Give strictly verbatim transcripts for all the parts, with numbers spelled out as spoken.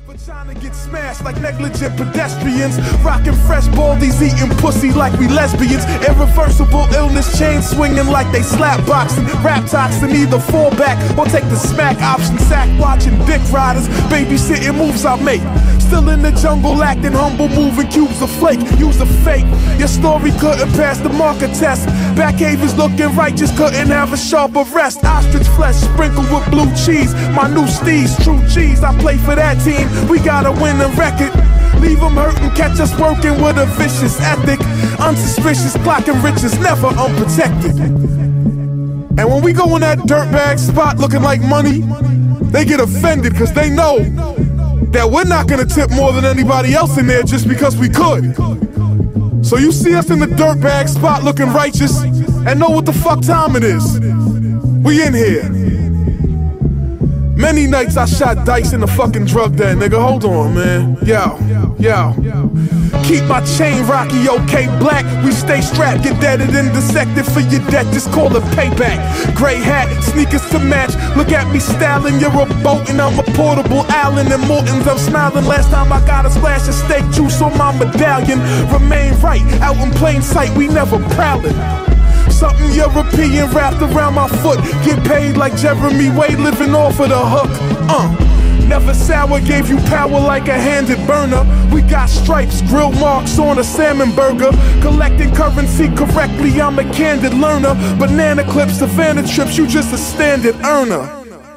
Trying to get smashed like negligent pedestrians, rocking fresh baldies, eating pussy like we lesbians. Irreversible illness, chain swinging like they slap boxing. Rap toxin, either fall back or take the smack option. Sack watching dick riders, babysitting moves I make. Still in the jungle, acting humble, moving cubes of flake. Use a fake. Your story couldn't pass the marker test. Back havens looking righteous, couldn't have a sharp arrest. Ostrich flesh sprinkled with blue cheese. My new steez, true cheese. I play for that team. We gotta win the record. Leave them hurting, catch us working with a vicious ethic. Unsuspicious, clocking riches, never unprotected. And when we go in that dirtbag spot looking like money, they get offended because they know that we're not gonna tip more than anybody else in there just because we could. So you see us in the dirtbag spot looking righteous and know what the fuck time it is. We in here. Many nights I shot dice in the fucking drug den, nigga. Hold on, man. Yo, yo. Keep my chain rocky, okay, black. We stay strapped, get deaded and dissected for your debt. Just call it payback. Gray hat, sneakers to match. Look at me styling, you're a boat and I'm a portable Allen and Morton's. I'm smiling. Last time I got a splash of steak juice on my medallion. Remain right, out in plain sight, we never prowling. Something European wrapped around my foot. Get paid like Jeremy Wade, living off of the hook. Uh, never sour, gave you power like a handed burner. We got stripes, grill marks on a salmon burger. Collecting currency correctly, I'm a candid learner. Banana clips, Savannah trips, you just a standard earner.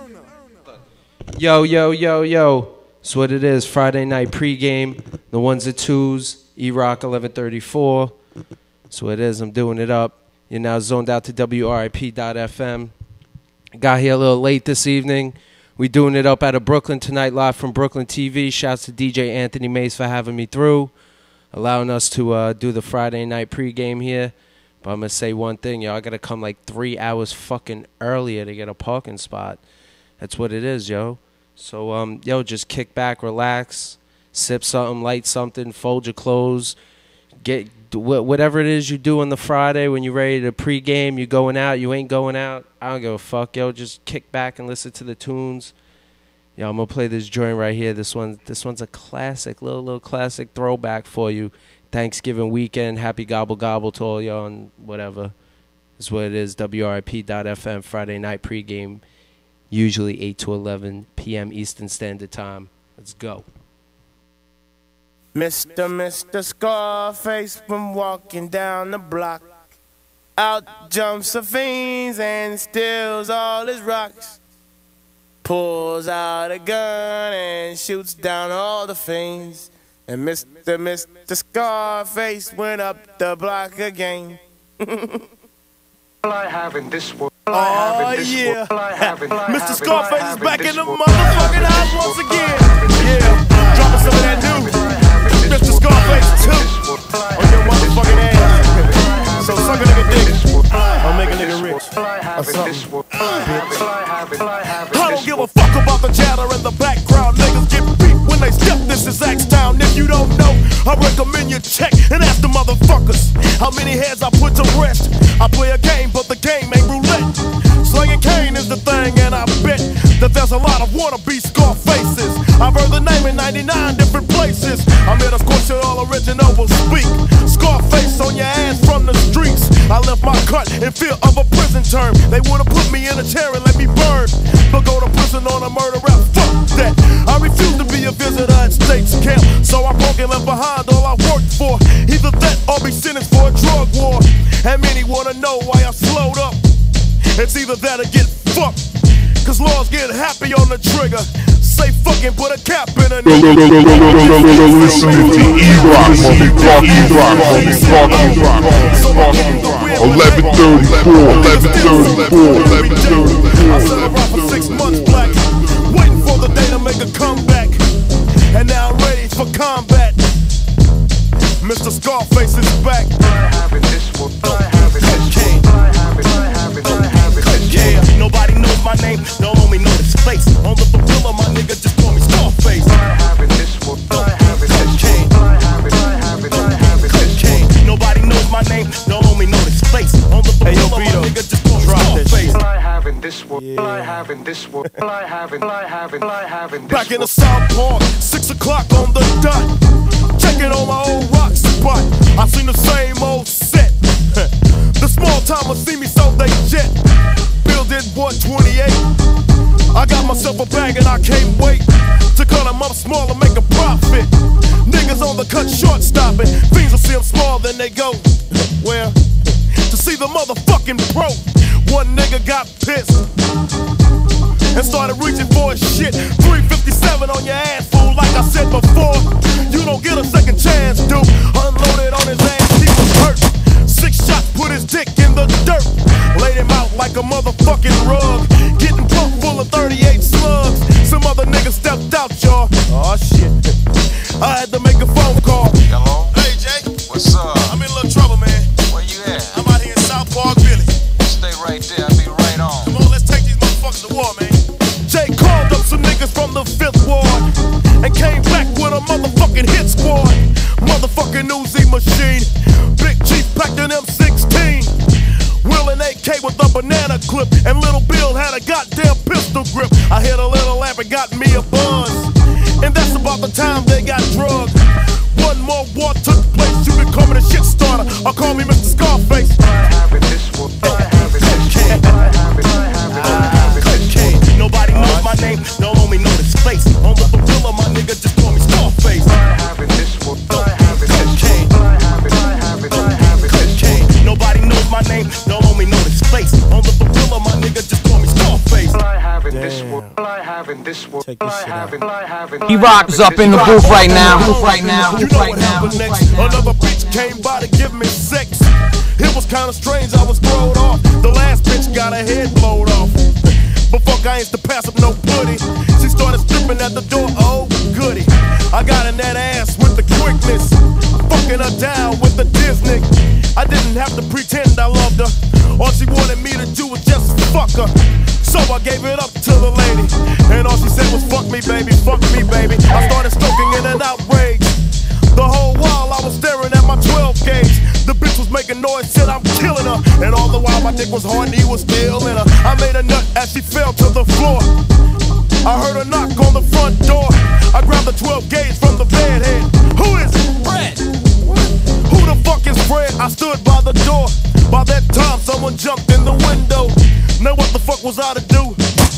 Yo, yo, yo, yo. That's what it is. Friday night pregame. The ones and twos. E-Rock eleven thirty-four. That's what it is. I'm doing it up. You're now zoned out to W R I P dot F M. Got here a little late this evening. We doing it up out of Brooklyn tonight, live from Brooklyn T V. Shouts to D J Anthony Mays for having me through, allowing us to uh, do the Friday night pregame here. But I'm going to say one thing, yo. I got to come like three hours fucking earlier to get a parking spot. That's what it is, yo. So, um, yo, just kick back, relax, sip something, light something, fold your clothes, get... whatever it is you do on the Friday when you're ready to pregame, you going out, you ain't going out, I don't give a fuck, yo. Just kick back and listen to the tunes. Yo, I'm gonna play this joint right here. This one, this one's a classic, little little classic throwback for you. Thanksgiving weekend, happy gobble gobble to all y'all and whatever. That's what it is. W R I P dot F M Friday night pregame, usually eight to eleven P M Eastern Standard Time. Let's go. Mister Mister Scarface from walking down the block. Out jumps a fiend and steals all his rocks. Pulls out a gun and shoots down all the fiends. And Mister Mister Scarface went up the block again. All I have in this world. Oh yeah, Mister Scarface is back in the motherfucking house once again. Yeah, dropping some of that new Mister Scarface two on your motherfucking ass. So suck a nigga dick, I'll make a nigga rich or something. I don't give a fuck about the chatter in the background. Niggas get beat when they step. This is X-Town. If you don't know, I recommend you check and ask the motherfuckers how many heads I put to rest. I play a game, but the game ain't roulette. Slinging cane is the thing, and I bet that there's a lot of wannabe Scarfaces. I've heard the name in ninety-nine different places. I'm here to scorch it all, original will speak. Scarface on your ass from the streets. I left my cut in fear of a prison term. They would've put me in a chair and let me burn, but go to prison on a murder rap. Fuck that. I refuse to be a visitor at State's camp, so I broke and left behind all I worked for. Either that or be sentenced for a drug war. And many wanna know why I slowed up. It's either that or get fucked. Cause laws get happy on the trigger. Say fucking put a cap in a nigga. Listening to E-Rock, motherfucker, E-Rock, motherfucker, eleven thirty-four, eleven thirty-four, eleven thirty-four. I sat around for six months black, waiting for the day to make a comeback. And now I'm ready for combat. Mister Scarface is back. Yeah, nobody knows my name, don't only know this face. On the gorilla, my nigga just call me Scarface. Nobody knows my name, don't only know this face. On the gorilla, my nigga just call me Scarface. All I have in this world, all I have have in this world, all I have in, all I have in, all I have in this Back in the world. South Park, six o'clock on the dot. Checking on my old rock spot. I seen the same old set. The small timers see me, so they jet. Building one twenty-eight. I got myself a bag and I can't wait to cut them up small and make a profit. Niggas on the cut short stopping. Fiends will see them small, then they go. Where? To see the motherfucking pro. One nigga got pissed and started reaching for his shit. three fifty-seven on your ass, fool. Like I said before, you don't get a second chance, dude. Unloaded on his ass, he was hurt. Six shots, put his dick in the dirt. Laid him out like a motherfucking rug. Getting pumped full of thirty-eight slugs. Some other niggas stepped out, y'all. Oh shit. I had to make a phone call. Hello? Hey, Jay. What's up? I'm in a little trouble, man. Where you at? I'm out here in South Park Village. Stay right there. I'll be right on. Come on, let's take these motherfuckers to war, man. Jay called up some niggas from the fifth ward and came back with a motherfucking hit squad. Motherfucking Uzi machine. Big Chief packed an M sixteen. Wheeling A K with a banana clip. And Little Bill had a goddamn pistol grip. I hit a little lamp and got me a buzz. And that's about the time they got drugged. One more war took place. You becoming a shit starter. Or call me Mister Scarface. All I have in this world, all I have in this world, all I have in, all I have in, all I have in this world. Nobody knows my name, don't only know this face. On the gorilla, my nigga just call me Scarface. All I have in this world, all I have in this world, all I have in, all I have in, all I have in this world. Nobody knows my name, don't only know this face. On the gorilla, my nigga just call me Scarface. All I have in this world, all I have in this world, all I have in, all I have in. He rocks up in the booth right now. Booth right now. You Booth know right what now. happened next? Another bitch came by to give me sex. It was kinda strange, I was thrown off. The last bitch got her head blowed off. But fuck, I ain't to pass up no putty. She started stripping at the door, oh goody. I got in that ass with the quickness, fucking her down with the Disney. I didn't have to pretend I loved her. All she wanted me to do was just fuck her. So I gave it up to the lady, and all she said was fuck me baby, fuck me baby. I started stroking in an outrage. The whole while I was staring at my twelve gauge. The bitch was making noise, said I'm killing her. And all the while my dick was hard and he was still in her. I made a nut as she fell to the floor. I heard a knock on the front door. I grabbed the twelve gauge from the bedhead. Who is it? Fred. Who the fuck is Fred? I stood by the door. By that time someone jumped in the window. Now what the fuck was I to do?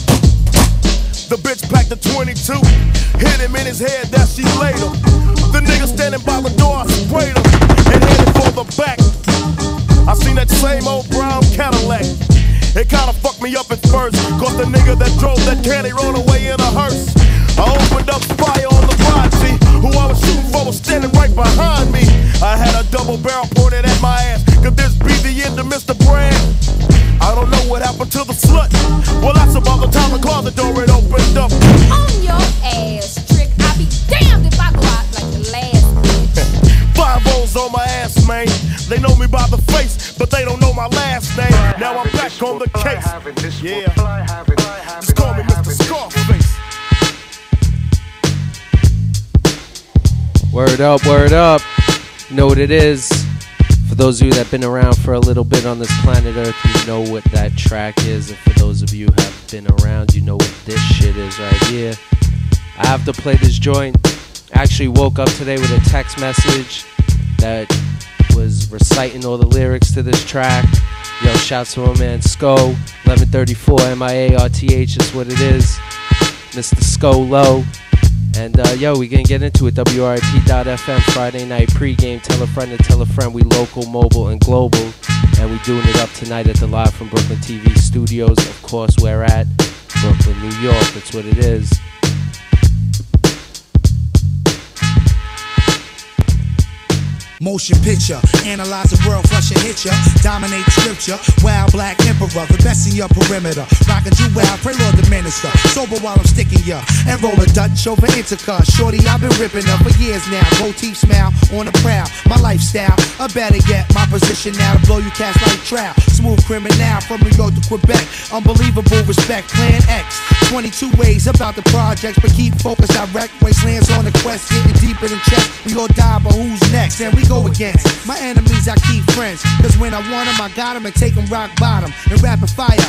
The bitch packed a twenty-two, hit him in his head, that she laid him. The nigga standing by the door, I sprayed him and headed for the back. I seen that same old brown Cadillac. It kinda fucked me up at first, cause the nigga that drove that caddy rode away in a hearse. I opened up fire on the Raji, who I was shooting for was standing right behind me. I had a double barrel pointed at my ass. Could this be the end of Mister Brand? I don't know what happened to the slut. Well, that's about the time the closet door it opened up. On your ass, trick. I'll be damned if I go out like the last bitch. Five O's on my ass, man. They know me by the face, but they don't know my last name. Now I'm back on the case. Yeah. Just call me Mister Scarface. Word up, word up. You know what it is. For those of you that have been around for a little bit on this planet Earth, you know what that track is. And for those of you who have been around, you know what this shit is right here. I have to play this joint. I actually woke up today with a text message that was reciting all the lyrics to this track. Yo, shouts to my man Sko, eleven thirty-four M I A R T H is what it is. Mister Sko Low. And uh, yo, we gonna get into it. W R I P dot F M Friday night pregame. Tell a friend to tell a friend. We local, mobile, and global. And we doing it up tonight at the Live from Brooklyn T V studios. Of course, we're at Brooklyn, New York. That's what it is. Motion picture, analyze the world, flush and hit ya. Dominate scripture, wild black emperor, the best in your perimeter. Rockin' jewel, pray Lord the minister. Sober while I'm sticking ya, and roll a Dutch over Intercut. Shorty, I've been ripping her for years now. Motif smile on the prowl, my lifestyle. Or better yet, my position now to blow you cast like trout. Smooth criminal from New York to Quebec. Unbelievable respect, Plan X. twenty-two ways about the projects, but keep focused direct. Wastelands on the quest, getting deeper than chest. We gon' die, but who's next? And we go against my enemies, I keep friends. Cause when I want them, I got them and take them rock bottom. And rapid fire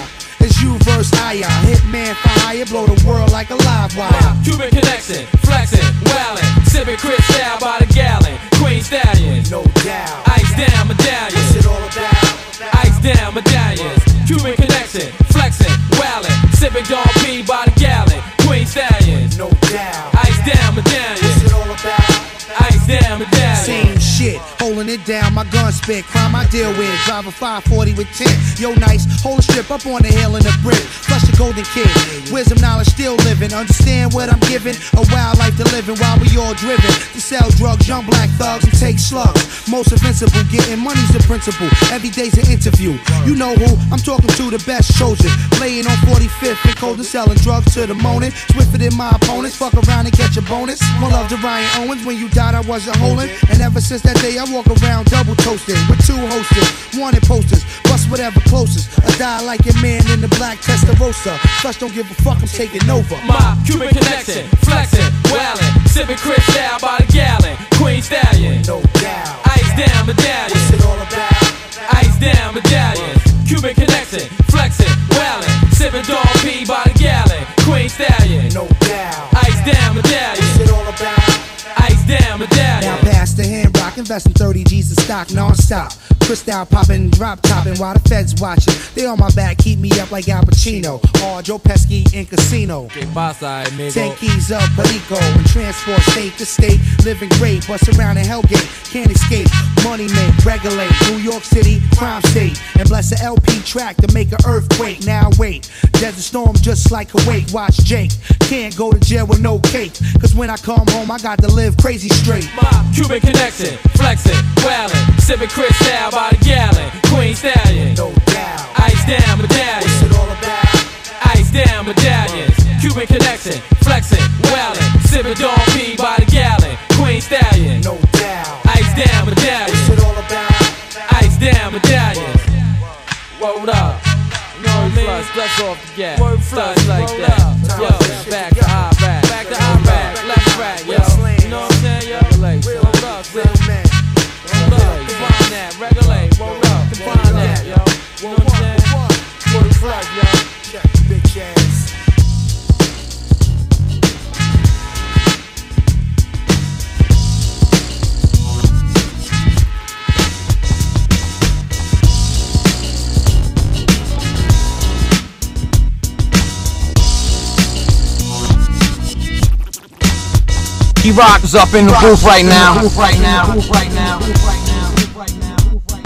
It's you versus Aya. Hitman for hire, blow the world like a live wire. Cuban connection, flexing, wildin', sipping Cristal by the gallon. Queen Stallions, no doubt. Ice down medallions. What's it all about? Ice down medallions. Cuban connection, flexing, wildin', sipping Don P by the gallon. Queen Stallions, no doubt. Ice down medallions. What's it all about? Ice down medallions. Same shit, holding it down, my gun spit. Crime I deal with, drive a five forty with ten. Yo, nice, hold a strip up on the hill in the brick. Flush the golden kid, wisdom, knowledge, still living. Understand what I'm giving, a wild life to living while we all driven. To sell drugs, young black thugs and take slugs. Most invincible, getting money's the principle. Every day's an interview. You know who, I'm talking to the best chosen. Laying on forty-fifth and cold and selling drugs to the morning. Swifter than my opponents, fuck around and get your bonus. One love to Ryan Owens, when you died I wasn't holding. And ever since that day I walk around double toasted with two hosters, wanted posters, bust whatever closest. I die like your man in the black Testarossa. Flush don't give a fuck, I'm taking over. My Cuban connection, flexing, wildin', sipping Cristal by the gallon. Queen Stallion, no doubt. Ice down medallions. What's it all about? Ice down medallions. Cuban connection, flexing, wildin', sipping Don P by the gallon. Queen Stallion, no doubt. Ice down medallions. What's it all about? Ice down medallions. Now pass the hand rock, investing thirty G's in stock non-stop. Cristal popping, drop topping while the feds watching. They on my back, keep me up like Al Pacino or Joe Pesci in Casino. Ten keys up, Perico, and transport state to state. Living great, bust around in Hellgate, can't escape. Money make, regulate, New York City, crime state. And bless a L P track to make an earthquake. Now wait, desert storm just like Kuwait. Watch Jake, can't go to jail with no cake. Cause when I come home, I got to live crazy straight. My Cuban connection, flexing, wildin', sipping Cristal by the gallon. Queen Stallion, no doubt. Ice down medallions. What's it all about? Ice down medallions. Cuban connection, flexing, wildin', sipping Don P by the gallon. Queen Stallion, no doubt. Ice down medallions. What's it all about? Ice down medallions. Word up. You know what I mean? Flush, flush off the gas. Word flush like that. Yo, back to Iraq. Back to Iraq. Left rack, yo. You know what I'm saying, yo? Real up, real man. Word up, combine that. Regulate. Word up, combine that, yo. You know what I'm saying? Word flush, yo. Check the bitch ass. E-Rock is up in the booth right now. Booth right now. Booth right now. Booth right now. Booth right now. Booth right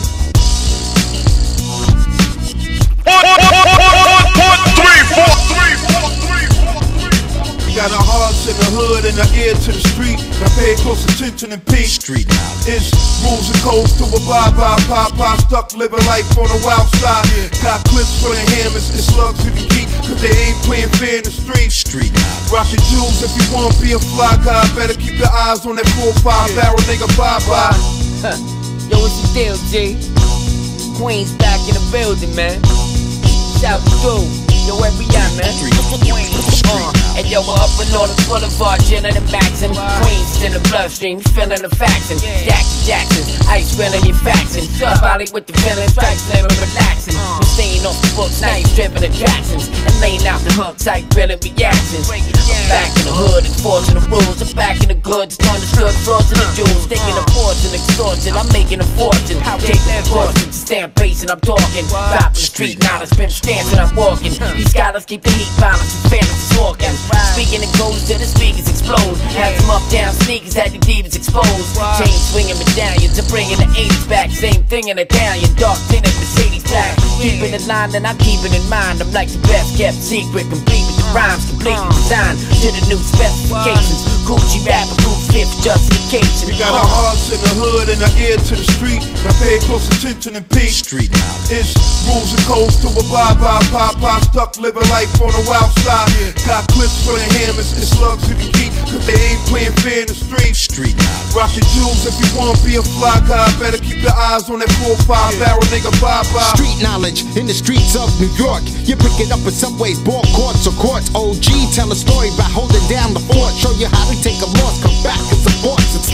now. Got our hearts in the hood and our ear to the street. Now pay close attention and peep. Street knowledge. It's rules and codes to abide by. Pop, pop, stuck living life on the wild side. Got clips for the hammers and slugs you can keep. Cause they ain't playing fair in the street. Street knowledge. Rockin' jewels if you wanna be a fly guy. Better keep your eyes on that four five barrel nigga bye-bye. Huh. Yo, what's the deal, G? Queens back in the building, man. Shout through. Yo, where we at, man? Uh, and yo, we're up in Northern Boulevard, chillin' and maxin'. Queens in the bloodstream, feelin' the faction. Jackson, Jackson, ice feelin' your faction. Body with the feeling, strikes never relaxing. We're staying off the books, now you trippin' the Jacksons. And laying out the hook type, feelin' reactions. I'm back in the hood, enforcing the rules. I'm back in the goods, understood, frozen the jewels. Taking a fortune, extortion, I'm making a fortune. Taking a fortune, stand pacing, I'm talking. Dropping the street knowledge, been stancing, I'm walking. These scholars keep the heat balanced and fantasies walking. Speaking it goes till the speakers explode. Had some up down sneakers, had the divas exposed. Chain swinging medallions, I'm bringing the eighties back. Same thing in Italian, dark tinted Mercedes black. Keeping it line and I keep it in mind. I'm like the best kept secret, complete with the rhymes, completely designed to the new specifications. Gucci rapper, proof fifth justification. We got our hearts in the hood and our ear to the street. Now pay close attention and peep. Street knowledge. It's rules and codes to abide by. Pop, pop, stuck living life on the wild side. Got clips for the hammers and slugs you can keep. Cause they ain't playing fair in the street. Street knowledge. Rockin' jewels if you wanna be a fly guy. Better keep your eyes on that four five barrel nigga bye-bye. Street knowledge in the streets of New York. You pick it up in subways, ball courts or courts. O G tell a story about holding down the fort. Show you how to take a loss, come back and support. It's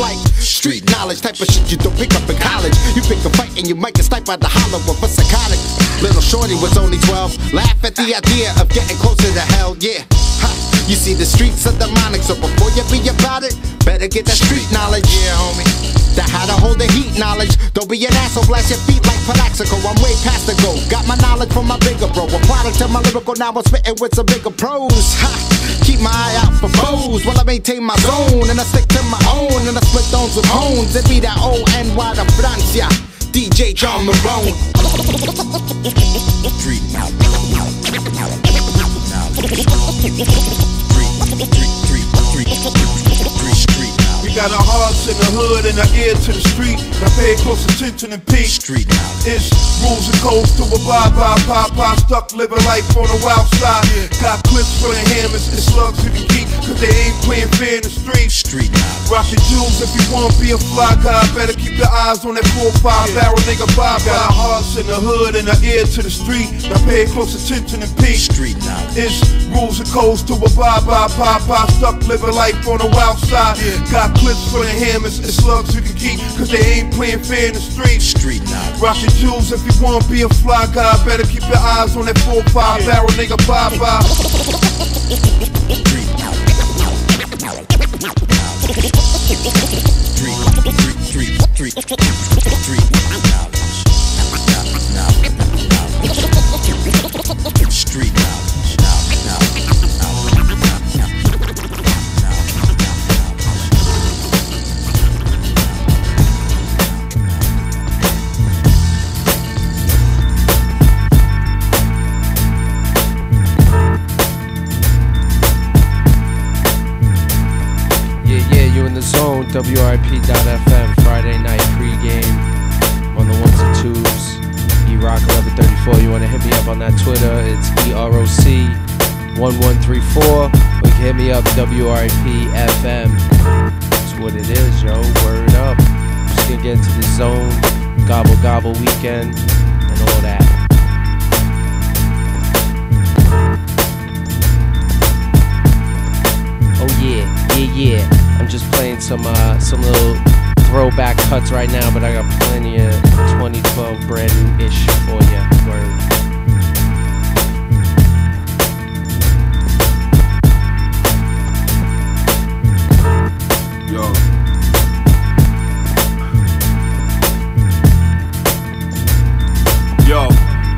like street knowledge, type of shit you don't pick up in college. You pick a fight and you might get sniped by the hollow of a psychotic. Little shorty was only twelve. Laugh at the idea of getting closer to hell, yeah. Ha. You see the streets are demonic, so before you be about it, better get that street knowledge, yeah, homie. That how to hold the heat knowledge. Don't be an asshole, blast your feet like Palaxico. I'm way past the goal. Got my knowledge from my bigger bro. A product of my lyrical, now I'm spitting with some bigger pros. Ha! Keep my eye out for foes while I maintain my zone. And I stick to my own, and I split stones with hones. It be that O N Y de Francia, D J John Marone. Street We got our hearts in the hood and our ear to the street. Now pay close attention and peek. Street it's rules and codes to abide by. Pop, pop, stuck living life on the wild side. Got clips for the hammers and slugs you can keep, cause they ain't playing fair in the street. Street rock your jewels if you wanna be a fly guy. Better keep your eyes on that four five barrel nigga bye bye. Got our hearts in the hood and our ear to the street. Now pay close attention and peek. Street it's rules and codes to abide by. Pop, pop, stuck living life on the wild side. Got clips for the hammers and slugs you can keep, cause they ain't playing fair in the street. Street rock your jewels if you wanna be a fly guy. Better keep your eyes on that four five barrel nigga bye bye. Street Zone, W R I P dot F M, Friday night pregame on the ones and twos. E-Rock eleven thirty-four. You want to hit me up on that Twitter? It's E R O C one one three four. Or you can hit me up, W R I P F M. That's what it is, yo. Word up. Just gonna get into the zone, gobble gobble weekend, and all that. Oh yeah, yeah, yeah. I'm just playing some uh, some little throwback cuts right now, but I got plenty of twenty twelve brand new-ish for ya. Word. Yo. Yo.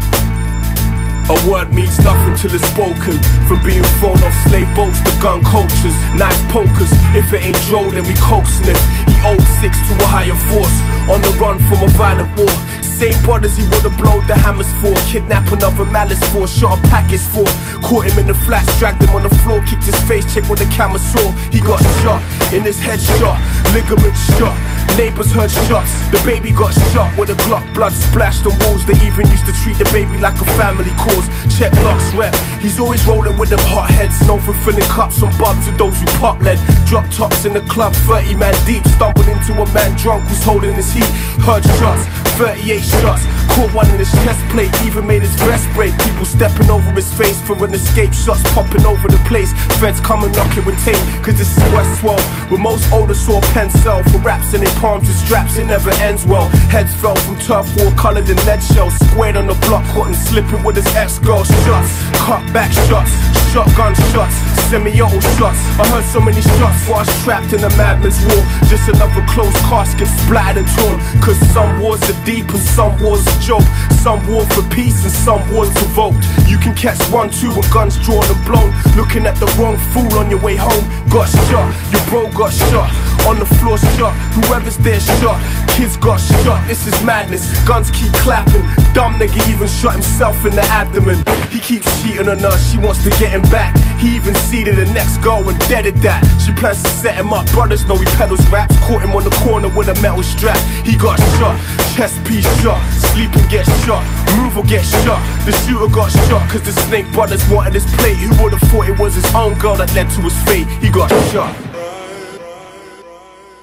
A word means nothing till it's spoken. From being thrown off slave boats to gun cultures, nice pokers. If it ain't Joe, then we coaxing it. He owed six to a higher force, on the run from a violent war. Same brothers he would've blowed the hammers for, kidnap another malice for, shot a package for. Caught him in the flats, dragged him on the floor, kicked his face, checked what the camera saw. He got shot, in his head shot, ligament shot. Neighbors heard shots, the baby got shot with a Glock, blood splashed on walls. They even used to treat the baby like a family cause. Check locks rep, he's always rolling with them hot heads, known for filling cups on bubs with those who pop lead. Drop tops in the club, thirty man deep, stumbled into a man drunk who's holding his heat. Heard shots, thirty-eight shots, caught one in his chest plate, even made his vest break. People stepping over his face for an escape, shots popping over the place. Feds come and knock it with tape, cause this is West twelve, where most older saw pen sell for raps in their palms with straps, it never ends well. Heads fell from turf war, colored in lead shells, squared on the block, caught him slipping with his ex-girl. Shots, cut back shots, shotgun shots, semi-auto shots. I heard so many shots while I was trapped in a madman's war. Just another closed casket splattered and torn, cause some wars are deep and some wars are joke. Some war for peace and some wars revoked. You can catch one, two with guns drawn and blown, looking at the wrong fool on your way home. Got shot, your bro got shot, on the floor shot, whoever's there shot. Kids got shot, this is madness, guns keep clapping. Dumb nigga even shot himself in the abdomen. He keeps cheating on her, she wants to get him back. He even seeded the next girl and deaded that. She plans to set him up, brothers know he peddles raps. Caught him on the corner with a metal strap. He got shot, chest piece shot, sleep and get shot, move or get shot. The shooter got shot cause the Snake brothers wanted his plate. Who would've thought it was his own girl that led to his fate? He got shot.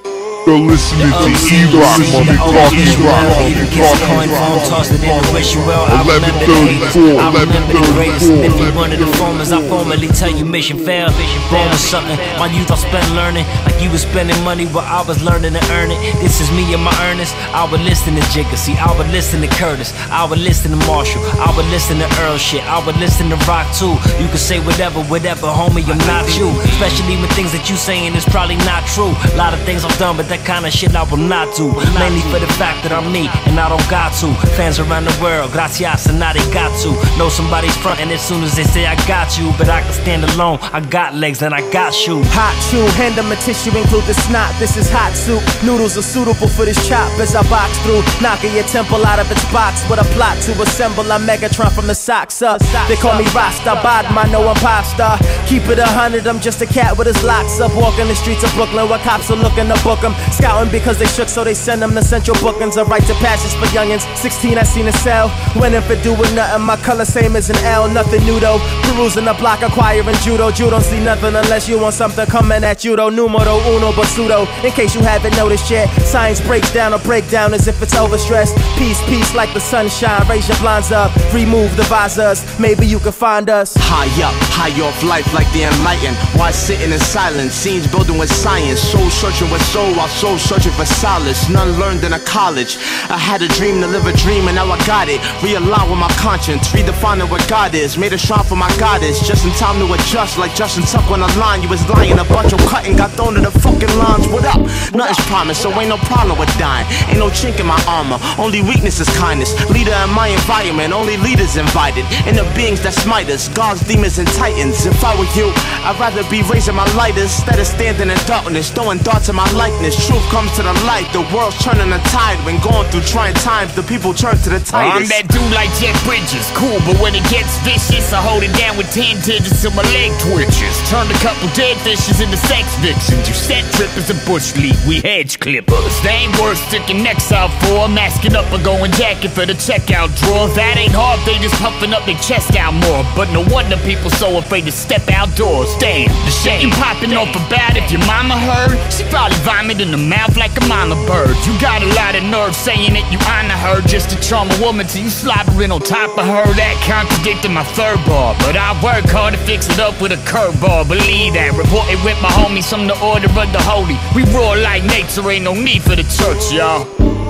You're listening to E-Rock, motherfucker, E-Rock, motherfucker. Tossed it in the wish you well. I remember the haters. I remember the greatest. If you one of the formers, I formally tell you mission fail. Born with something. My youth I spent learning like you was spending money while I was learning to earn it. This is me and my earnest. I would listen to Jigga, see, I would listen to Curtis, I would listen to Marshall, I would listen to Earl shit, I would listen to Rock too. You can say whatever, whatever, homie, I'm not you. Especially when things that you saying is probably not true. A lot of things I've done, but that kind of shit I will not do. Mainly for the fact that I'm me and I don't got to. Fans around the world, gracias, and now they got to know somebody's frontin' as soon as they say I got you. But I can stand alone, I got legs and I got shoes. Hot chew, hand them a tissue, include the snot. This is hot soup. Noodles are suitable for this chop as I box through, knocking your temple out of its box with a plot to assemble a Megatron from the socks up. They call me Rasta Badman, no imposter. Keep it a hundred, I'm just a cat with his locks up. Walking the streets of Brooklyn where cops are looking to book him. Scouting because they shook, so they send them to central bookings. A right to passage for youngins. sixteen, I seen a cell. Winning for doing nothing, my color same as an L. Nothing new though. Perusing the block, acquiring judo. You don't see nothing unless you want something coming at you though. Numero uno, but pseudo. In case you haven't noticed yet, science breaks down or break down as if it's overstressed. Peace, peace like the sunshine. Raise your blinds up, remove the visors. Maybe you can find us high up, high off life like the enlightened. Why sitting in silence? Scenes building with science. Soul searching with soul while soul searching for solace. None learned in a college. I had a dream to live a dream and now I got it. Realign with my conscience, redefining what God is. Made a shrine for my goddess, just in time to adjust. Like Justin Tuck on the line, you was lying. A bunch of cutting got thrown to the fucking lines. What up? Nothing's promised, so ain't no problem with dying. Ain't no chink in my armor, only weakness is kindness. Leader in my environment, only leaders invited. And the beings that smite us, gods, demons, and titans. If I were you, I'd rather be raising my lighters instead of standing in darkness, throwing darts in my likeness. Truth comes to the light, the world's turning the tide. When going through trying times, the people turn to the tightest. I'm that dude like Jeff Bridges, cool, but when it gets vicious, I hold it down with ten digits till my leg twitches. Turned a couple dead fishes into sex vixens. You set trippers and bush league, we hedge clippers. They ain't worth sticking necks out for, masking up or going jacket for the checkout drawer. That ain't hard, they just puffing up their chest out more. But no wonder people so afraid to step outdoors. Damn, the shame you popping off about if your mama heard. She probably vomit in the mouth like a mama bird. You got a lot of nerve saying it, you honor her just to charm a woman till you slobbering on top of her. That contradicted my third bar, but I work hard to fix it up with a curveball. Believe that, reported with my homies from the order of the holy. We roar like nature, ain't no need for the church, y'all.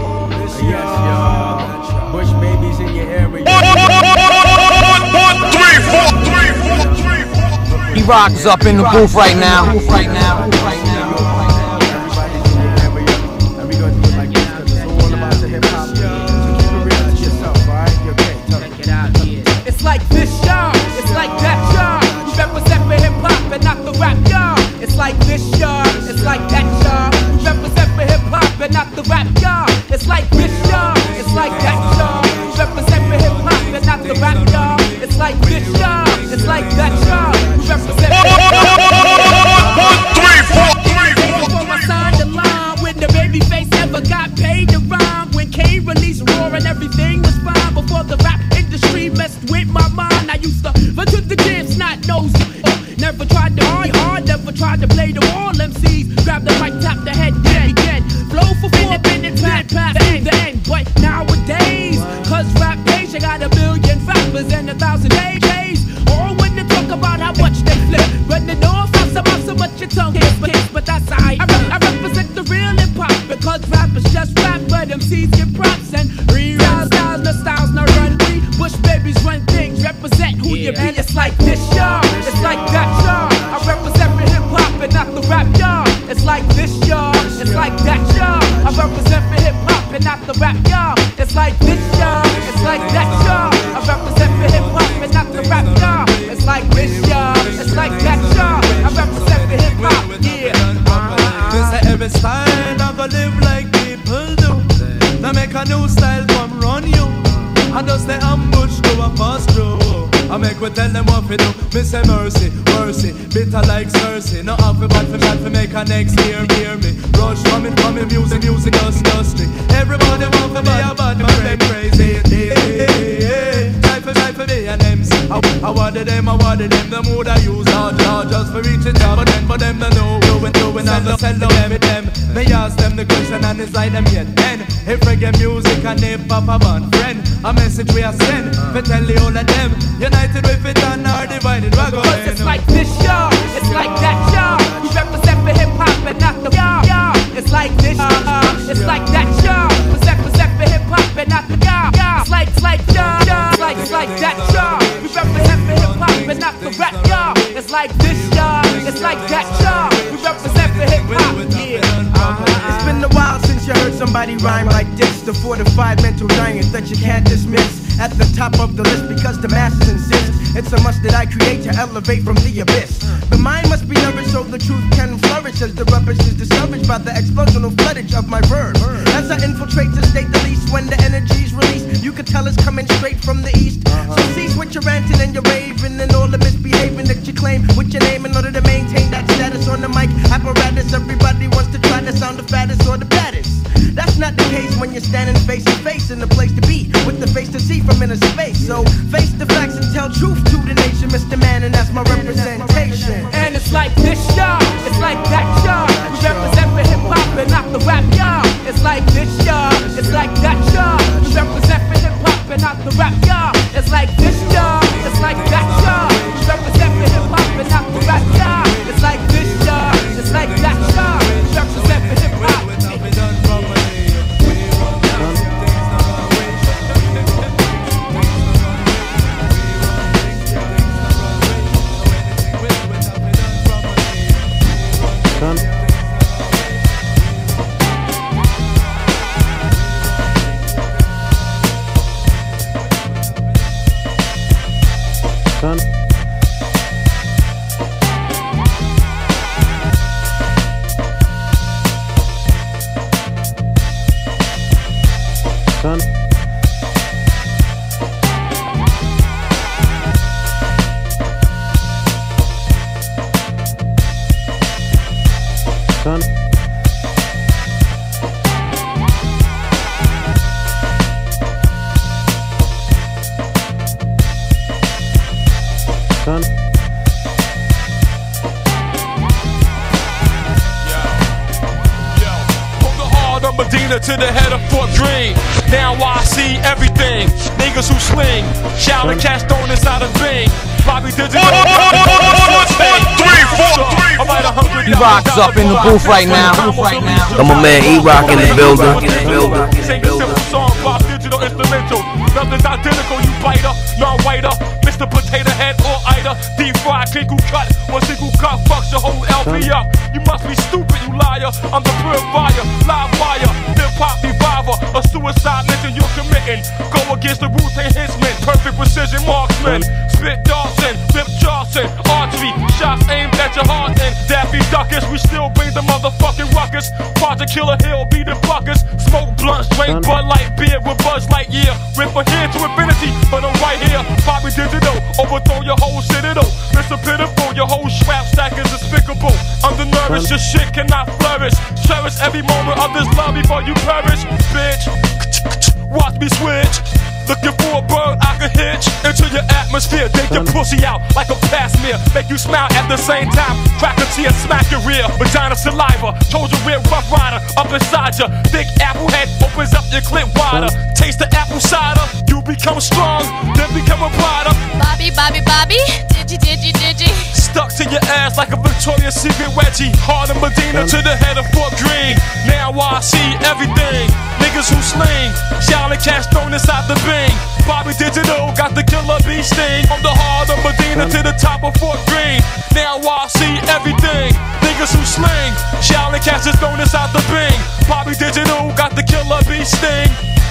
Yes, y'all. Bush babies in your area. E-Rock is up in the booth right now. Right now. Right now. It's like this, y'all. It's like that, y'all. We represent for hip hop and not the rap, y'all. It's like this, y'all. It's like that, y'all. We represent for hip hop and not the rap, y'all. It's like this, y'all. It's like that, y'all. We represent for hip hop and not the rap, y'all. It's like this, y'all. It's like that, y'all. We represent for hip hop. One, three, four, three, four. Before I signed the line, when the baby face never got paid to rhyme, when Kane released Roar and everything was fine. Before the rap industry messed with my mind, I used to run to the gym, snot nosy. Never tried to hard, hard, never tried to play the wall M Cs. Grab the mic, tap the head, again, again. Flow for four minutes, time past the end, the end. But nowadays, cause rap days, you got a million rappers and a thousand A Js. All when they talk about how much they flip. When they know if I'm about so much your tongue hits, but, but that's alright. I, rep, I represent the real hip hop because rappers just rap, but M Cs get props and re-round styles, no styles, no run. We Bush babies run things, represent who yeah. you be. It's like this, y'all. It's like that, y'all. I represent for hip hop and not the rap, y'all. It's like this, y'all. It's like that, y'all. I represent for hip hop and not the rap, y'all. It's like this, y'all. It's like that, y'all. I represent for hip hop and not the rap, y'all. It's like this, y'all. It's like that, y'all. I represent for hip hop, yeah. This is every style, never live like people do. Now make a new style come run you. And just the ambush to a fast through. I make we tell them what we do. Me say mercy, mercy, bitter like Cersei. No half a bad for bad for make a next hear, hear me. Rush coming from me music, music us dusty. Everybody want to be a bad man, them crazy. Try for, try for me an M C. I, I wanted them, I wanted them, the mood I use hard, hard just for reaching down. But then, but them they know, doing, doing, I just tell them, them. They ask them the question and inside them yet. Then, if reggae music and hip hop have one friend, a message we are send, for tell the all of them, united with it and are divided, we're going. Cause it's like this, y'all, it's like that, y'all. We represent for hip hop and not the y'all, y'all. It's like this, uh, it's like that, y'all. Represent, represent for hip hop and not the y'all, y'all. It's like, it's like y'all, y'all. It's like, it's like that, y'all. We represent for hip hop and not the rap, y'all. It's like this, y'all. It's like that, y'all. We represent for hip hop, yeah. Uh-huh. It's been a while since you heard somebody rhyme like this. The fortified mental giant that you can't dismiss. At the top of the list because the masses insist. It's a must that I create to elevate from the abyss. The mind must be nourished so the truth can flourish, as the rubbish is discouraged by the explosional floodage of my verb. As I infiltrate to state the least, when the energy's released, you can tell it's coming straight from the east. So cease with your ranting and your raving and all the misbehaving that you claim with your name in order to maintain that status on the mic apparatus. Everybody wants to try to sound the fattest or the baddest. That's not the case when you're standing face to face in the place to be with the face to see from inner space. So face the facts and tell truth to the nation, Mister Man, and that's my representation. And it's like this, y'all. It's like that, y'all. We represent for hip hop and not the rap, y'all. It's like this, y'all. It's like that, y'all. We represent for hip hop and not the rap, y'all. It's like this, y'all. It's like that, y'all. We represent for hip hop and not the rap, y'all. It's like this, y'all. It's like that, y'all. We represent for hip hop. To the head of Fort Greene. Now I see everything. Niggas who sling, shout and cash thrown inside a Bing. Bobby Digital. E-Rock's up in the booth right now. I'm a man, E-Rock in the building. Sing a simple song, Bob Digital instrumental. Nothing's identical, you biter, non-whiter. Mister Potato Head or Ida. Deep fried, crinkle cut. One single cut fucks your whole L P up. You must be stupid, you liar. I'm the purifier, live wire. Hip-hop reviver, a suicide mission you're committing. Go against the Wu-Tang Henchmen, perfect precision marksman. Spit Dawson, Flip Charleston, archery, shots aimed at your heart and Daffy Duckers. We still bring the motherfucking ruckus. Project Killer Hill, be the buckers. Smoke blunts, drink Bud Light beer with Buzz Lightyear. Rip from here to infinity, but I'm right here. Bobby Digital, overthrow your whole citadel. Mister Pitiful, your whole scrap stack is despicable. Undernourished, your shit cannot flourish. Cherish every moment of this love before you perish, bitch. Watch me switch. Looking for a bird I can hitch into your atmosphere. Take your pussy out like a past-mear. Make you smile at the same time. Crack a tear, smack your rear. Vagina saliva. Trojan rear rough rider. Up inside ya. Thick apple head opens up your clip wider. Taste the apple cider. You become strong, then become a product. Bobby, Bobby, Bobby. Digi, digi, digi. Stuck to your ass like a Victoria's Secret wedgie. Harlem Medina to the head of Fort Greene. Now I see everything. Niggas who sling. Shout and cash thrown inside the bin. Bobby Digital got the killer bee sting. From the heart of Medina to the top of Fort Greene. Now I see everything. Niggas who sling, shout and catch is thrown inside the bin. Bobby Digital got the killer bee sting.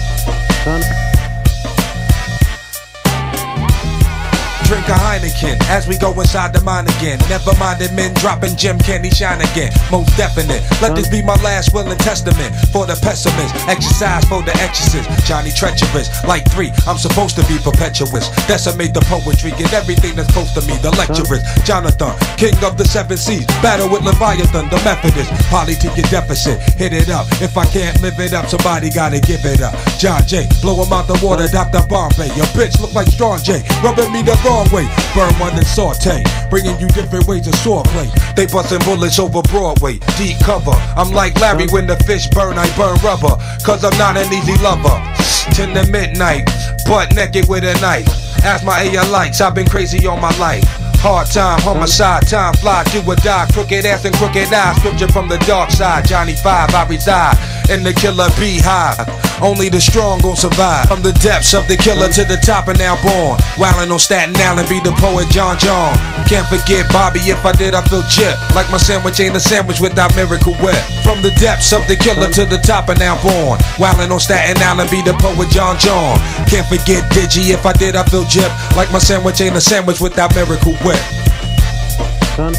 Drink a Heineken as we go inside the mine again. Never minded men dropping Jim Candy shine again. Most definite. Let this be my last will and testament for the pessimist. Exercise for the exorcist. Johnny treacherous. Like three, I'm supposed to be perpetuous. Decimate the poetry. Get everything that's close to me. The lecturers. Jonathan, king of the seven seas. Battle with Leviathan, the Methodist. Poly to your deficit. Hit it up. If I can't live it up, somebody gotta give it up. John Jay, blow him out the water. Doctor Bombay. Your bitch look like Strong J. Rubbing me the raw. Broadway, burn one and saute, bringing you different ways of swordplay. They busting bullets over Broadway, deep cover. I'm like Larry when the fish burn, I burn rubber, cause I'm not an easy lover. ten to midnight, butt naked with a knife. Ask my A I lights, I've been crazy all my life. Hard time, homicide, time fly, do or die. Crooked ass and crooked eyes, scripture from the dark side. Johnny Five, I reside in the killer beehive. Only the strong gon' survive. From the depths of the killer to the top and now born. Wildin' on Staten Island, be the poet John John. Can't forget Bobby, if I did I feel chip. Like my sandwich ain't a sandwich without Miracle Whip. From the depths of the killer to the top and now born. Wildin' on Staten Island, be the poet John John. Can't forget Digi, if I did I feel chip. Like my sandwich ain't a sandwich without Miracle Whip. Son.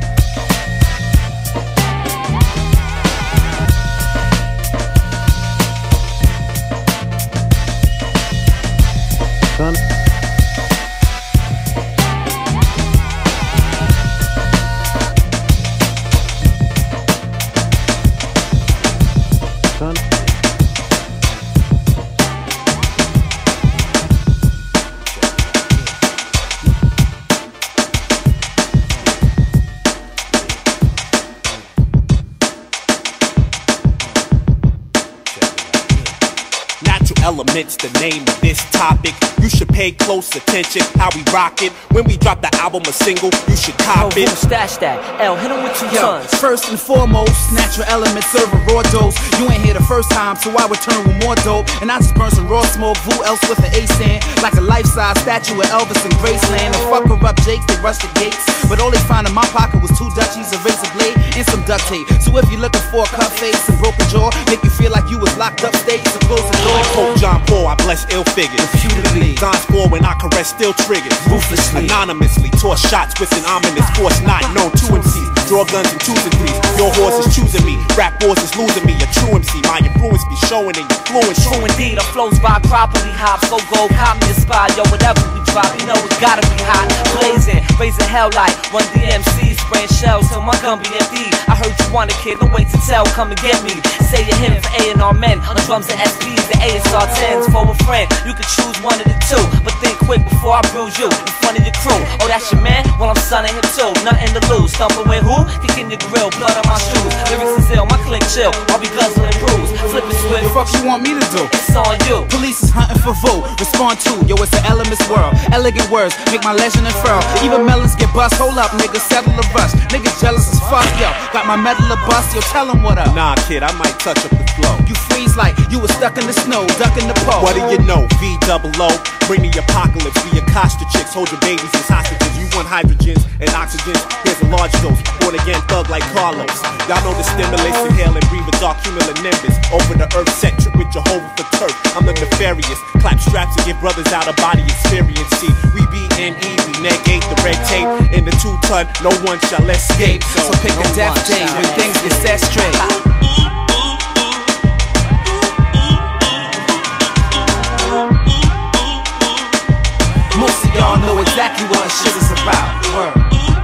Son. Son. Elements, the name of this topic. You should pay close attention how we rock it. When we drop the album or single, you should cop Yo, it. Stash that. L, hit him with two Yo, tons. first and foremost, natural elements serve a raw dose. You ain't here the first time, so I return with more dope. And I just burn some raw smoke, who else with an ace in? Like a life-size statue of Elvis in Graceland. And fuck her up Jakes, they rush the gates. But all they found in my pocket was two Dutchies, a razor blade, and some duct tape. So if you're looking for a cut face and broken jaw, make you feel like you was locked up state, so close the door. Quote John Paul, I bless ill figures. Reputably. Don score when I caress still triggers. Ruthlessly. Anonymously, toss shots with an ominous force not known. Two M Cs, draw guns in twos and threes. Your horse is choosing me, rap wars is losing me. A true M C, my influence be showing in your fluence. True indeed, our flows vibe properly. Hops, go gold, cop me a spot. Yo, whatever we drop, you know it gotta be hot. Blazing, raising hell like one D M C, spraying shells till my gun be empty. I heard you want a kid, don't wait to tell, come and get me. Say a hymn for A and R men, on drums and S Ps, the A S R tens. For a friend, you can choose one of the two, but think quick before I bruise you in front of your crew. Oh, that's your man? Well, I'm sonning him too, nothing to lose. Thumping with who? Kicking your grill, blood on my shoes. Lyrics is ill, my click chill, I'll be guzzling brews. Flip it swift. The fuck you want me to do? It's on you. Police is hunting for vote. Respond to, yo, it's the elements world. Elegant words make my legend unfurl. Even melons get bust. Hold up, niggas, settle the rush. Niggas jealous as fuck, yo. Got my medal of bust, yo, tell them what up. Nah, kid, I might touch up the flow. You freeze like you was stuck in the snow, ducking the pole. What do you know? V double O. Bring the apocalypse. We accost the chicks. Hold your babies as hostages. You want hydrogens and oxygens. Here's a large dose. Born again thug like Carlos. Y'all know the stimulus. Inhale and breathe a dark cumulonimbus. Over the earth set trip with Jehovah for turf. I'm the nefarious. Clap straps and give brothers out of body experience. See, we be N E. We negate the red tape. In the two ton, no one shall escape. So, so pick no a death day when things get set straight. Most of y'all know exactly what this shit is about. Word.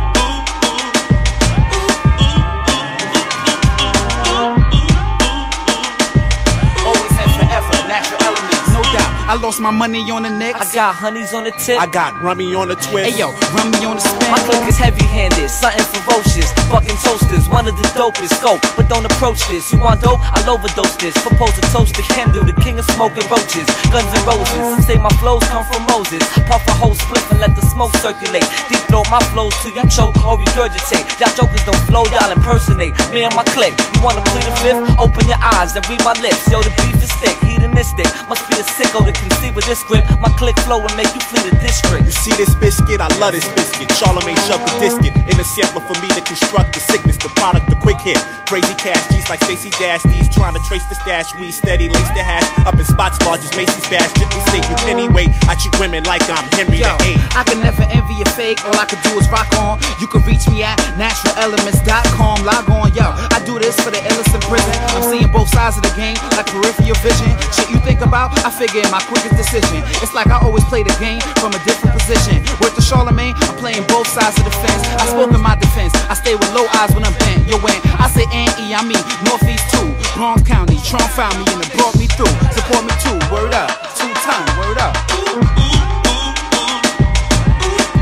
Always and forever, natural elements, no doubt. I lost my money on the Knicks. I got honeys on the tip. I got rummy on the twist. Hey yo, rummy on the spin. My click is heavy-handed, something ferocious. Fucking toasters, one of the dopest. Scope, but don't approach this. You want dope? I'll overdose this. Propose a toast to Kendall, the king of smoking roaches. Guns and roses. Some say my flows come from Moses. Puff a whole split and let the smoke circulate. Deep throat my flows till y'all choke or regurgitate. Y'all jokers don't flow, y'all impersonate. Me and my clique. You wanna plead the fifth? Open your eyes and read my lips. Yo, the beef is thick, hedonistic. Must be a sicko to conceive of this grip. My click flow and make you flee the district. You see this biscuit? I love this biscuit. Charlemagne shoved the disket in a sampler for me to construct the sickness, the product, the quick hit. Crazy cash G's like Stacey Dash. These trying to trace the stash. We steady, lace the hash. Up in spots large as Macy's bash. Gently state you anyway. I treat women like I'm Henry Yo, the eighth. I can never envy a fake. All I can do is rock on. You can reach me at natural elements dot com. Log on, yo. I do this for the illest in prison. I'm seeing both sides of the game like peripheral vision. Shit you think about, I figure in my quickest decision. It's like I always play the game from a different position. With the Charlemagne, I'm playing both sides of the fence. I spoke in my defense. I stay with low eyes when I'm bent. Yo, when I say N E, I mean Northeast two, Bronx County. Trump found me and it brought me through. Support me too, word up. Two time, word up.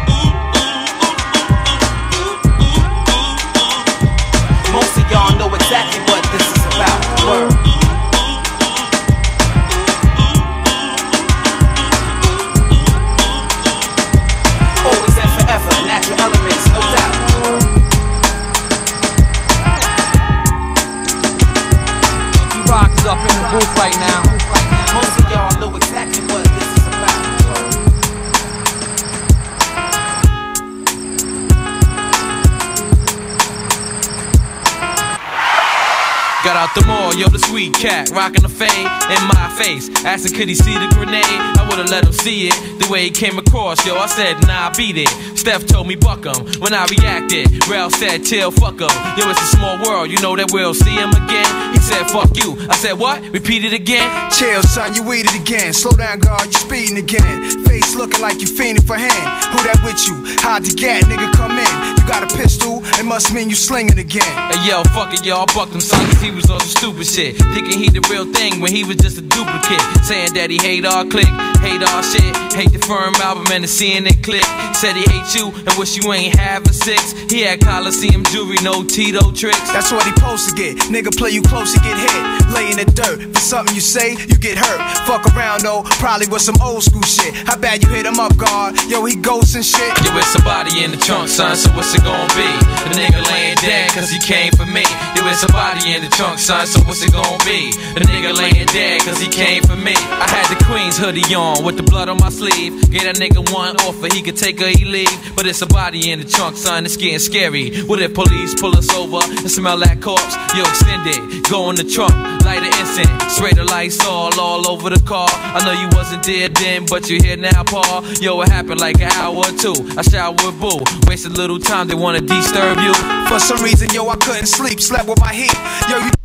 Got out the mall, yo, the sweet cat, rockin' the fade in my face. Asking could he see the grenade? I would've let him see it. The way he came across, yo, I said, nah, beat it. Steph told me buck him. When I reacted, Ralph said, chill, fuck him. Yo, it's a small world, you know that we'll see him again. He said, fuck you. I said, what? Repeat it again. Chill, son, you weeded again. Slow down, guard, you speeding again. Face looking like you fiending for hand. Who that with you? Hard to get, nigga, come in. You got a pistol, it must mean you slinging again. Hey, yo, fuck it, yo, I bucked him, son, cause he was on some stupid shit. Thinking he the real thing when he was just a duplicate. Saying that he hate our clique, hate our shit, hate the firm album and the C N N click. Said he hate you and wish you ain't have a six. He had Coliseum jewelry, no Tito tricks. That's what he supposed to get. Nigga play you close, you get hit. Lay in the dirt, for something you say, you get hurt. Fuck around though, probably with some old school shit. How bad you hit him up, guard? Yo, he ghosts and shit. Yo, it's somebody in the trunk, son, so what's it gonna be? The nigga laying dead cause he came for me. Yo, it's somebody in the trunk, son, so what's it gonna be? The nigga laying dead cause he came for me. I had the Queen's hoodie on with the blood on my sleeve. Get that nigga one offer, he could take or he leave. But it's a body in the trunk, son, it's getting scary. What if police pull us over and smell that corpse? Yo, extend it, go in the trunk, light an incense, spray the lights all, all over the car. I know you wasn't there then, but you here now, Paul. Yo, it happened like an hour or two. I showered with Boo, wasted a little time, they wanna disturb you. For some reason, yo, I couldn't sleep, slept with my heat. Yo, you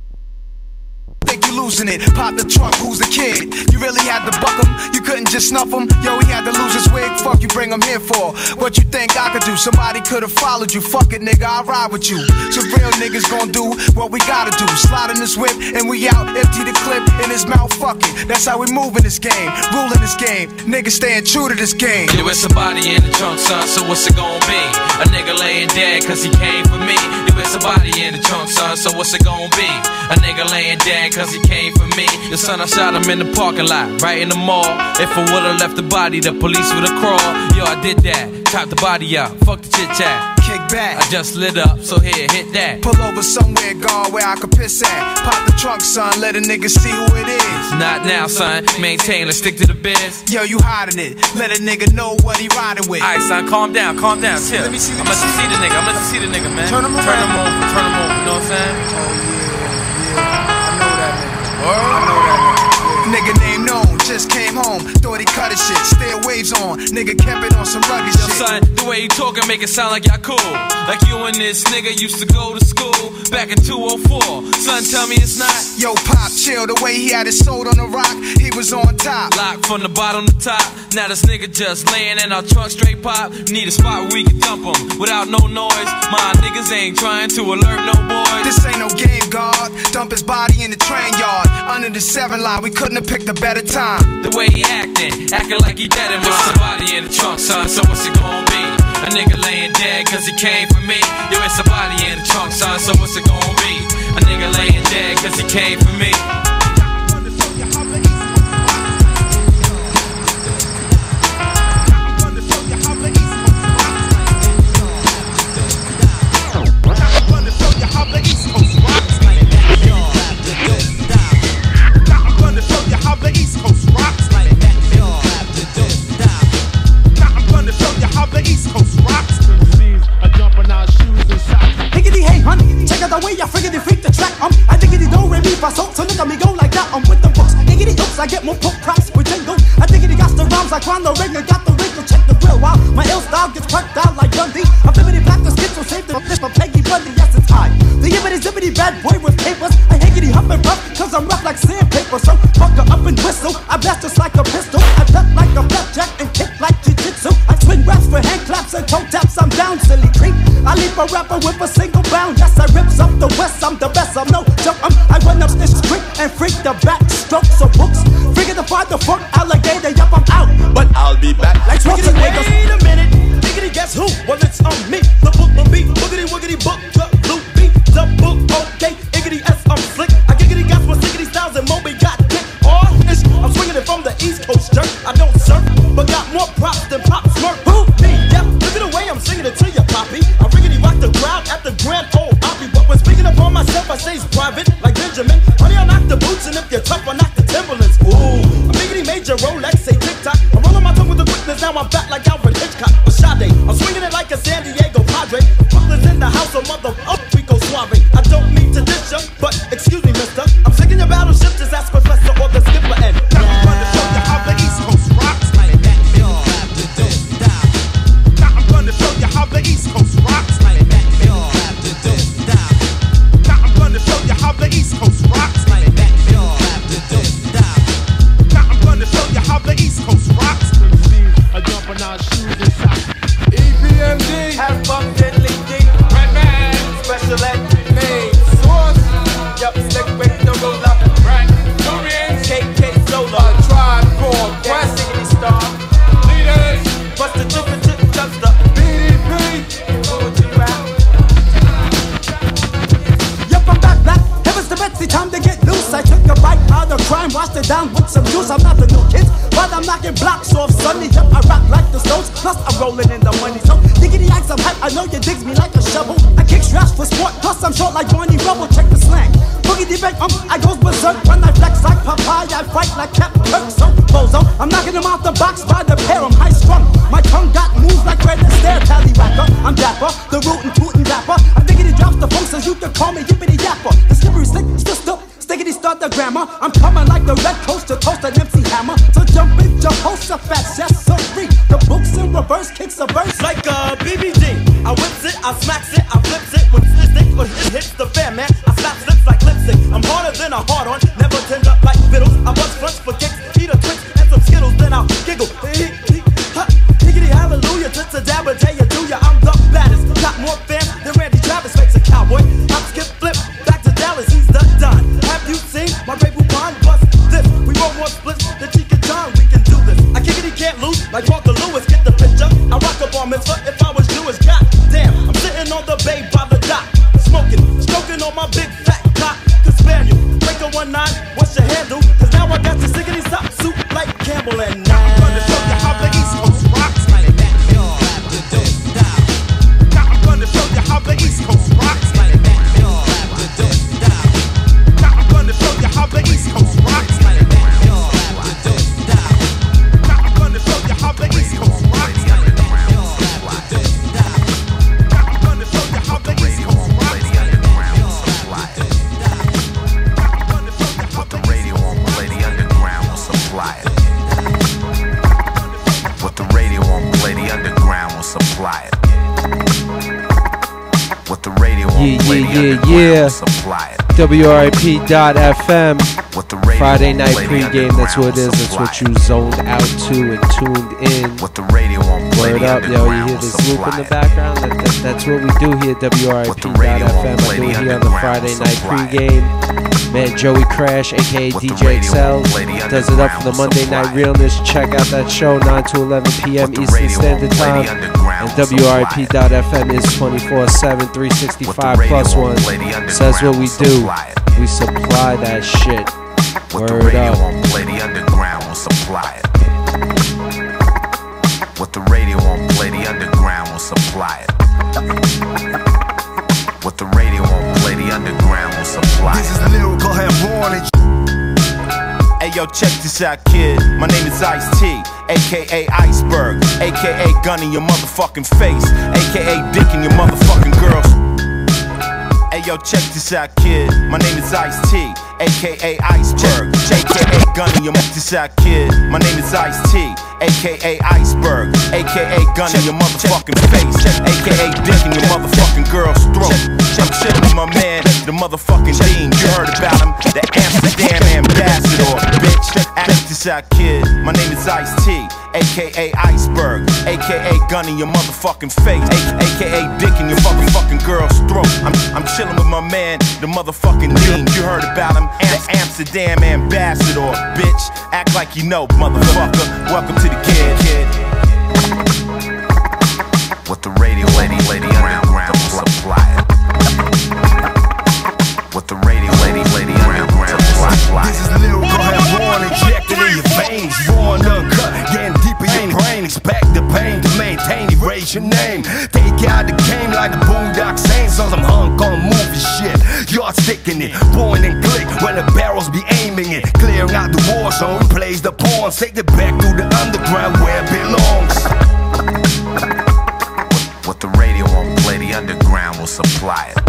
think you losing it, pop the trunk, who's the kid? You really had to buck him, you couldn't just snuff him. Yo, he had to lose his wig, fuck you bring him here for? What you think I could do? Somebody could've followed you, fuck it nigga, I'll ride with you. Some real niggas gon' do what we gotta do. Slide in this whip and we out, empty the clip in his mouth, fuck it. That's how we move in this game, ruling this game. Niggas staying true to this game. Yo, it's somebody in the trunk, son, so what's it gon' be? A nigga laying dead cause he came for me. Yo, it's somebody in the trunk, son, so what's it gon' be? A nigga laying dead cause he came for me. Your son, I shot him in the parking lot, right in the mall. If I would've left the body, the police would've crawled. Yo, I did that, chopped the body out, fuck the chit chat. Kick back, I just lit up, so here, hit that. Pull over somewhere, guard, where I could piss at. Pop the trunk, son, let a nigga see who it is. Not now, son, maintain, let's stick to the biz. Yo, you hiding it, let a nigga know what he riding with. Alright, son, calm down, calm down, chill. Let me see, I'm gonna see the nigga, I'm gonna see the nigga, man. Turn him around. Turn him over, turn him over, you know what I'm saying? Oh, yeah, yeah, I know that nigga. I know that nigga. Nigga name known, just came home, thought he cut his shit, still waves on, nigga kept it on some rugged Yo, shit. son, the way you talkin' make it sound like y'all cool. Like you and this nigga used to go to school back in two oh four. Son, tell me it's not. Yo, Pop, chill, the way he had his soul on the rock, he was on top. Locked from the bottom to top, now this nigga just layin' in our trunk straight pop. Need a spot where we can dump him without no noise. My niggas ain't trying to alert no boys. This ain't no game, guard, dump his body in the train yard. Under the seven line, we couldn't have picked a better time. The way he actin', actin' like he dead and with somebody in the trunk, son, so what's it gon' be? A nigga laying dead cause he came for me. Yo, it's somebody in the trunk, son, so what's it gon' be? A nigga laying dead cause he came for me. The way I figured they freak the track, um, I diggity don't re me so so look at me go like that, I'm um, with the books, diggity oops, I get more poke props with jingle. I diggity got the rhymes like Ron the Ringer, got the wrinkle, check the grill, while my ill style gets cracked out like Dundee. I'm flippity black, the skits will save the flip of Peggy Bundy, yes it's I. The yibbity zippity bad boy with papers, I higgity hump and rough, cause I'm rough like sandpaper, so fuck her up and whistle, I blast just like a pistol, I duck like a flapjack and kick like jiu-jitsu. I swing raps for hand claps and toe taps, I'm down silly creep. I leave a rapper with a single bound, yes I rips up the west, I'm the best, I'm no joke, I'm, I run up this street and freak the backstrokes of books. Figure to find the fuck alligator, yup I'm out, but I'll be back like Swiggity niggas. Wait a minute, diggity guess who? Well it's on me, the book will be boogity woogity book, the blue beat, the book, okay, iggity S, I'm slick. I giggity gas with siggity styles and Moby got dick. Oh, ish, I'm swinging it from the East Coast jerk. I don't surf, but got more props than Pop Smirk. Who? Me, yep, look at the way I'm singing it to you, Poppy. I riggity rock the crowd at the Grand Ole Opry, but when speaking upon myself, I stays private like Benjamin. Honey, I knock the boots, and if you're tough, I knock the Timberlands. Ooh, a biggity major Rolex, say tick-tock. I'm rolling my tongue with the quickness, now I'm back like Alfred Hitchcock or Sade. I'm swinging it like a San Diego Padre. Brooklyn's in the house of mother, oh, Rico Suave. I don't mean to dish ya, but it's crime, washed it down with some juice. I'm not the new kid, but I'm knocking blocks off Sunday. Yep, I rock like the Stones, plus I'm rolling in the money. So diggity yikes, I'm hype, I know you digs me like a shovel. I kick straps for sport, plus I'm short like Barney Rubble. Check the slang. Boogie the bang, um, I goes berserk when I flex like Popeye. I fight like Captain Kirk, so bozo. I'm knocking them out the box by the pair, I'm high strung. My tongue got moves like Red Astaire, Tallywhacker. I'm dapper, the rootin' tootin' rapper. I diggity drops the phone, so you can call me Yippity Yapper. The slippery slick, still still, stickity start the grammar. I'm coming like the red coaster, toast an M C Hammer. So jump in, your host, a fat chest, so free. The books in reverse, kicks a verse. Like a B B G, I whips it, I smacks it, I flips it. When this stick or it hits the fan, man, I slap slips like lipstick. I'm harder than a hard on, never turned up like fiddles. I bust fronts for kicks, eat a twix and some Skittles, then I'll giggle. Higgity hallelujah, just a dab a day, you do ya. I'm the baddest, got more fans than Randy Travis makes a cowboy. I'm skip flip, back to Dallas, he's the Don. Have you seen my Ray Bubon bust this? We roll more splits than Chica John, we can do this. I kick it, he can't lose, like Walker Lewis, get the picture. I rock a bar mitzvah if I was Jewish, goddamn. I'm sitting on the bay by the dock, smoking, stroking on my big fat cock. Could spare you, break a one nine, what's your handle? Cause now I got the sickety sock suit like Campbell and now I'm gonna show you how the East Coast rocks like that. Now I'm gonna show you how the East Coast rocks like that. Now I'm gonna show you how the East Coast rocks like that. Now I'm gonna show you how the East Coast rocks like that. Now I'm gonna show you how the East Coast rocks like that. What the radio won't play, the underground will supply it. What the radio won't play, the underground will supply it. What the radio won't Yeah, play, yeah, the yeah, underground yeah. will supply it. W R I P dot F M. What the radio Friday won't night play, the pregame, that's what it is. underground That's will what you zoned out to and tuned in. What the radio won't play, Word the up, yo. You underground hear will this loop in supply the it. background? That, that, that's what we do here at W R I P dot F M. I do it here on the Friday night pregame. Man, Joey Crash, aka D J X L, does it up for the Monday Night Realness. Check out that show, nine to eleven p.m. Eastern Standard Time. And W R I P dot F M is twenty-four seven, three sixty-five plus one. Says what we do. We supply that shit. What the Word radio up. won't play, the underground will supply it. What the radio won't play, the underground will supply it. What the radio won't play, the underground will supply it. This is lyrical hair born in. Hey yo, check this out, kid. My name is Ice-T, aka Iceberg, aka gun in your motherfucking face, aka dick in your motherfucking girls. Hey yo, check this out, kid. My name is Ice-T, aka Iceberg, aka gun in your motherfucking this out, kid. My name is Ice-T, aka Iceberg, aka gun in your motherfucking face, aka dick in your motherfucking girl's throat. I'm chillin' with my man, the motherfucking Dean. You heard about him, the Amsterdam ambassador, bitch. Check this out, kid. My name is Ice-T, aka Iceberg, aka gun in your motherfucking face, aka dick in your motherfucking girl's throat. I'm I'm chillin' with my man, the motherfucking Dean. You heard about him, the Amsterdam ambassador, bitch. Act like you know, motherfucker. Welcome to the kid, kid. What the radio lady, lady underground will supply it. What the radio lady, lady underground will supply it. This is lyrical hair born injected in your veins. Born uncut, getting deep in your brain. Expect the pain to maintain, erase your name. Take out the game like the Boondock Saints on some Hong Kong movie shit. You're sticking it, point and click when the barrels be aiming it. Clearing out the war zone, plays the pawns. Take it back to the underground where it belongs. What the radio won't play, the underground will supply it.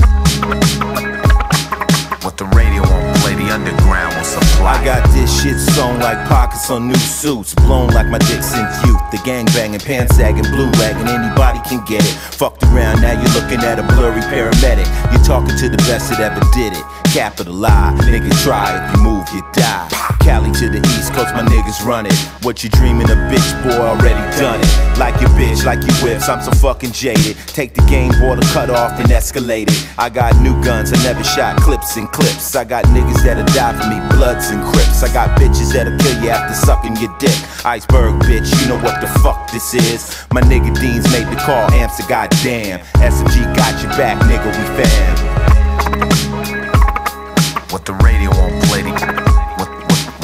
What the radio won't play, the underground will supply it. I got this shit sewn like pockets on new suits, blown like my dick since youth. The gang banging, pants sagging, blue wagging, anybody can get it. Fucked around, now you're looking at a blurry paramedic. You're talking to the best that ever did it. Capital I, nigga try, if you move you die. Cali to the east coast, my niggas run it. What you dreaming of, bitch, boy, already done it. Like your bitch, like your whips, I'm so fucking jaded. Take the game, boy, the cut off, then escalate it. I got new guns, I never shot clips and clips. I got niggas that'll die for me, Bloods and Crips. I got bitches that'll kill you after sucking your dick. Iceberg, bitch, you know what the fuck this is. My nigga Deans made the call, Amster, goddamn. S M G got your back, nigga, we fam. What the radio won't play, the, what, what,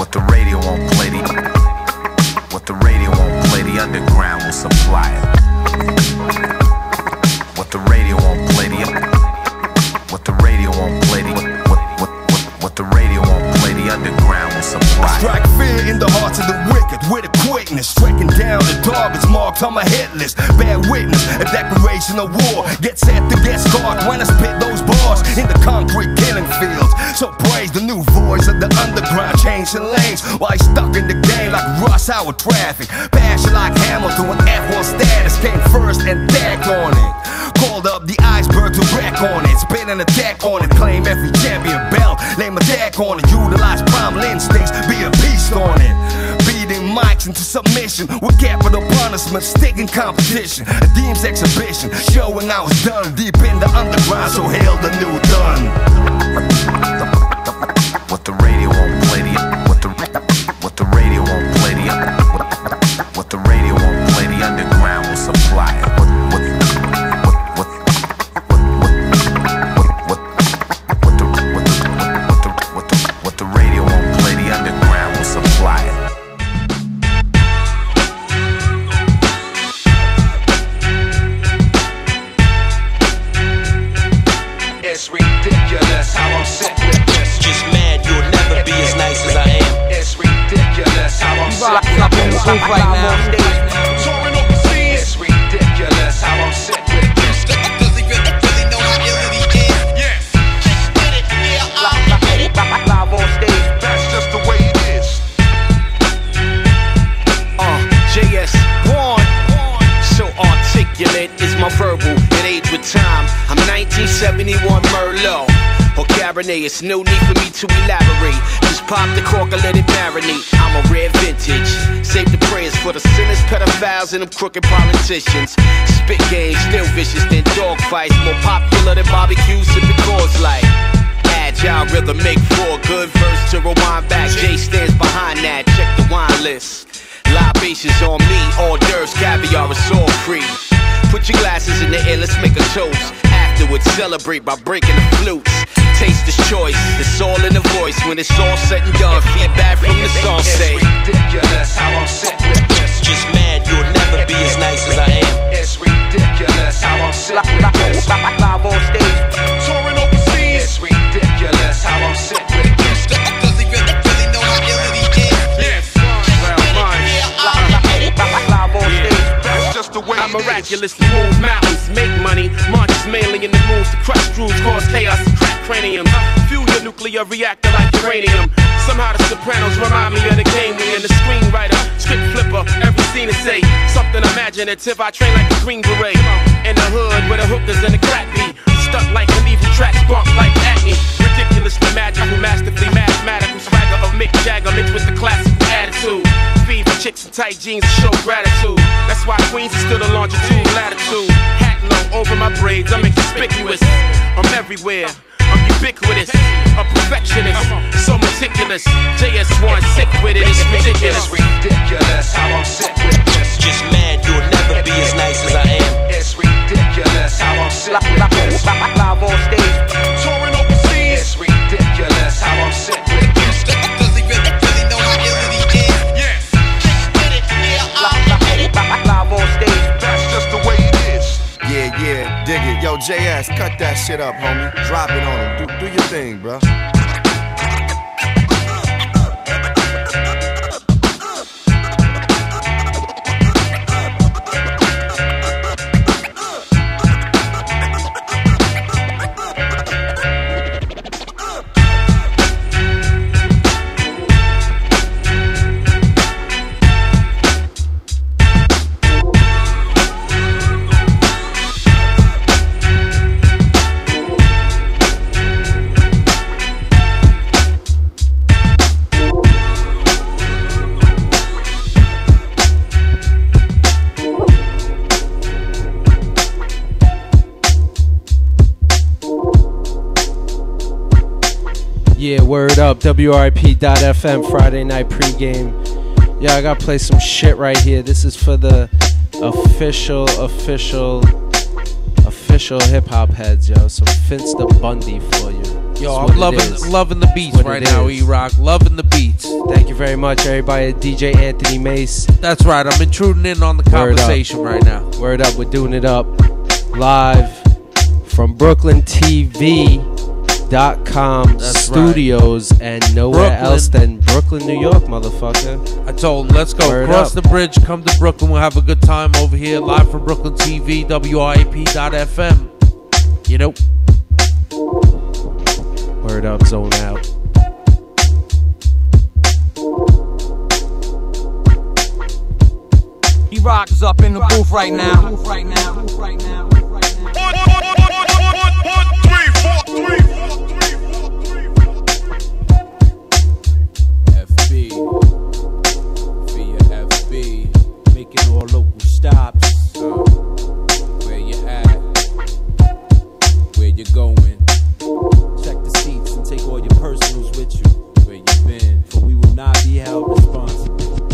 supply it. What the radio won't play to you. What the radio won't play to you. What, what, what, what the radio won't play, the underground will supply it. Strike fear in the hearts of the wicked with a quickness, striking down the targets marked on my hit list. Bear witness, a declaration of war. Get set to get scarred when I spit those bars in the concrete killing fields. So praise the new voice of the underground, changing lanes while he's stuck in the game like rush hour traffic. Passion like Hamilton when F one status came first and deck on it. Called up the iceberg to wreck on it, spin an attack on it, claim every champion belt, lay my deck on it, utilize primal instincts, be a beast on it. Beating mics into submission with capital punishment, sticking competition, a Deems exhibition, showing I was done deep in the underground, so hail the new done. What the radio won't play to you. What the, what the radio won't play to you. What, what the radio won't play, the underground will supply it. What, what, what, what, what, what, what, what the, what the, what the, what the, what the radio won't play, the underground will supply it. It's ridiculous how I'm sick with this. Just mad you'll never be as nice as I am. It's ridiculous how I'm sick Rock in the booth right now. Touring overseas. It's ridiculous how I'm sick with this. Does he really, really know how ill it is? Yes. Live on stage. That's just the way it is. Uh, J S one. So articulate is my verbal, it aged with time. I'm nineteen seventy-one Merlot or Cabernet, it's no need for me to elaborate. Just pop the cork and let it marinate. I'm a rare vintage. Save the prayers for the sinners, pedophiles, and them crooked politicians. Spit game, still vicious than dog fights. More popular than barbecue, sipping Coors Light. Agile rhythm, make for a good verse to rewind back. Jay stands behind that, check the wine list. Libations on me, hors d'oeuvres, caviar, it's all free. Put your glasses in the air, let's make a toast. Afterwards, celebrate by breaking the flutes. Taste is choice, it's all in the voice. When it's all said and done, feedback from the song say It's ridiculous how I'm sick with this. just mad you'll never be as nice as I am. It's ridiculous how I'm sick with this. Live on stage. Touring overseas. It's ridiculous how I'm sick with this. Does he really, really know how ill it is? Yes. Well, mine. Live on stage. That's just the way I it is. miraculously move mountains, make money. Marches mainly in the moves to crush grooves, cause chaos and crack craniums. Fuel your nuclear reactor like uranium. Somehow the Sopranos remind me of the game we in. The screenwriter, script flipper, every scene to say something imaginative. I train like a Green Beret in the hood where the hookers and the crack beat. Stuck like medieval tracks, bump like acne. Ridiculously magical, masterfully mathematical swagger of Mick Jagger mixed with the classical attitude. Feed for chicks in tight jeans to show gratitude. That's why Queens is still a longitude latitude. Hat low over my braids, I'm inconspicuous. I'm everywhere, I'm ubiquitous. A perfectionist, so meticulous. J S one, sick with it, it's ridiculous. It's ridiculous how I'm sick with this. Just mad you'll never be as nice as I am. It's ridiculous how I'm sick with this. Live on stage. Touring overseas. It's ridiculous how I'm sick with this. Does he really, really know how ill it is? Yes. Live on stage. That's just the way it is. Yeah, yeah, dig it. Yo, J S, cut that shit up, homie. Drop it on him. Do, do your thing, bro. Yeah, word up, W R I P dot F M, Friday night pregame. Yeah, I gotta play some shit right here. This is for the official, official, official hip hop heads, yo. Some Finsta Bundy for you. Yo, It's I'm what it loving is. loving the beats What right it now, is. E-Rock. Loving the beats. Thank you very much, everybody. D J Anthony Mace. That's right. I'm intruding in on the Word conversation up. right now. Word up. We're doing it up live from Brooklyn T V dot com That's studios and nowhere Brooklyn. else than Brooklyn, New York, motherfucker. I told him, let's go. Word Cross up. the bridge, come to Brooklyn. We'll have a good time over here. Live from Brooklyn T V, W R A P dot F M. You know. Word up, zone out. E-Rock is up in the booth right now. Right now. Right now. F B, via F B, making all local stops. Uh, where you at? Where you going? Check the seats and take all your personals with you. Where you been? For we will not be held responsible.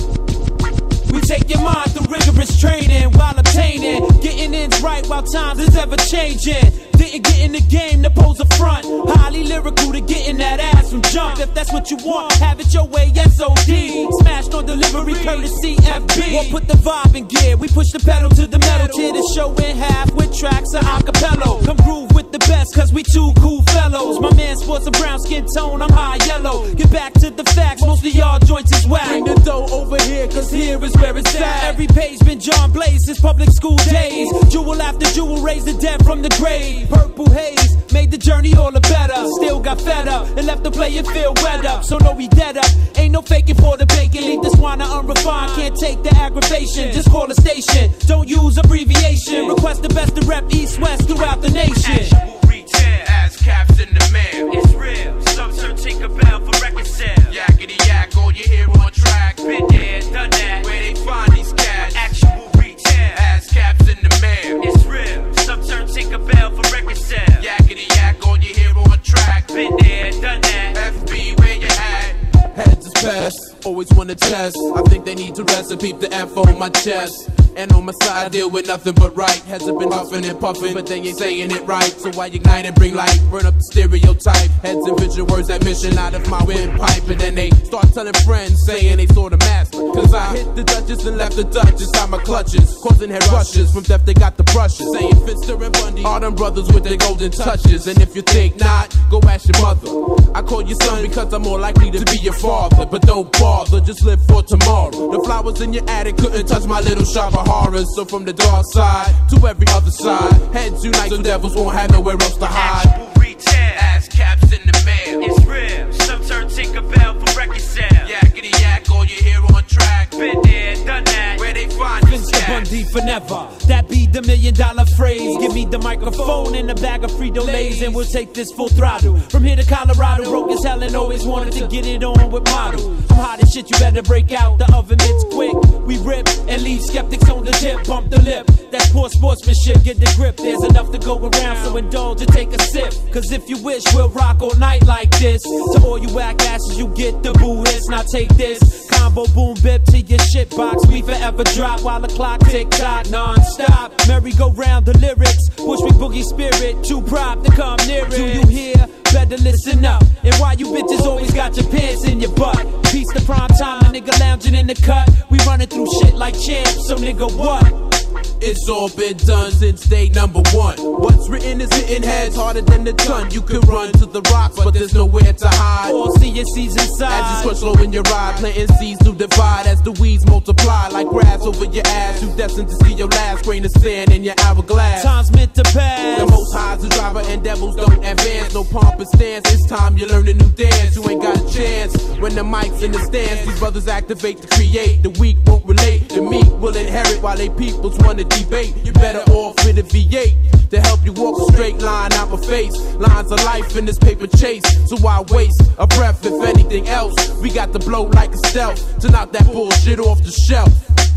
We take your mind through rigorous training while obtaining, getting ends right while times is ever changing. Didn't get in the game to pose a front. Highly lyrical to getting that ass from jump. If that's what you want, have it your way, S O D. Smashed on delivery, courtesy F B. Or put the vibe in gear. We push the pedal to the metal. Tear the show in half with tracks of acapella. Come groove with the best, cause we two cool fellows. My man sports a brown skin tone, I'm high yellow. Get back to the facts, most of y'all joints is whack. Bring the dough over here, cause here is where it's at. Every page been John Blaze since public school days. Jewel after jewel, raise the dead from the grave. Purple haze, made the journey all the better. Still got fed up, and left the player feel wet up. So no, we dead up, ain't no faking for the bacon. Leave this wine unrefined, can't take the aggravation. Just call a station, don't use abbreviation. Request the best to rep east-west throughout the nation. Actual retail, ass caps in the mail. It's real, some turn Tinkerbell for record sale. Yakety yak, all you hear on track. Been there, done that, where they find these cats. Actual retail, ass caps in the mail. It's real, some turn Tinkerbell for record sale. Yakety yak, all you hear on track. Been there, done that, F B, where you at? Heads is best, always wanna test. I think they need to rest and peep the F on my chest. And on my side, I deal with nothing but right. Heads have been huffing and puffing, but they ain't saying it right. So I ignite and bring light, burn up the stereotype. Heads envision words that mission out of my windpipe. And then they start telling friends, saying they saw the master. Cause I hit the Duchess and left the Duchess out my clutches. Causing head rushes, from death they got the brushes. Saying Finster and Bundy, all them brothers with their golden touches. And if you think not, go ask your mother. I call you son because I'm more likely to be your father. But don't bother, just live for tomorrow. The flowers in your attic couldn't touch my little shop of horrors. So from the dark side to every other side, heads unite so devils won't have nowhere else to hide. Actual retail, ass caps in the mail. It's real, some turn Tinkerbell for record sale. Yakety yak, all you hear on track. Been there, done that, where they find these Finster Bundy for never. That be the million dollar phrase. Give me the microphone and a bag of Frito-Lays and we'll take this full throttle. From here to Colorado, broke as hell and always wanted to get it on with model. I'm hot as shit, you better break out. The oven mitts quick. We rip and leave skeptics on the tip. Bump the lip. That's poor sportsmanship. Get the grip. There's enough to go around, so indulge and take a sip. Cause if you wish, we'll rock all night like this. To all you whack asses, you get the boo hits. Now take this combo boom bip to your shit box. We forever drop while the clock tick tock non-stop. Merry go round the lyrics. Push me boogie spirit. Too prop to come near it. Do you hear? Better listen up. And why you bitches always got your pants in your butt? Peace the prime time, a nigga lounging in the cut. We running through shit like champs, so nigga what? It's all been done since day number one. What's written is hitting heads harder than the gun. You can run to the rocks, but there's nowhere to hide. All see your season inside. As you switch slow in your ride, planting seeds to divide. As the weeds multiply like grass over your ass, you destined to see your last grain of sand in your hourglass. Time's meant to pass. The most high's the driver and devils don't advance. No pomp and stance, it's time you learn a new dance. You ain't got a chance when the mic's in the stands. These brothers activate to create. The weak won't relate. The meek will inherit while they peoples wanna debate. You better off with a V eight to help you walk a straight line out my face. Lines of life in this paper chase, so why waste a breath if anything else? We got to blow like a stealth to knock that bullshit off the shelf.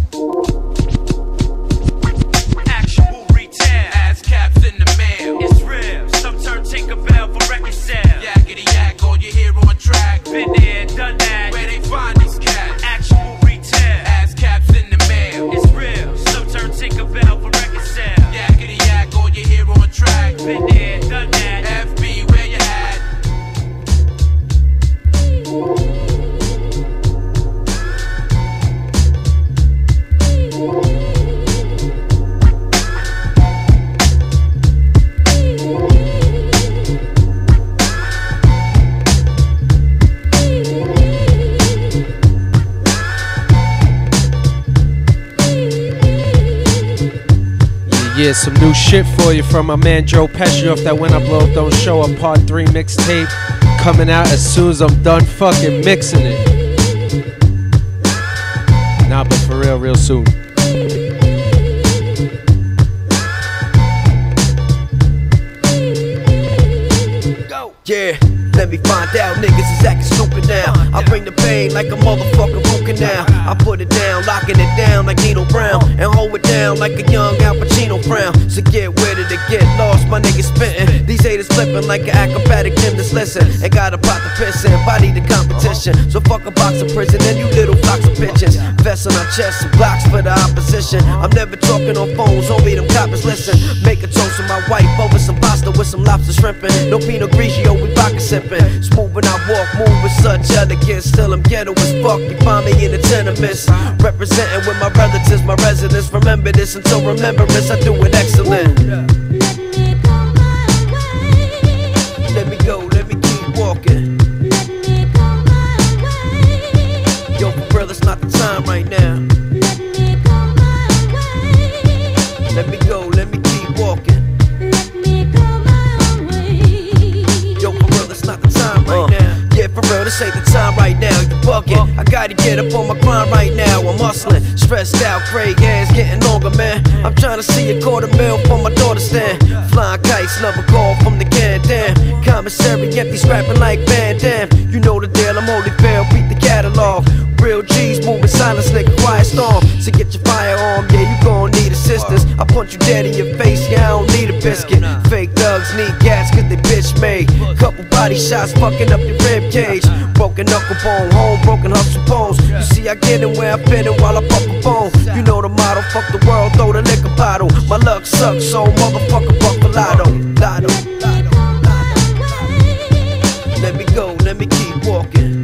Actual retail, ass caps in the mail. It's real, some turn Tinkerbell for record sale. Yakety yak, all you hear on track. Been there, done that, where they find these cats. Actual retail, ass caps in the mail. It's real, some turn Tinkerbell for record sale. Yakety yak, all you hear on track. Been there, done that, F B, where you at? Yeah, some new shit for you from my man Joe Pesci off that When I Blow Up Don't Show Up Part three mixtape. Coming out as soon as I'm done fucking mixing it. Nah, but for real, real soon. Yeah, let me find out, niggas is acting stupid now. I bring the pain like a motherfucker Ruka now. I put it down, locking it down like Nino Brown, and hold it down like a young Al Pacino frown. So get with it or get lost, my niggas spittin'. These haters flippin' like an acrobatic gymnast, listen. Ain't got a pot to piss in, body the competition. So fuck a box of prison and you little flocks of pigeons. Vests on our chests and blocks for the opposition. I'm never talking on phones, only them coppers listen. Make a toast to my wife over some pasta with some lobster shrimpin'. No Pinot Grigio, we vodka sippin'. Smooth when I walk, move with such elegance. Still I'm ghetto as fuck, you find me in the tenements. Representing with my relatives, my residents. Remember this until remembrance, I do it excellent. Let me go, let me keep walking. Yo, for real, it's not the time right now. Let me go, let me keep walking. Yo, for real, it's not the time right now. Yeah, for real, this ain't the time right now. You bugging, I gotta get up on my grind right now. I'm hustling, stressed out, gray hairs getting longer, man. I'm trying to see a quarter mil for my daughter stand. Flying kites, never call from the can, damn. Commissary empty, scrapping like Van Damme. You know the deal, I'm only fair, beat the catalog. Real G's moving silence, nigga, quiet storm. So get your firearm, yeah, you gon' need assistance. I punch you dead in your face, yeah, I don't need a biscuit. Fake thugs need gas, cause they bitch made. Couple body shots fucking up your rib cage. Broken knuckle bone, home, broken hustle bones. You see, I get in where I fit it while I pop a bone. You know the motto, fuck the world, throw the liquor bottle. My luck sucks, so motherfucker, fuck the lotto. Lotto, lotto, lotto. Let me go, let me keep walking.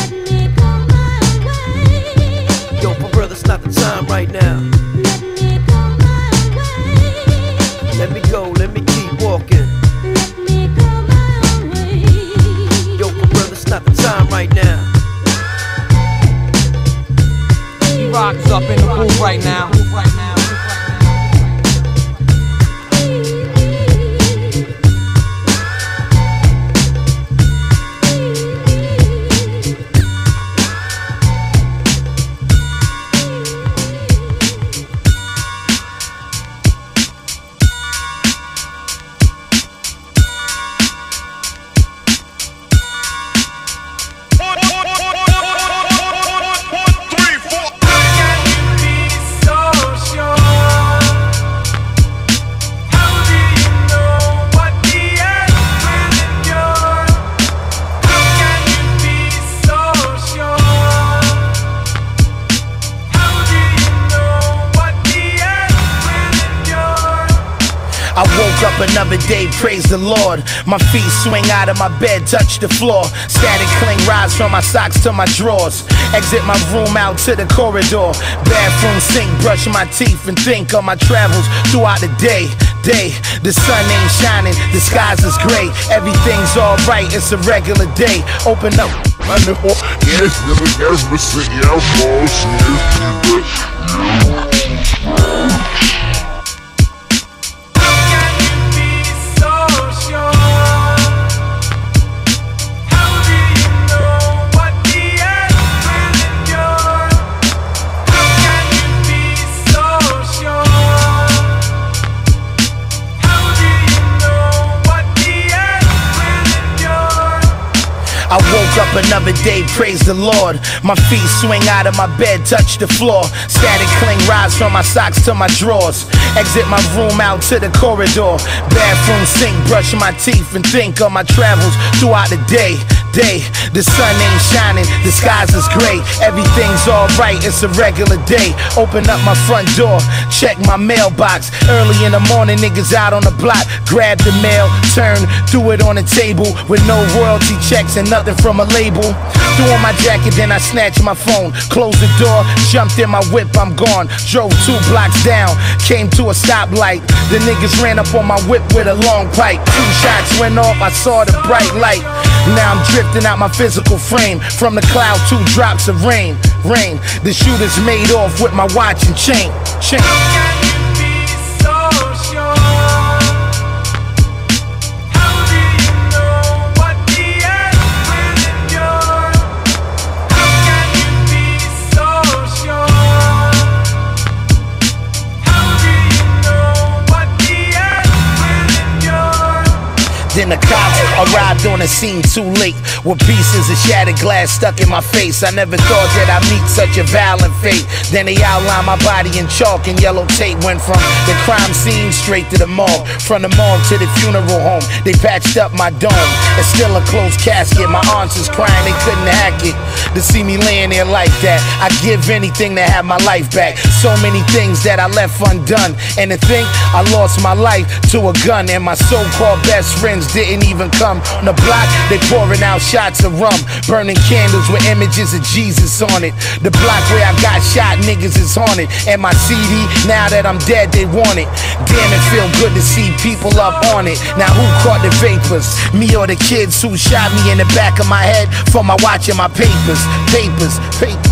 Yo, for real, it's not the time right now. Let me go, let me keep walking. Yo, for real, it's not the time right now. E-Rock is up in the booth right now. Another day, praise the Lord. My feet swing out of my bed, touch the floor. Static cling rise from my socks to my drawers. Exit my room out to the corridor. Bathroom sink, brush my teeth and think of my travels throughout the day. Day, the sun ain't shining, the skies is gray. Everything's alright, it's a regular day. Open up. I woke up another day, praise the Lord. My feet swing out of my bed, touch the floor. Static cling rise from my socks to my drawers. Exit my room out to the corridor. Bathroom sink, brush my teeth and think of my travels throughout the day. Day, the sun ain't shining, the skies is gray. Everything's alright, it's a regular day. Open up my front door, check my mailbox. Early in the morning, niggas out on the block. Grab the mail, turn, threw it on the table with no royalty checks and nothing from a label. Threw on my jacket, then I snatched my phone. Closed the door, jumped in my whip, I'm gone. Drove two blocks down, came to a stoplight. The niggas ran up on my whip with a long pipe. Two shots went off, I saw the bright light. Now I'm drifting out my physical frame. From the cloud, two drops of rain. Rain, the shooters made off with my watch and chain. Chain. How can you be so sure? Then the cops arrived on the scene too late, with pieces of shattered glass stuck in my face. I never thought that I'd meet such a violent fate. Then they outlined my body in chalk and yellow tape. Went from the crime scene straight to the morgue, from the morgue to the funeral home. They patched up my dome, it's still a closed casket. My aunts is crying, they couldn't hack it. To see me laying there like that, I'd give anything to have my life back. So many things that I left undone, and to think I lost my life to a gun. And my so-called best friends didn't even come. On the block, they pouring out shots of rum, burning candles with images of Jesus on it. The block where I got shot, niggas is haunted. And my C D, now that I'm dead, they want it. Damn, it feel good to see people up on it. Now who caught the vapors? Me or the kids who shot me in the back of my head for my watch and my papers, papers, papers.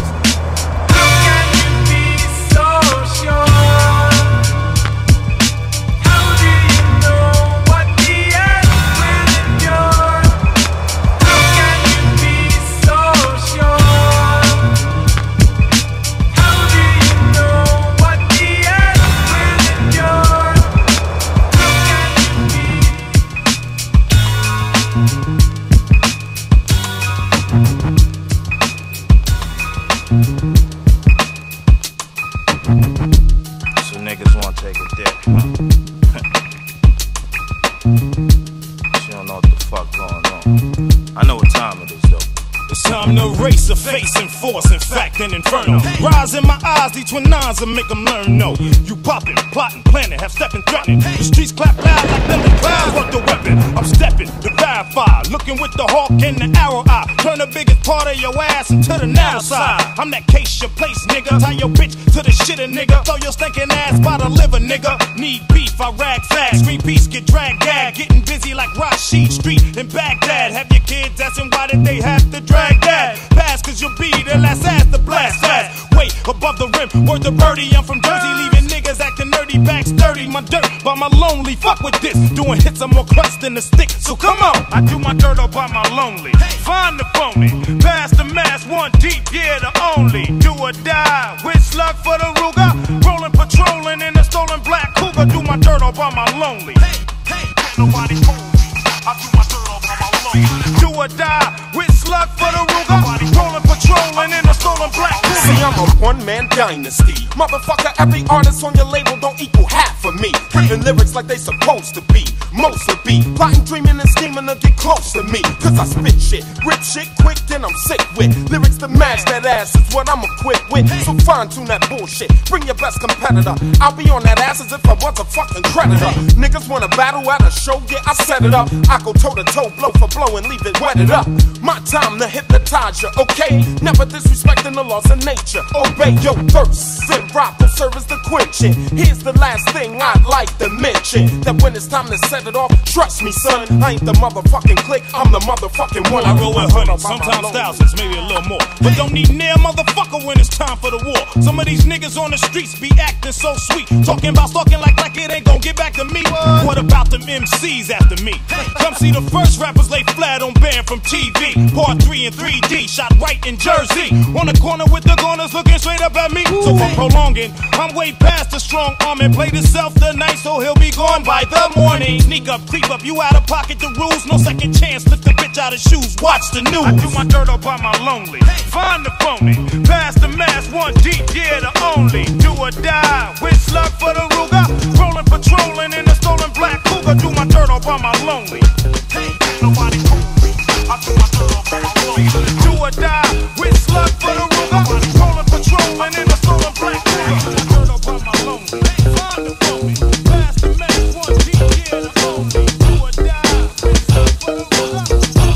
Force, in fact, an inferno. Rise in my eyes, these twin nines will make them learn. No, you poppin', plotting, planning, have stepping, threatening. The streets clap loud like them and clouds work the weapon. I'm stepping, the bad fire, looking with the hawk and the arrow eye. Turn the biggest part of your ass into the narrow side. I'm that case your place, nigga. Tie your bitch to the shitter, nigga. Throw your stinking ass by the liver, nigga. Need beef, I rag fast. Greenpeace get dragged, gag. Getting busy like Rashid Street in Baghdad. Have your kids asking why did they have to drag that? Pass, cause you'll be the last ass to blast fast. Wait, above the rim, word the birdie. I'm from Jersey, leaving niggas acting nerdy, back sturdy. My dirt by my lonely, fuck with this. Doing hits, I'm more clutch than a stick. So come on, I do my dirt all by my lonely. Find the phony, pass the mask, one deep, yeah, the only. Do or die, with slug for the Ruger. Rolling, patrolling in a stolen black Cougar. Do my dirt all by my lonely. Nobody move, I do my dirt all by my lonely. Do or die, with slug for the Ruger. Rolling, patrolling in a stolen black Cougar. See, I'm a one-man dynasty. Motherfucker, every artist on your label don't equal half of me. Printing lyrics like they supposed to be. Most of be plotting, dreaming, and scheming to get close to me. Cause I spit shit, rip shit quick, then I'm sick with lyrics to match that ass is what I'm equipped with. So fine-tune that bullshit, bring your best competitor. I'll be on that ass as if I was a fucking creditor. Niggas wanna battle at a show, yeah, I set it up. I go toe-to-toe, blow for blow, and leave it wetted up. My time to hypnotize you, okay? Never disrespecting the laws of nature. Obey your thirst, and rock will serve as the quenching. Here's the last thing I'd like to mention, that when it's time to set it off, trust me, son, I ain't the motherfucking click, I'm the motherfucking one. I roll with honey, sometimes thousands, maybe a little more, but don't need near motherfucker when it's time for the war. Some of these niggas on the streets be acting so sweet, talking about stalking like like it ain't gon' get back to me. What, what about them M Cs after me? Come see the first rappers lay flat on band from T V. Part three in three D, shot right in Jersey, on the corner with the gunners looking straight up at me. So for prolonging, I'm way past the strong arm and played himself the night, so he'll be gone by the morning. Sneak up, creep up, you out of pocket, the rules, no second chance, lift the bitch out of shoes, watch the news. I do my dirt all by my lonely, find the phony, pass the mask, one deep, yeah, the only. Do or die, with slug for the Ruger, rolling, patrolling in a stolen black Cougar. Do my dirt all by my lonely. Nobody move me, I do my dirt all by my lonely. Do or die, with slug for the Ruger, rolling, patrolling in a stolen black Cougar. Do my dirt all by my lonely, find the phony, pass the mask, one deep, yeah, the only. Do or die, with slug for the Ruger.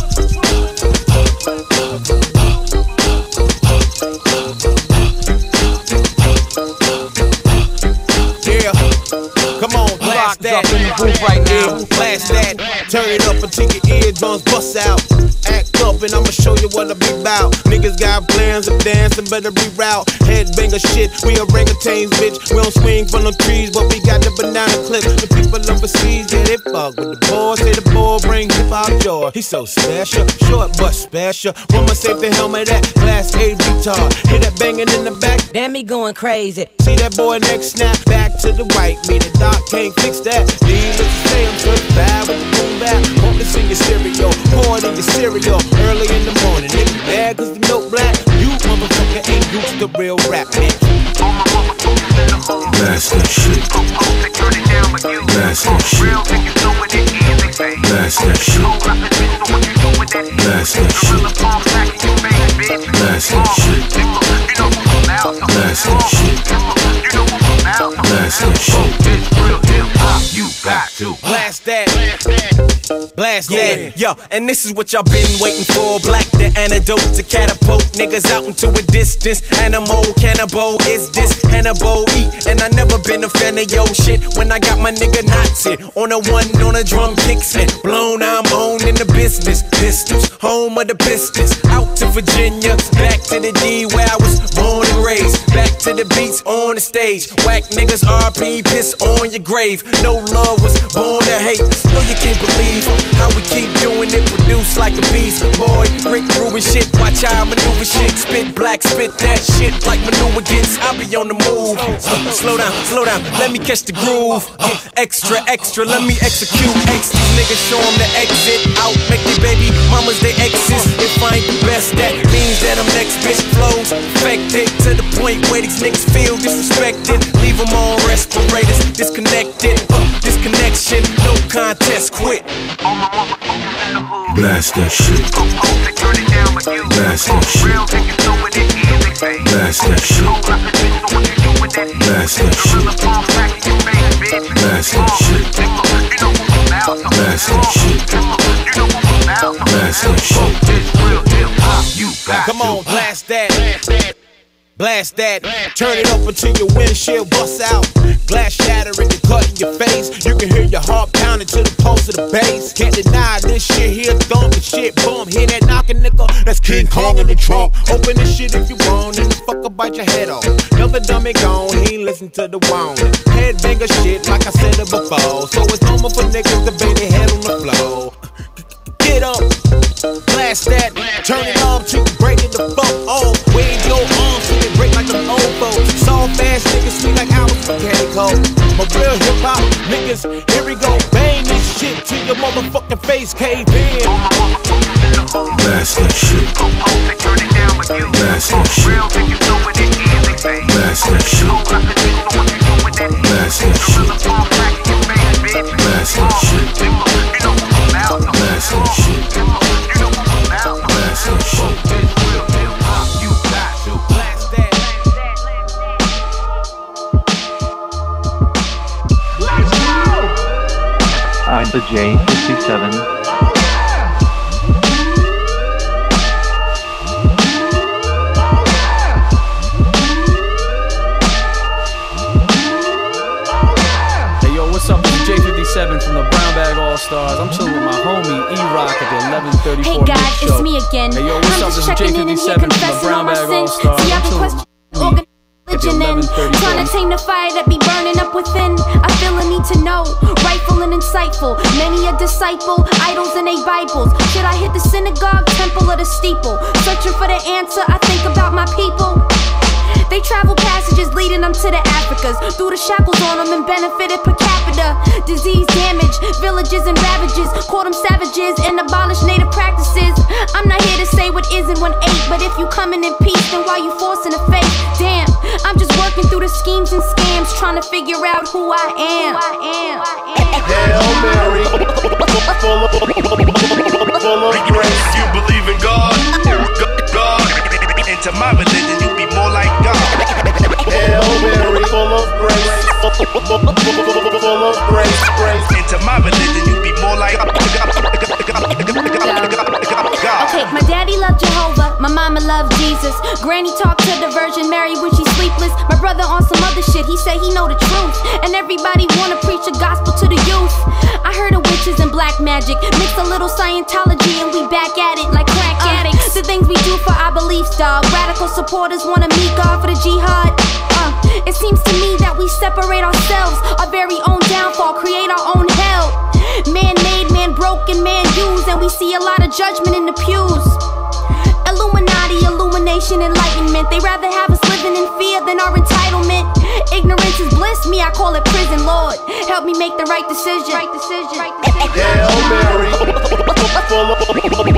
Yeah, come on, blast that. In the booth right now. Blast that. Turn it up until your eardrums bust out. Act up and I'ma show you what I be bout. Niggas got plans of dancing, better reroute. Headbanger shit, we orangutans, bitch. We don't swing from the trees, but we got the banana clip. The people overseas, yeah, they fuck with the boy. Say the boy bring hip hop joy. He's so special, short but special. Woman save the helmet at class A retard. Hear that banging in the back, damn me going crazy. See that boy next snap, back to the right. Me the doc can't fix that. Needless to say, I'm certified with the boom back. Want to more than your cereal early in the morning. If you mad cause the milk black, you motherfucker ain't used to real rap, man. Blast that shit. Blast that shit. Blast that shit. Blast that shit. Blast that shit. Blast that shit. Blast that shit. You got to blast that. Blast that, yo, and this is what y'all been waiting for. Black the antidote to catapult niggas out into a distance. Animal cannibal, is this Hannibal E? And I never been a fan of yo shit. When I got my nigga Nazi on a one on a drum kicks and blown, I'm on in the business. Pistols, home of the Pistons. Out to Virginia, back to the D where I was born and raised. Back to the beats on the stage. Whack niggas R P, piss on your grave. No love was born to hate. No, you can't believe how we keep doing it, produce like a beast. Boy, Rick Rubin shit, watch how I maneuver shit. Spit black, spit that shit like maneuver gets. I'll be on the move. Uh, slow down, slow down, let me catch the groove. Uh, extra, extra, let me execute. X, these niggas show them the exit out. Make their baby mamas they exes. If I ain't the best, that means that I'm next. Bitch flows, affected to the point where these niggas feel disrespected. Leave them on respirators, disconnected. Uh, disconnection, no contest, quit. blast that shit. Blast that shit. Blast that shit. Blast that shit. Blast that shit. Blast that shit. Blast that shit. Come on, blast that. Blast that, turn it up until your windshield busts out. Glass shattering and cut in your face. You can hear your heart pounding to the pulse of the bass. Can't deny this shit here, thump and shit bump. Hear that knocking, nigga? That's King Kong in the trunk. Open this shit if you want, and the fucker bite your head off. Another dummy gone, he ain't listen to the wound. Headbanger shit, like I said it before. So it's normal for niggas to bang their head on the floor. Get up, blast that, turn it up till you break it the fuck off. Wave your arms till they break like them old folks. Soft ass niggas sweet like hours from candy cold. My real hip hop niggas, here we go. Bang this shit till your motherfucking face cave in. Blast that shit. Blast that shit. Blast that shit. Blast that shit. Blast that shit. Blast that shit. Blast that shit. You got to blast that. Let's go! I'm the J fifty-seven. What's up, it's J fifty-seven from the Brown Bag All Stars. I'm chilling with my homie E-Rock at the eleven thirty-four Hey God, show. it's me again. Hey yo, what's I'm up, just this is J checking in and here fifty-seven from the confessing Brown all my Bag All sins. Stars. See, I've I'm been chilling questioning religion and trying to tame the fire that be burning up within. I feel a need to know, rightful and insightful. Many a disciple, idols in they Bibles. Should I hit the synagogue, temple, or the steeple? Searching for the answer, I think about my people. They travel passages leading them to the Africas. Threw the shackles on them and benefited per capita. Disease damage, villages and ravages. Call them savages and abolish native practices. I'm not here to say what isn't one eight, but if you coming in peace, then why you forcing a faith? Damn, I'm just working through the schemes and scams, trying to figure out who I am. Hail Mary, full of, full of grace. You believe in God, God. Into my religion, you be more like God. Hail Mary, full of grace, full of grace, grace. Into my religion, you be more like God. Okay, my daddy loved Jehovah, my mama loved Jesus. Granny talked to the Virgin Mary when she's sleepless. My brother on some other shit, he said he know the truth. And everybody wanna preach the gospel to the youth. I heard of witches and black magic, mix a little Scientology and we back at it like crack addicts. The things we do for our beliefs, dog. Radical supporters wanna meet God for the jihad. Uh, it seems to me that we separate ourselves, our very own downfall, create our own hell. Man-made, man broken, man used, and we see a lot of judgment in the pews. Illuminati, illumination, enlightenment. They rather have us living in fear than our entitlement. Ignorance is bliss, me I call it prison. Lord, help me make the right decision. Right decision. Right decision. Hail Mary, full of,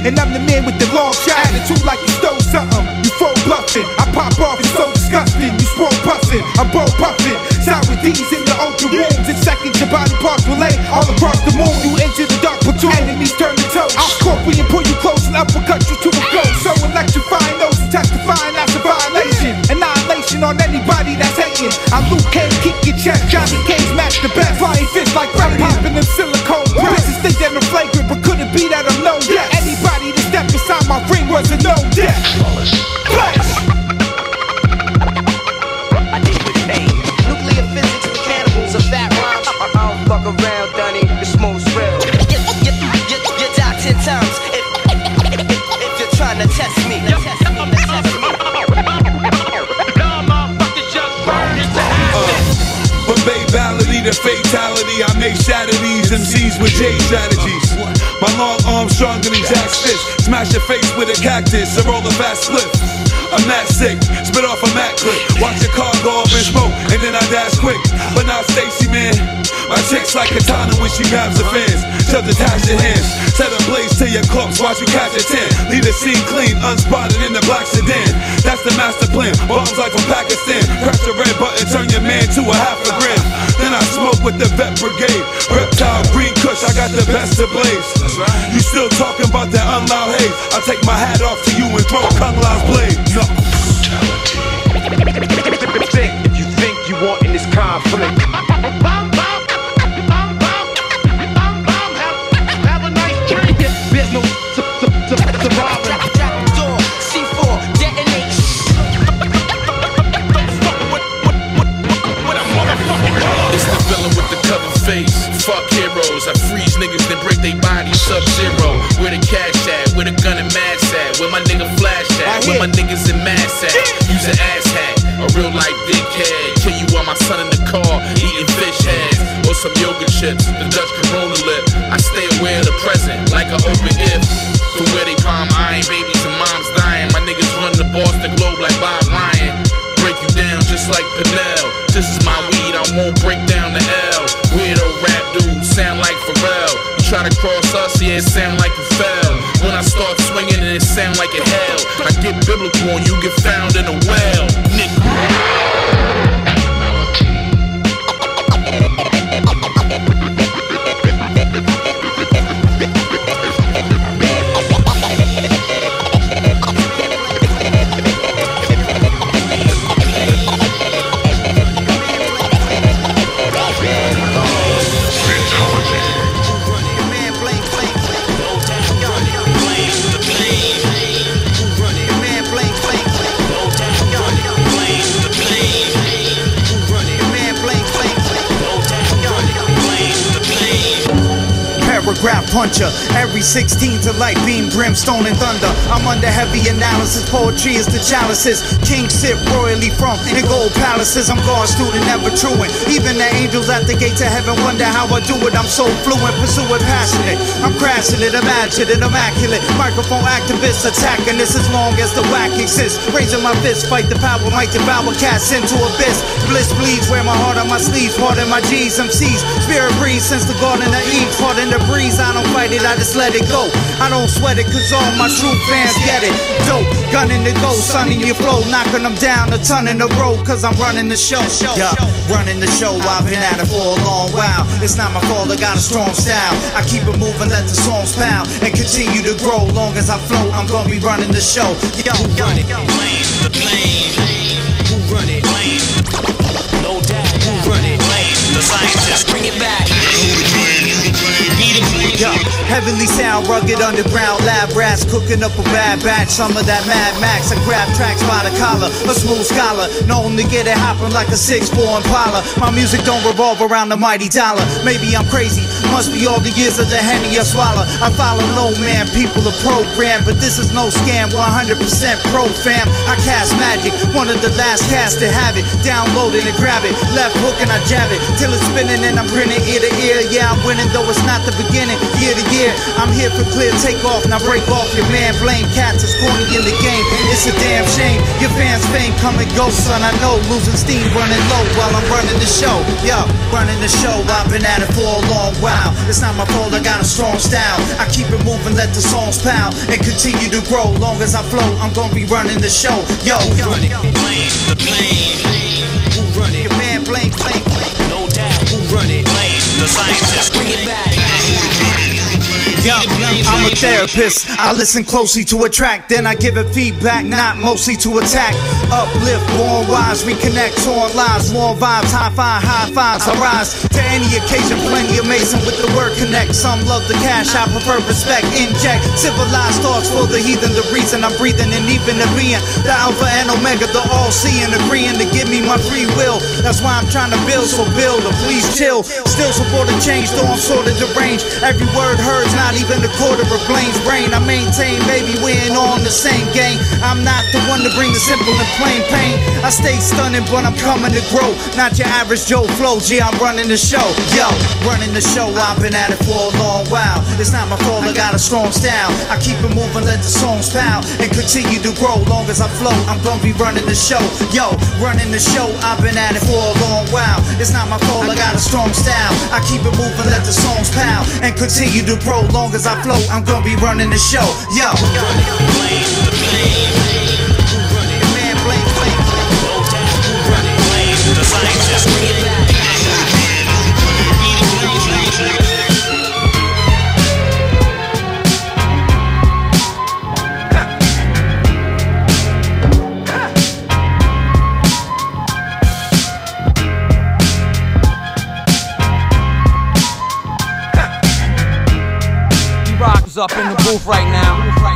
And I'm the man with the long shot attitude like you stole something. You full bluffing, I pop off, it's so disgusting. You swole puffing, I'm bow puffing. Sour D's in your open rooms. In seconds, your body parts will lay all across the moon. You enter the dark platoon, enemies turn to toes. I'll scorpion, pull you close and uppercut you to a ghost. So electrifying those who testifying that's a violation. Annihilation on anybody that's hating. I'm Luke Cage, kick your chest. Johnny Cage match the best. Flying fists like rap popping them silicone bricks. Bitches think that I'm flagrant, but could it be that I'm known yet? Anybody that stepped inside my ring was a known death. Flash! I did with pain. Nuclear physics, mechanicals, of that rhymes. I don't fuck around, Dunny. It's most real. You, you, you, you die ten times if, if, if, if you're trying to test me. Test me, test me. From Bay Valley to fatality, I make shatter these M Cs with J strategies. My long arm stronger than Jack's fist. Smash your face with a cactus or roll a fast split. I'm that sick, spit off a Mac clip. Watch your car go up in smoke, and then I dash quick. But not Stacy, man. My chick's like Katana when she grabs the fans. She'll detach your hands, set a blaze to your corpse, watch you catch a ten. Leave the scene clean, unspotted in the black sedan. That's the master plan, bombs like from Pakistan. Press the red button, turn your man to a half a gram. Then I smoke with the vet brigade. Reptile, green kush, I got the best of blaze. You still talking about that unloud haze? I'll take my hat off to you and throw Kung Lao's blade. No. Think if you think you want in this conflict. Have a nice drink. There's no surviving. Trap door, C four, detonate. It's the villain with the cover face. Fuck heroes. I freeze niggas, then break they bodies sub-zero. Where the cash at? Where the gun and mask at? Where my nigga flash at? Where my niggas in mass at? Use an ass hat. A real life dickhead. Kill you while my son in the car eating fish heads or some yoga chips. The Dutch Corona lip. I stay aware of the present like an open if. For where they palm iron babies and moms dying. My niggas run the Boston Globe like Bob Ryan. Break you down just like Pinnell. This is my weed, I won't break down the L. Weirdo rap dude, sound like Pharrell. You try to cross us, yeah, it sound like you fell. When I start swinging and it sound like it hell. I get biblical and you get found in a well, nigga. Paragraph puncher, every sixteen to light beam, brimstone and thunder. I'm under heavy analysis, poetry is the chalices. Kings sit royally from in gold palaces. I'm God's student, never truant. Even the angels at the gates of heaven wonder how I do it. I'm so fluent, pursue it, passionate. I'm crashing it, imagine it, immaculate. Microphone activists attacking this as long as the whack exists. Raising my fist, fight the power, might devour cats into abyss. Bliss bleeds, wear my heart on my sleeves. Pardon my G's, M C's. Spirit breeze since the garden of Eve. Pardon the breeze, I don't fight it, I just let it go. I don't sweat it, cause all my true fans get it. Dope, gun in the go, sun in your flow. Knocking them down a ton in a row, cause I'm running the show. Yeah, running the show, I've been at it for a long while. It's not my fault, I got a strong style. I keep it moving, let the songs pound, and continue to grow. Long as I float, I'm gonna be running the show. Yo, who run it? Blame the blame. Who run it? Blame. No doubt. Who run it? Blame the scientists. Bring it back. Yo, heavenly sound, rugged underground lab rats cooking up a bad batch. Some of that Mad Max. I grab tracks by the collar, a smooth scholar, known to get it hopping like a six four Impala. My music don't revolve around the mighty dollar. Maybe I'm crazy, must be all the years of the Henny I swallow. I follow low man, people are programmed, but this is no scam. one hundred percent pro fam. I cast magic, one of the last cast to have it. Download it and grab it, left hook and I jab it till it's spinning and I'm grinning ear to ear. Yeah, I'm winning though it's not the beginning. year to year. I'm here for clear takeoff, now break off your man. Blame cats is corny in the game. It's a damn shame. Your fans' fame come and go, son. I know losing steam, running low while I'm running the show. Yo, running the show. I've been at it for a long while. It's not my fault. I got a strong style. I keep it moving, let the songs pound and continue to grow. Long as I flow, I'm gonna be running the show. Yo, who run it? Blame the blame. Who run it? Your man blame, blame, blame. No doubt. Who run it? Blame the scientist. Bring it back. Yo, I'm a therapist. I listen closely to a track, then I give it feedback, not mostly to attack. Uplift, born wise, reconnect, torn lives, more vibes, high five, high fives. I rise to any occasion, plenty amazing with the word connect. Some love the cash, I prefer respect. Inject civilized thoughts for the heathen. The reason I'm breathing and even the being, the alpha and omega, the all-seeing, agreeing to give me my free will. That's why I'm trying to build, so build, or please chill. Still supporting change, though I'm sort of deranged. Every word heard's not even a quarter of Blaine's brain. I maintain, baby, we ain't all in the same game. I'm not the one to bring the simple and plain pain. I stay stunning, but I'm coming to grow. Not your average Joe Flow, G, I'm running the show. Yo, running the show, I've been at it for a long while. It's not my fault, I got a strong style. I keep it moving, let the songs pound and continue to grow. Long as I flow, I'm gonna be running the show. Yo, running the show, I've been at it for a long while. It's not my fault, I got a strong style. I keep it moving, let the songs pound and continue to grow. Long as I flow, I'm gonna be running the show. Yo, who run it? Blame the blame. Who run it? Man, blame, blame, blame. No doubt. Who run it? Blame the scientist. Bring it back. Up in the booth right now.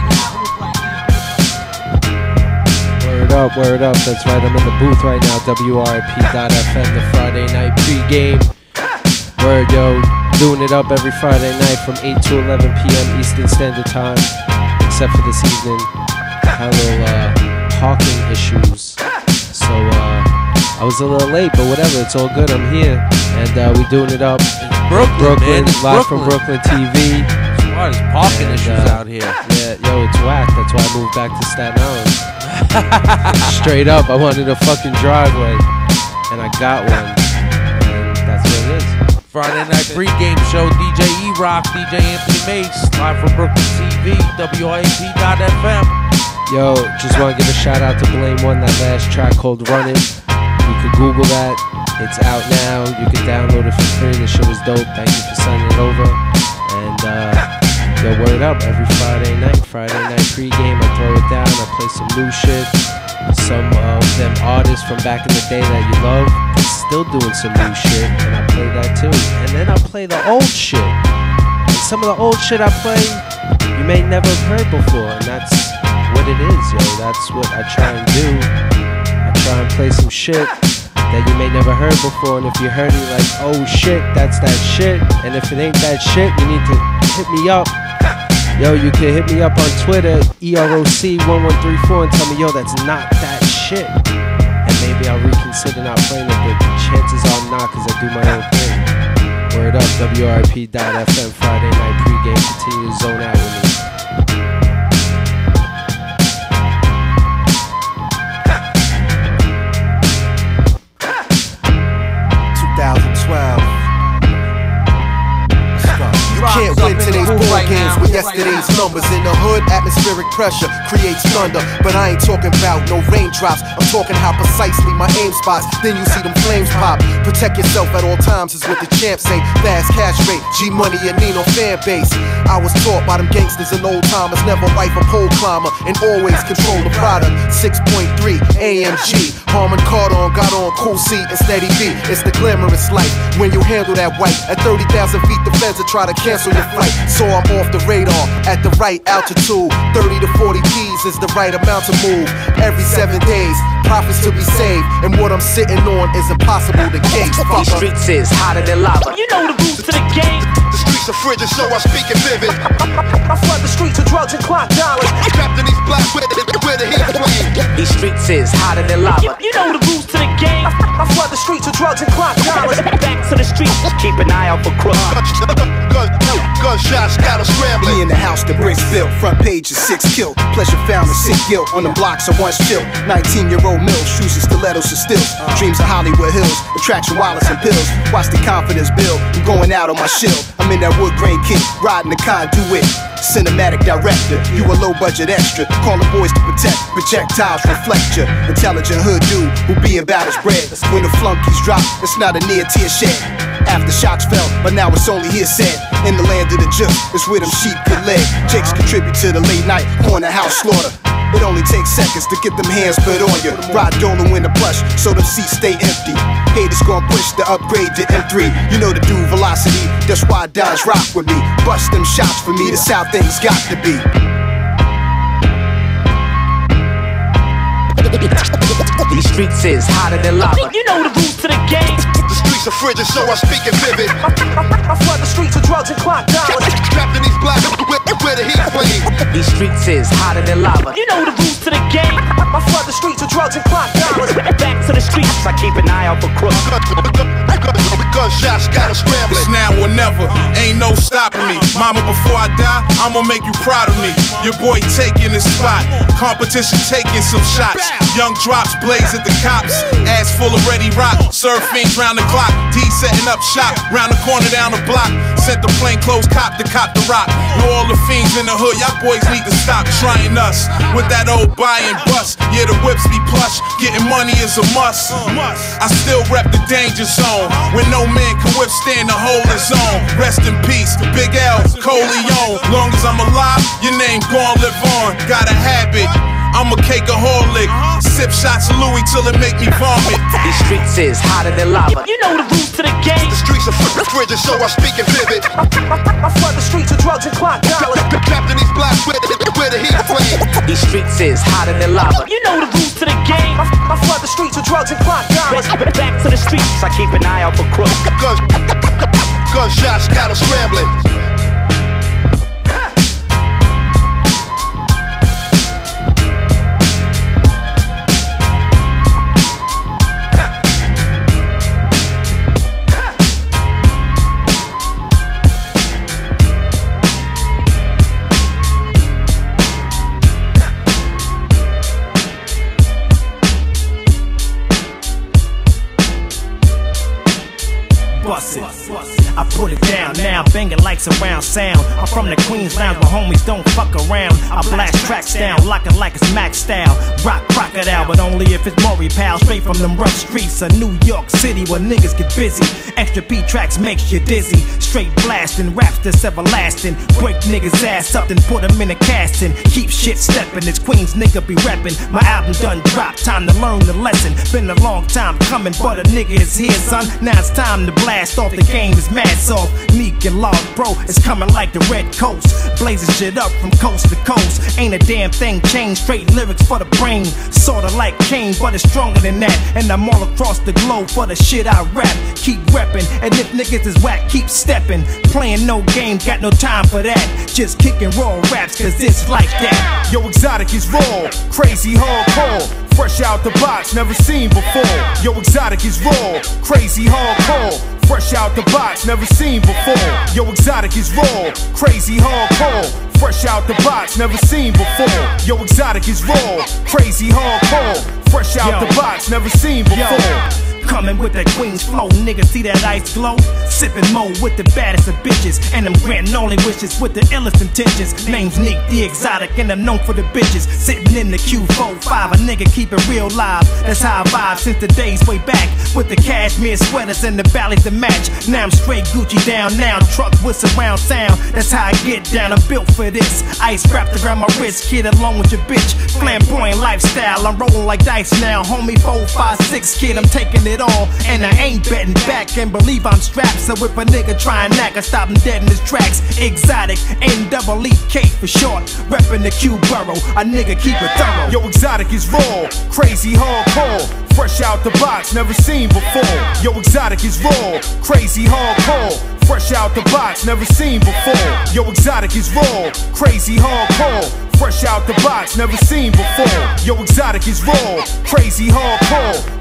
Word up, word up. That's right, I'm in the booth right now. W R I P dot F M, the Friday night pregame. Word, yo. Doing it up every Friday night from eight to eleven p m Eastern Standard Time. Except for this evening. Had a little uh, parking issues. So uh, I was a little late, but whatever. It's all good. I'm here. And uh, we doing it up in Brooklyn, Brooklyn, man. It's live Brooklyn. from Brooklyn T V. Why there's parking And, issues uh, out here? Yeah, yo, it's whack. That's why I moved back to Staten Island. Straight up, I wanted a fucking driveway, and I got one, and that's what it is. Friday night pregame show, D J E-Rock, D J Anthony Mace, live from Brooklyn T V, W R A P dot F M. Yo, just want to give a shout out to Blame One, that last track called Run It. You could Google that. It's out now. You can download it for free. The shit was dope. Thank you for sending it over. And, uh... yo, word up, every Friday night, Friday night pregame, I throw it down, I play some new shit. Some of them artists from back in the day that you love, they're still doing some new shit, and I play that too. And then I play the old shit. And some of the old shit I play, you may never have heard before, and that's what it is, yo. That's what I try and do. I try and play some shit that you may never heard before, and if you heard it, you're like, oh shit, that's that shit. And if it ain't that shit, you need to hit me up. Yo, you can hit me up on Twitter, E R O C one one three four, and tell me, yo, that's not that shit. And maybe I'll reconsider not playing it, but chances are not, because I do my own thing. Word up, W R I P dot F M, Friday night pregame. Continue to zone out with me. twenty twelve. You can't win today's ball games with yesterday's numbers. In the hood, atmospheric pressure creates thunder. But I ain't talking about no raindrops. I'm talking how precisely my aim spots. Then you see them flames pop. Protect yourself at all times is what the champs say. Fast cash rate, G Money and Nino fan base. I was taught by them gangsters and old timers. Never wife a pole climber and always control the product. six point three A M G. Harmon Kardon got on cool seat and steady beat. It's the glamorous life when you handle that white. At thirty thousand feet, the feds will try to cancel your flight. So I'm off the radar at the right altitude. thirty to forty P's is the right amount to move. Every seven days, profits to be saved. And what I'm sitting on is impossible to gauge. These streets is hotter than lava. You know the rules to the game. The streets are frigid, so I speak in vivid. I flood the streets with drugs and clock dollars. Trapped in these blocks where the, where the heat flame. These streets is hotter than lava. You know the rules to the game. I flood the streets with drugs and clock dollars. Back to the streets, keep an eye out for crooks. Gun, gun, Gunshots got them scrambling. Me in the house, the bricks built. Front page is six killed. Pleasure found and sick guilt. On the blocks I once chilled. nineteen year old mills, shoes and stilettos and stills. Dreams of Hollywood Hills, attraction wallets and pills. Watch the confidence build. I'm going out on my shield. I'm in that wood grain kit, riding the conduit. Cinematic director, you a low budget extra. Calling boys to protect, projectiles reflect ya. Intelligent hood dude who be about his bread. When the flunkies drop, it's not a near tear shed. Aftershocks fell, but now it's only hearsay. In the land of the juke, it's where them sheep get led. Jakes contribute to the late night corner house slaughter. It only takes seconds to get them hands put on you. Ride Dolo in the plush, so them seats stay empty. Haters gon' push the upgrade to M three. You know the dude velocity, that's why Dodge rock with me. Bust them shots for me, that's how things got to be. These streets is hotter than lava. You know the rules to the game. The streets are frigid, so I speak in vivid. I flood the streets with drugs and clock dollars. Trapped in these blocks where, where the heat flame. These streets is hotter than lava. You know the rules to the game. I flood the streets with drugs and clock dollars. Back to the streets, I keep an eye out for crooks. Gunshots got them scrambling. It's now or never, ain't no stopping me. Mama, before I die, I'ma make you proud of me. Your boy taking his spot, competition taking some shots. Young drops blaze at the cops, ass full of ready rock. Serve fiends round the clock, D setting up shop. Round the corner down the block, sent the plainclothes cop to cop the rock. Know all the fiends in the hood, y'all boys need to stop trying us with that old buy and bust. Yeah, the whips be plush, getting money is a must. I still rep the danger zone, when no man can withstand the whole zone. Rest in peace, Big L, Coleon. Long as I'm alive, your name gon' live on. Got a habit, I'm a cakeaholic. Sip shots of Louis till it make me vomit. These streets is hotter than lava. You know the rules to the game. The streets are frigid, so I speak in vivid. I flood the streets with drugs and clock dollars. Trapped in these blocks where the, where the heat flame. These streets is hotter than lava. You know the rules to the game. I flood the streets with drugs and clock dollars. Back to the streets, I keep an eye out for crooks. Guns, gunshots got them scrambling. Bust it. I put it down now, banging like surround sound. I'm from the Queens Lounge, where homies don't fuck around. I blast tracks down, locking like it's Mac style. Rock crocodile, but only if it's Maury pal. Straight from them rough streets of New York City, where niggas get busy. Extra P tracks makes you dizzy. Straight blasting, raps that's everlasting. Break niggas ass up, then put them in a casting. Keep shit stepping, this Queens nigga be reppin'. My album done dropped, time to learn the lesson. Been a long time coming, but a nigga is here, son. Now it's time to blast off, the game is mad soft. Neek and Log, bro, it's coming like the Red Coast. Blazing shit up from coast to coast. Ain't a damn thing changed, straight lyrics for the brain. Sorta like Kane, but it's stronger than that. And I'm all across the globe for the shit I rap. Keep reppin', and if niggas is whack, keep steppin'. Playing no game, got no time for that. Just kicking raw raps, cause it's like that. Yo, Exotic is raw, crazy hardcore. Fresh out the box, never seen before. Yo, Exotic is raw, crazy hardcore. Fresh out the box, never seen before. Yo, Exotic is raw, crazy hardcore. Fresh out the box, never seen before. Yo, Exotic is raw, crazy hardcore. Fresh out Yo. the box, never seen before. Yo. Coming with that Queens flow, niggas see that ice glow. Sipping mo with the baddest of bitches, and them granting only wishes with the illest intentions. Name's Nick the Exotic, and I'm known for the bitches. Sitting in the Q forty-five, a nigga keep it real live. That's how I vibe since the days way back, with the cashmere sweaters and the valleys to match. Now I'm straight Gucci down now, truck with surround sound. That's how I get down, I'm built for this. Ice wrapped around my wrist, kid, along with your bitch. Flamboyant lifestyle, I'm rolling like dice now. Homie four, five, six, kid, I'm taking it all, and I ain't betting back, and believe I'm strapped. So if a nigga try and knack, I stop him dead in his tracks. Exotic, N double E K for short. Reppin' the Q borough, a nigga keep it thorough. Yo, Exotic is raw, crazy hardcore. Fresh out the box, never seen before. Yo, Exotic is raw, crazy hardcore. Fresh out the box, never seen before. Yo, Exotic is raw, crazy hardcore. Fresh out the box, never seen before. Yo, Exotic is raw, crazy hardcore.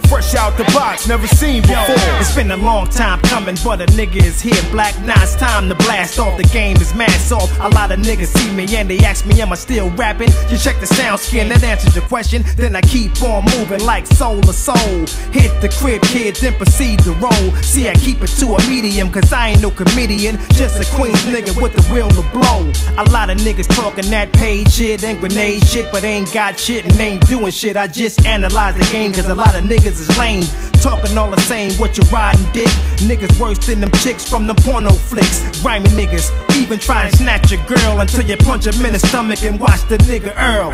fresh out the box, never seen before. Yo, it's been a long time coming, but a nigga is here. Black Nine's time to blast off. The game is mass off. A lot of niggas see me and they ask me, am I still rapping? You check the sound skin, that answers your question. Then I keep on moving like soul to soul. Hit the crib, kids, then proceed to roll. See, I keep it to a medium, cause I ain't no comedian, just a Queens nigga with the will to blow. A lot of niggas talking that page shit and grenade shit, but ain't got shit and ain't doing shit. I just analyze the game, cause a lot of niggas is lame. Talking all the same, what you riding dick? Niggas worse than them chicks from the porno flicks. Grimy niggas, even try and snatch your girl until you punch him in the stomach and watch the nigga Earl.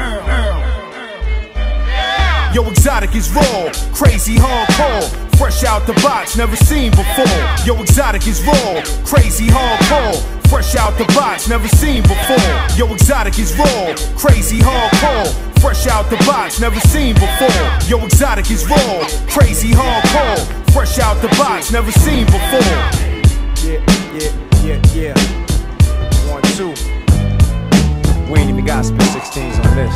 Yo, exotic is raw, crazy hardcore, fresh out the box, never seen before. Yo, exotic is raw, crazy hardcore, fresh out the box, never seen before. Yo, exotic is raw, crazy hardcore, fresh out the box, never seen before. Yo, exotic is raw, crazy hardcore, fresh out the box, never seen before. Yeah, yeah, yeah, yeah. One, two. We ain't even got spit sixteens on this.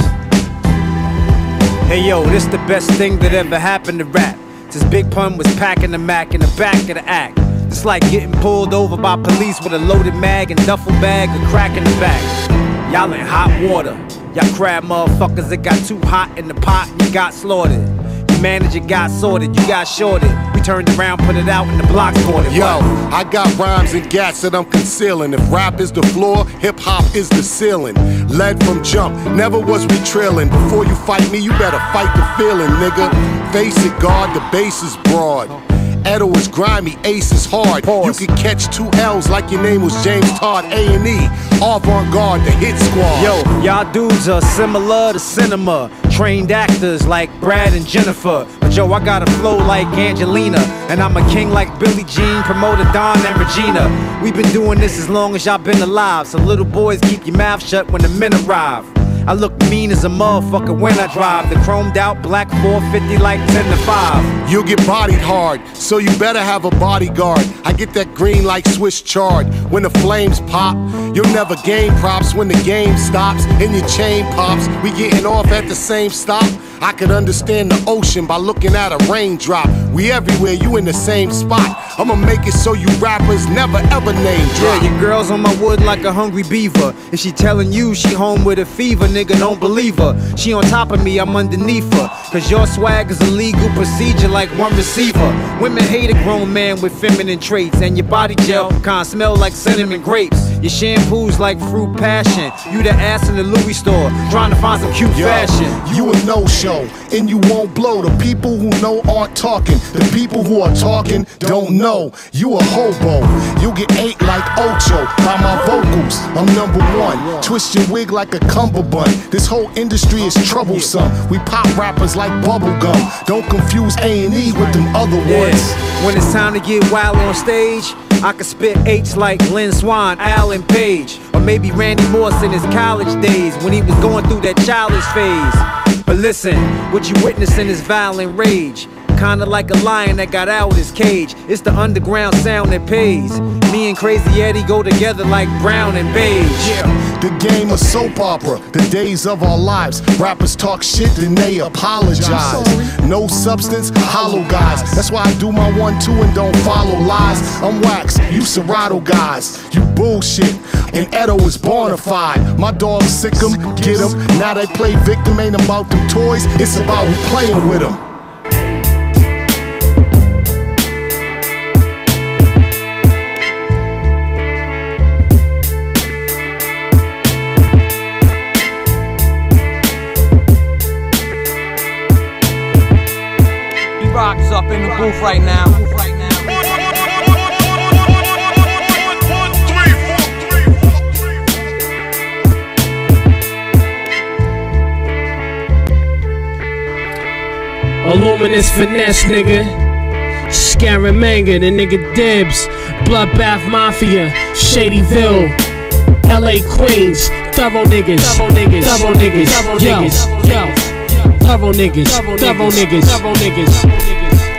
Hey yo, this the best thing that ever happened to rap. Since Big Pun was packing the Mac in the back of the act. It's like getting pulled over by police with a loaded mag and duffel bag, a crack in the back. Y'all in hot water. Y'all crab motherfuckers that got too hot in the pot and you got slaughtered. Your manager got sorted, you got shorted. We turned around, put it out in the block boarded. Yo, I got rhymes and gats that I'm concealing. If rap is the floor, hip hop is the ceiling. Led from jump, never was we trailing. Before you fight me, you better fight the feeling, nigga. Face it, guard, the base is broad. Edo is grimy, Ace is hard. Pause. You can catch two L's like your name was James Todd. A and E, Avant-Garde, the hit squad. Yo, y'all dudes are similar to cinema. Trained actors like Brad and Jennifer. But yo, I got a flow like Angelina. And I'm a king like Billie Jean, promoter Don and Regina. We've been doing this as long as y'all been alive. So little boys, keep your mouth shut when the men arrive. I look mean as a motherfucker when I drive the chromed out black four fifty like ten to five. You'll get bodied hard, so you better have a bodyguard. I get that green like Swiss chard. When the flames pop, you'll never gain props. When the game stops and your chain pops, we getting off at the same stop. I could understand the ocean by looking at a raindrop. We everywhere, you in the same spot. I'ma make it so you rappers never ever name drop. Yeah, your girl's on my wood like a hungry beaver. If she telling you she home with a fever, nigga, don't believe her. She on top of me, I'm underneath her. Cause your swag is a legal procedure like one receiver. Women hate a grown man with feminine traits. And your body gel kinda smell like cinnamon grapes. Your shampoo's like fruit passion. You the ass in the Louis store, trying to find some cute Yo, fashion. You a no-show, and you won't blow. The people who know aren't talking. The people who are talking don't know. You a hobo, you'll get ate like Ocho by my vocals. I'm number one, twist your wig like a cummerbund. This whole industry is troublesome. We pop rappers like bubblegum. Don't confuse A and E with them other ones. Yeah. When it's time to get wild on stage, I can spit H like Lynn Swan, Alan Page, or maybe Randy Moss in his college days when he was going through that childish phase. But listen, what you witnessing is violent rage. Kinda like a lion that got out of his cage. It's the underground sound that pays. Me and Crazy Eddie go together like Brown and Beige. Yeah, the game of soap opera, the days of our lives. Rappers talk shit, then they apologize. No substance, hollow guys. That's why I do my one, two, and don't follow lies. I'm wax, you Serato guys. You bullshit, and Edo is bonafide. My dogs sick 'em, get 'em. Now they play victim, ain't about them toys. It's about who playing with them. Rock's up in the booth right now. Illuminous finesse, nigga. Scaramanga, the nigga Dibs. Bloodbath Mafia, Shadyville, L A Queens. Thorough niggas, thorough niggas, thorough niggas, thorough niggas, yo. Thorough niggas, thorough niggas, thorough niggas.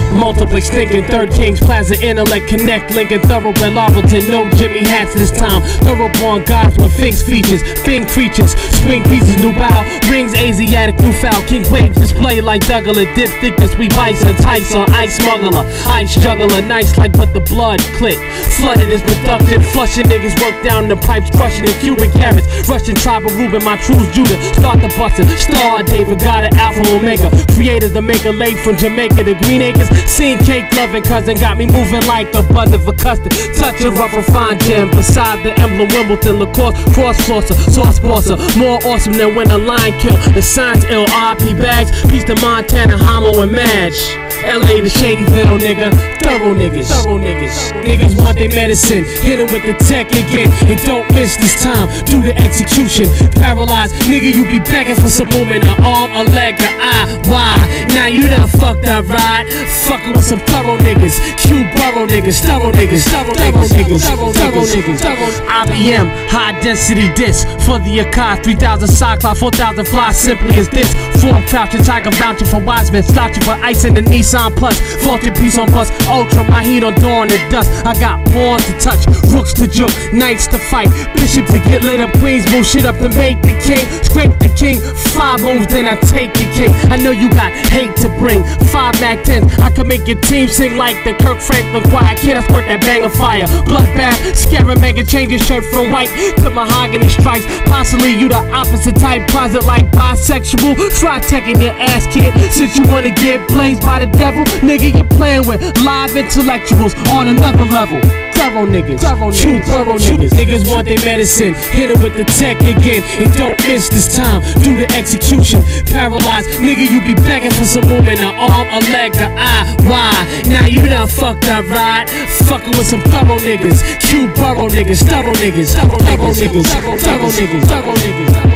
Multiplex thinking, Third Kings Plaza, Intellect Connect, Lincoln, Thoroughbred, Larvelton, no Jimmy Hats this time. Thoroughborn gods with Finks features, Fin creatures, swing pieces, new bow, rings, Asiatic, new foul, King Waves display like Douglas, dip thickness, we bison, tights on ice smuggler, ice juggler, nice like but the blood click, flooded is productive, flushing niggas work down the pipes, crushing in Cuban carrots, Russian tribal Ruben, my truth Judah, start the bustin', Star David, got it, Alpha Omega, created the maker late from Jamaica to Green Acres, seen cake loving cousin, got me moving like a buzz of a custard, touch a rough refined gem, beside the emblem Wimbledon, Lacoste, cross flosser, sauce bosser, more awesome than when a lion kill, the signs ill, R P bags, peace to Montana, Homo and Madge, L A to Shadyville, nigga, thorough niggas, thorough niggas, niggas want their medicine, hit 'em with the tech again, and don't miss this time, do the execution, paralyzed, nigga, you be begging for some movement, an arm, a leg, an eye, why, now you done fucked up, right, fucking with some thorough niggas, Q borough niggas, thorough niggas, thorough niggas, thorough niggas, I B M, high density disc, for the Akai, three thousand Cyclops, four thousand fly, simply as this, form crouching, tiger vouching for Wiseman, slouching for ice in the Nissan Plus, faulty piece on bus, ultra, my heat on dawn and dust, I got pawns to touch, rooks to juke, knights to fight, bishops to get lit up, queens move shit up to make the king, scrape the king, five moves then I take the king, I know you got hate to bring, five Mac tens, I can make your team sing like the Kirk Franklin choir, kid I squirt that bang of fire, bloodbath, scaring mega, change your shirt from white to mahogany stripes, possibly you the opposite type, closet like bisexual, try taking your ass kid, since you wanna get blazed by the devil, nigga you playing with live intellectuals on another level. Thorough niggas, thorough niggas, thorough niggas. Niggas want their medicine, hit 'em with the tech again, and don't miss this time. Do the execution, paralyzed, nigga. You be begging for some woman, an arm, a leg, an eye. Why? Now you done fucked up, right? Fucking with some thorough niggas, Q borough niggas, thorough niggas, thorough niggas, thorough niggas, thorough niggas, thorough niggas.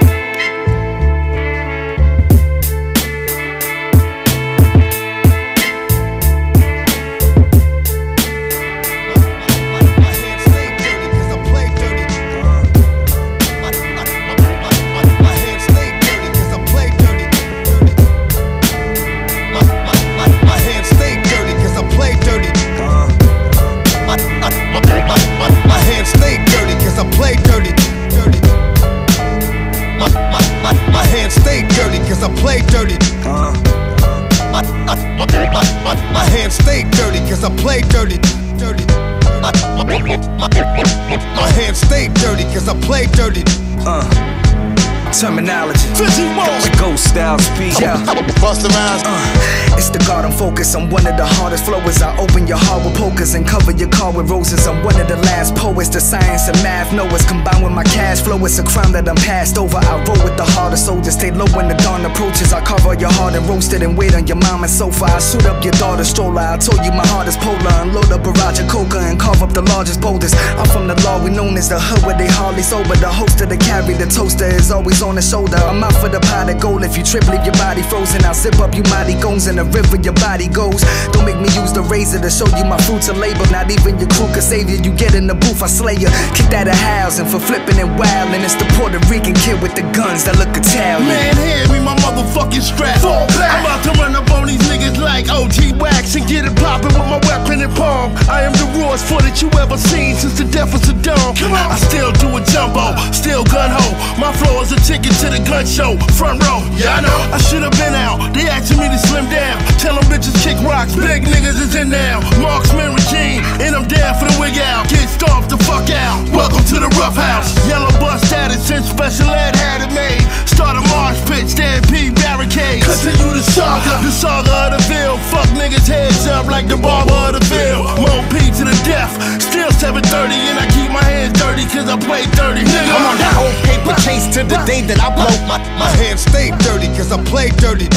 Terminology, ghost style speech. Yeah. Bust around. Uh, it's the garden focus. I'm one of the hardest flowers. I open your heart with pokers and cover your car with roses. I'm one of the last poets. The science and math knowers combined with my cash flow. It's a crime that I'm passed over. I roll with the hardest soldiers. Stay low when the dawn approaches. I carve all your heart and roast it and wait on your mama's sofa. I suit up your daughter's stroller. I told you my heart is polar. Unload a barrage of coca and carve up the largest boulders. I'm from the law we known as the hood where they hardly sober. The host of the carry, the toaster is always on the shoulder. I'm out for the pot of gold. If you trip, leave your body frozen. I'll zip up you mighty goons in the river your body goes. Don't make me use the razor to show you my fruits of labor. Not even your crew can save you. You get in the booth, I slay you. Kick that a housing for flipping and wildin'. It's the Puerto Rican kid with the guns that look Italian. Man, hand me my motherfucking strap. Fall back. I'm about to run up on these niggas like O G Wax and get it poppin' with my weapon in palm. I am the rawest foot that you ever seen since the death of Saddam. Come on. I still do a jumbo, still gun ho. My flow is a ticket to the gun show. Front row, yeah I know. I should've been out. They asking me to slim down. Tell them bitches kick rocks. Big niggas is in now. Marksman regime, and I'm down for the wig out. Get stomped the fuck out. Welcome to the rough house. Yellow bus status since special ed had it made. Start a marsh pit, stampede barricades. Continue the saga, the saga of the Ville. Fuck niggas heads up like the barber of the Ville. Mo P to the death. Still seven thirty and I keep my hands dirty cause I play dirty. Nigga. I'm on that old paper chase to the day that I blow. My, my hands stay dirty cause I play dirty.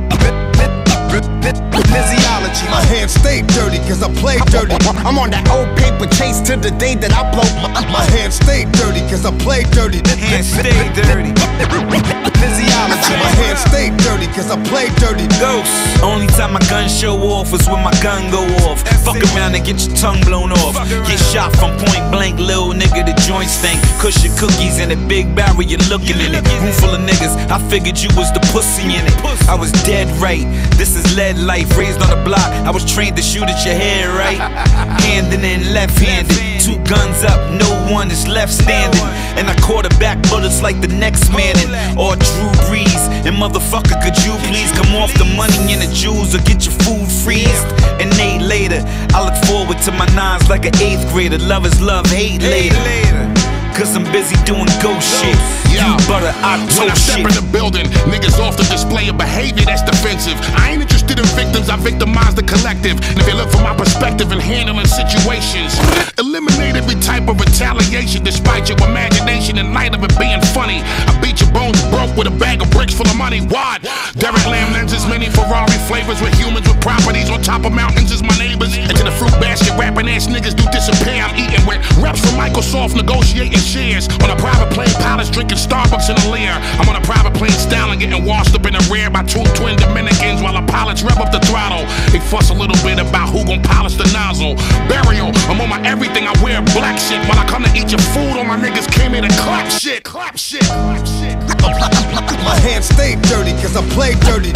Physiology. My hands stay dirty cause I play dirty. I'm on that old paper chase to the day that I blow. My, my hands stay dirty cause I play dirty. Hands stay dirty. Physiology. My hands stay dirty cause I play dirty. Ghost. Only time my gun show off is when my gun go off. Fuck around and get your tongue blown off. Get shot from point blank, little nigga, the joint stank. Kush your cookies in a big barrel, you're looking in it. Room full of niggas, I figured you was the pussy in it. I was dead right. This is lead life, raised on the block. I was trained to shoot at your head, right? Handing in left-handed, two guns up, no one is left standing. And I quarterback bullets like the next man in or Drew Brees. And motherfucker, could you please come off the money and the jewels or get your food freezed? And Nate later, I look forward to my nines like an eighth grader. Love is love, hate later. Cause I'm busy doing ghost shit. You butter, I When I step in the building, niggas often display a behavior that's defensive. I ain't interested in victims, I victimize the collective. And if they look from my perspective in handling situations, eliminate every type of retaliation despite your imagination in light of it being funny. I beat your bones broke with a bag of bricks full of money. What? Derek Lamb lenses, many Ferrari flavors with humans with properties on top of mountains is my neighbors. And to the fruit basket rapping ass niggas do disappear. I'm eating with reps from Microsoft negotiating shares on a private plane pilots drinking Starbucks in a Lear. I'm on a private plane style and getting washed up in the rear by two twin Dominicans while the pilots rev up the throttle. They fuss a little bit about who gon' polish the nozzle. Burial, I'm on my everything, I wear black shit. While I come to eat your food, all my niggas came in and clap shit, clap shit, clap shit. My hands stay dirty cause I play dirty.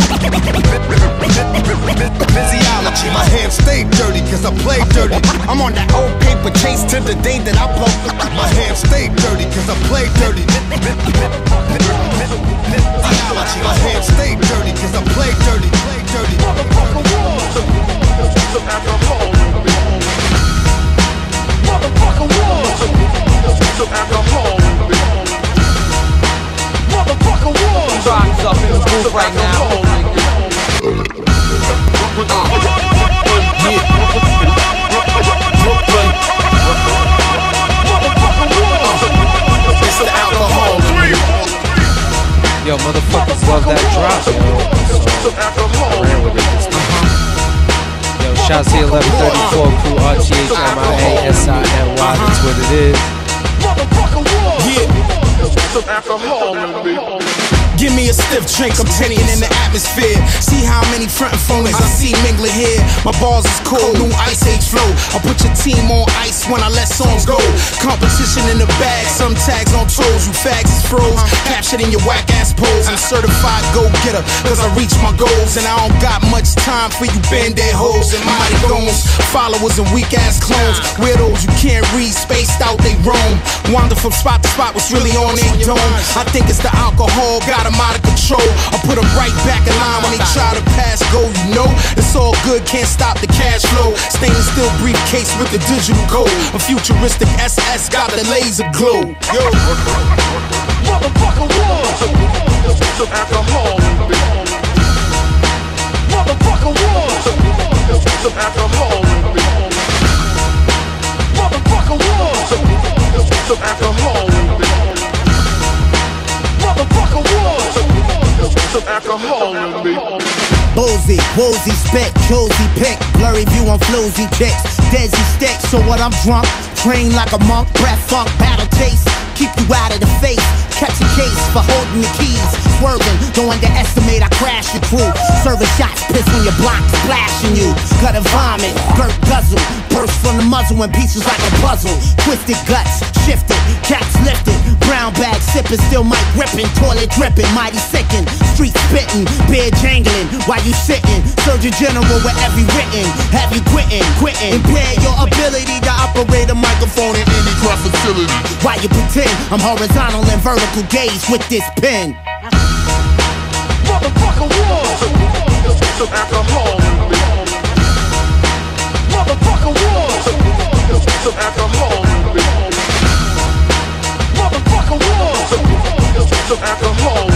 Physiology, my hands stay dirty cause I play dirty. I'm on that old paper chase to the day that I blow. My hands stay dirty cause I play dirty. Physiology, my hands stay dirty cause I play dirty. Play dirty. Motherfucker was. Alcohol. Motherfucker was. Alcohol. Motherfucker was. Rocks up in the booth right now. It's the alcohol. Yo, motherfuckers love that drop, yo. So, I ran with it this time. Yo, shouts to eleven thirty-four crew, R T H M I A S I N Y, that's what it is. Some alcohol in me. Give me a stiff drink, I'm tinting in the atmosphere. See how many frontin' phonies I see mingling here. My balls is cold, new ice age flow. I'll put your team on ice when I let songs go. Competition in the bag, some tags on toes. You fags is froze, captured in your whack ass pose. I'm certified go-getter, cause I reach my goals. And I don't got much time for you band-aid hoes and mighty goons. Followers and weak ass clones. Weirdos you can't read, spaced out, they roam. Wander from spot to spot, what's really on their dome. I think it's the alcohol, got them out of control. I put them right back in line when they try to pass go. You know, it's all good, can't stop the cash flow. Stainless steel briefcase with the digital code. A futuristic S S got the laser glow. Yo, motherfucker was. Some alcohol. Motherfucker was. Some alcohol. Motherfucker was. Some alcohol. Motherfucker was. Some alcohol in me. Boozy, woozy, spit, choosy pick, blurry view on floozy chicks, dizzy stick, so what I'm drunk, train like a monk, breath funk, battle chase, keep you out of the face, catch a case for holding the keys, swerving, don't underestimate, I crash your crew, serving shots, piss on your block, splashing you, gutter vomit, dirt guzzle, burst from the muzzle in pieces like a puzzle, twisted guts, shifted, caps lifted, brown bag sipping, still mic ripping, toilet dripping, mighty sickin', street spitting, beer jangling, while you sitting, Surgeon General with every written, have you quitting, quitting, impair your ability to operate a microphone in any craft facility, while you pretend I'm horizontal and vertical gaze with this pen. Motherfucker was. Some alcohol. Motherfucker was. Some alcohol. Motherfucker was. Some alcohol.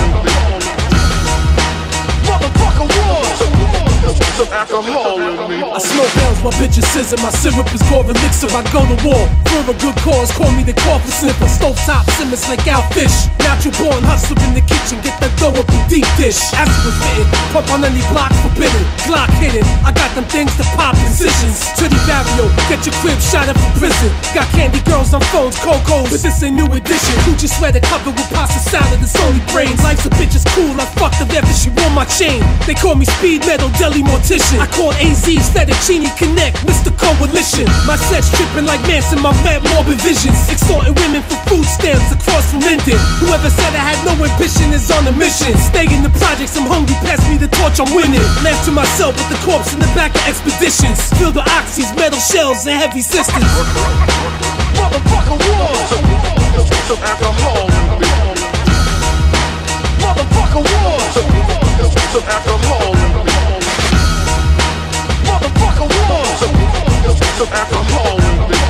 Motherfucker was. Some alcohol in me. I smoke L's, my bitches scissor, my syrup is more elixir. I go to war for a good cause, call me the coffin sniffer. Stove top simmers like out fish. Natural born hustle in the kitchen, get that dough up in deep dish. As it was fitted, pump on any block forbidden. Glock hidden, I got them things to pop incisions. Trinity Barrio, get your crib shot up from prison. Got candy girls on phones, cocos, but this ain't new edition. Gucci sweater covered with pasta salad and Sony brains. Life's a bitch is cool, I fucked her ever she wore my chain. They call me speed metal deli mortician. I call A Z fettuccine connect, Mister Coalition. My set's tripping like Manson, my rap morbid visions. Extorting women for food stamps across from Linden. Whoever said I had no ambition is on a mission. Stay in the projects, I'm hungry, pass me the torch, I'm winning. Laugh to myself with the corpse in the back of expeditions. Fill the oxys, metal shells, and heavy systems. Motherfucker war. Some alcohol. Motherfucker war. Some alcohol. Motherfucker war. Some alcohol.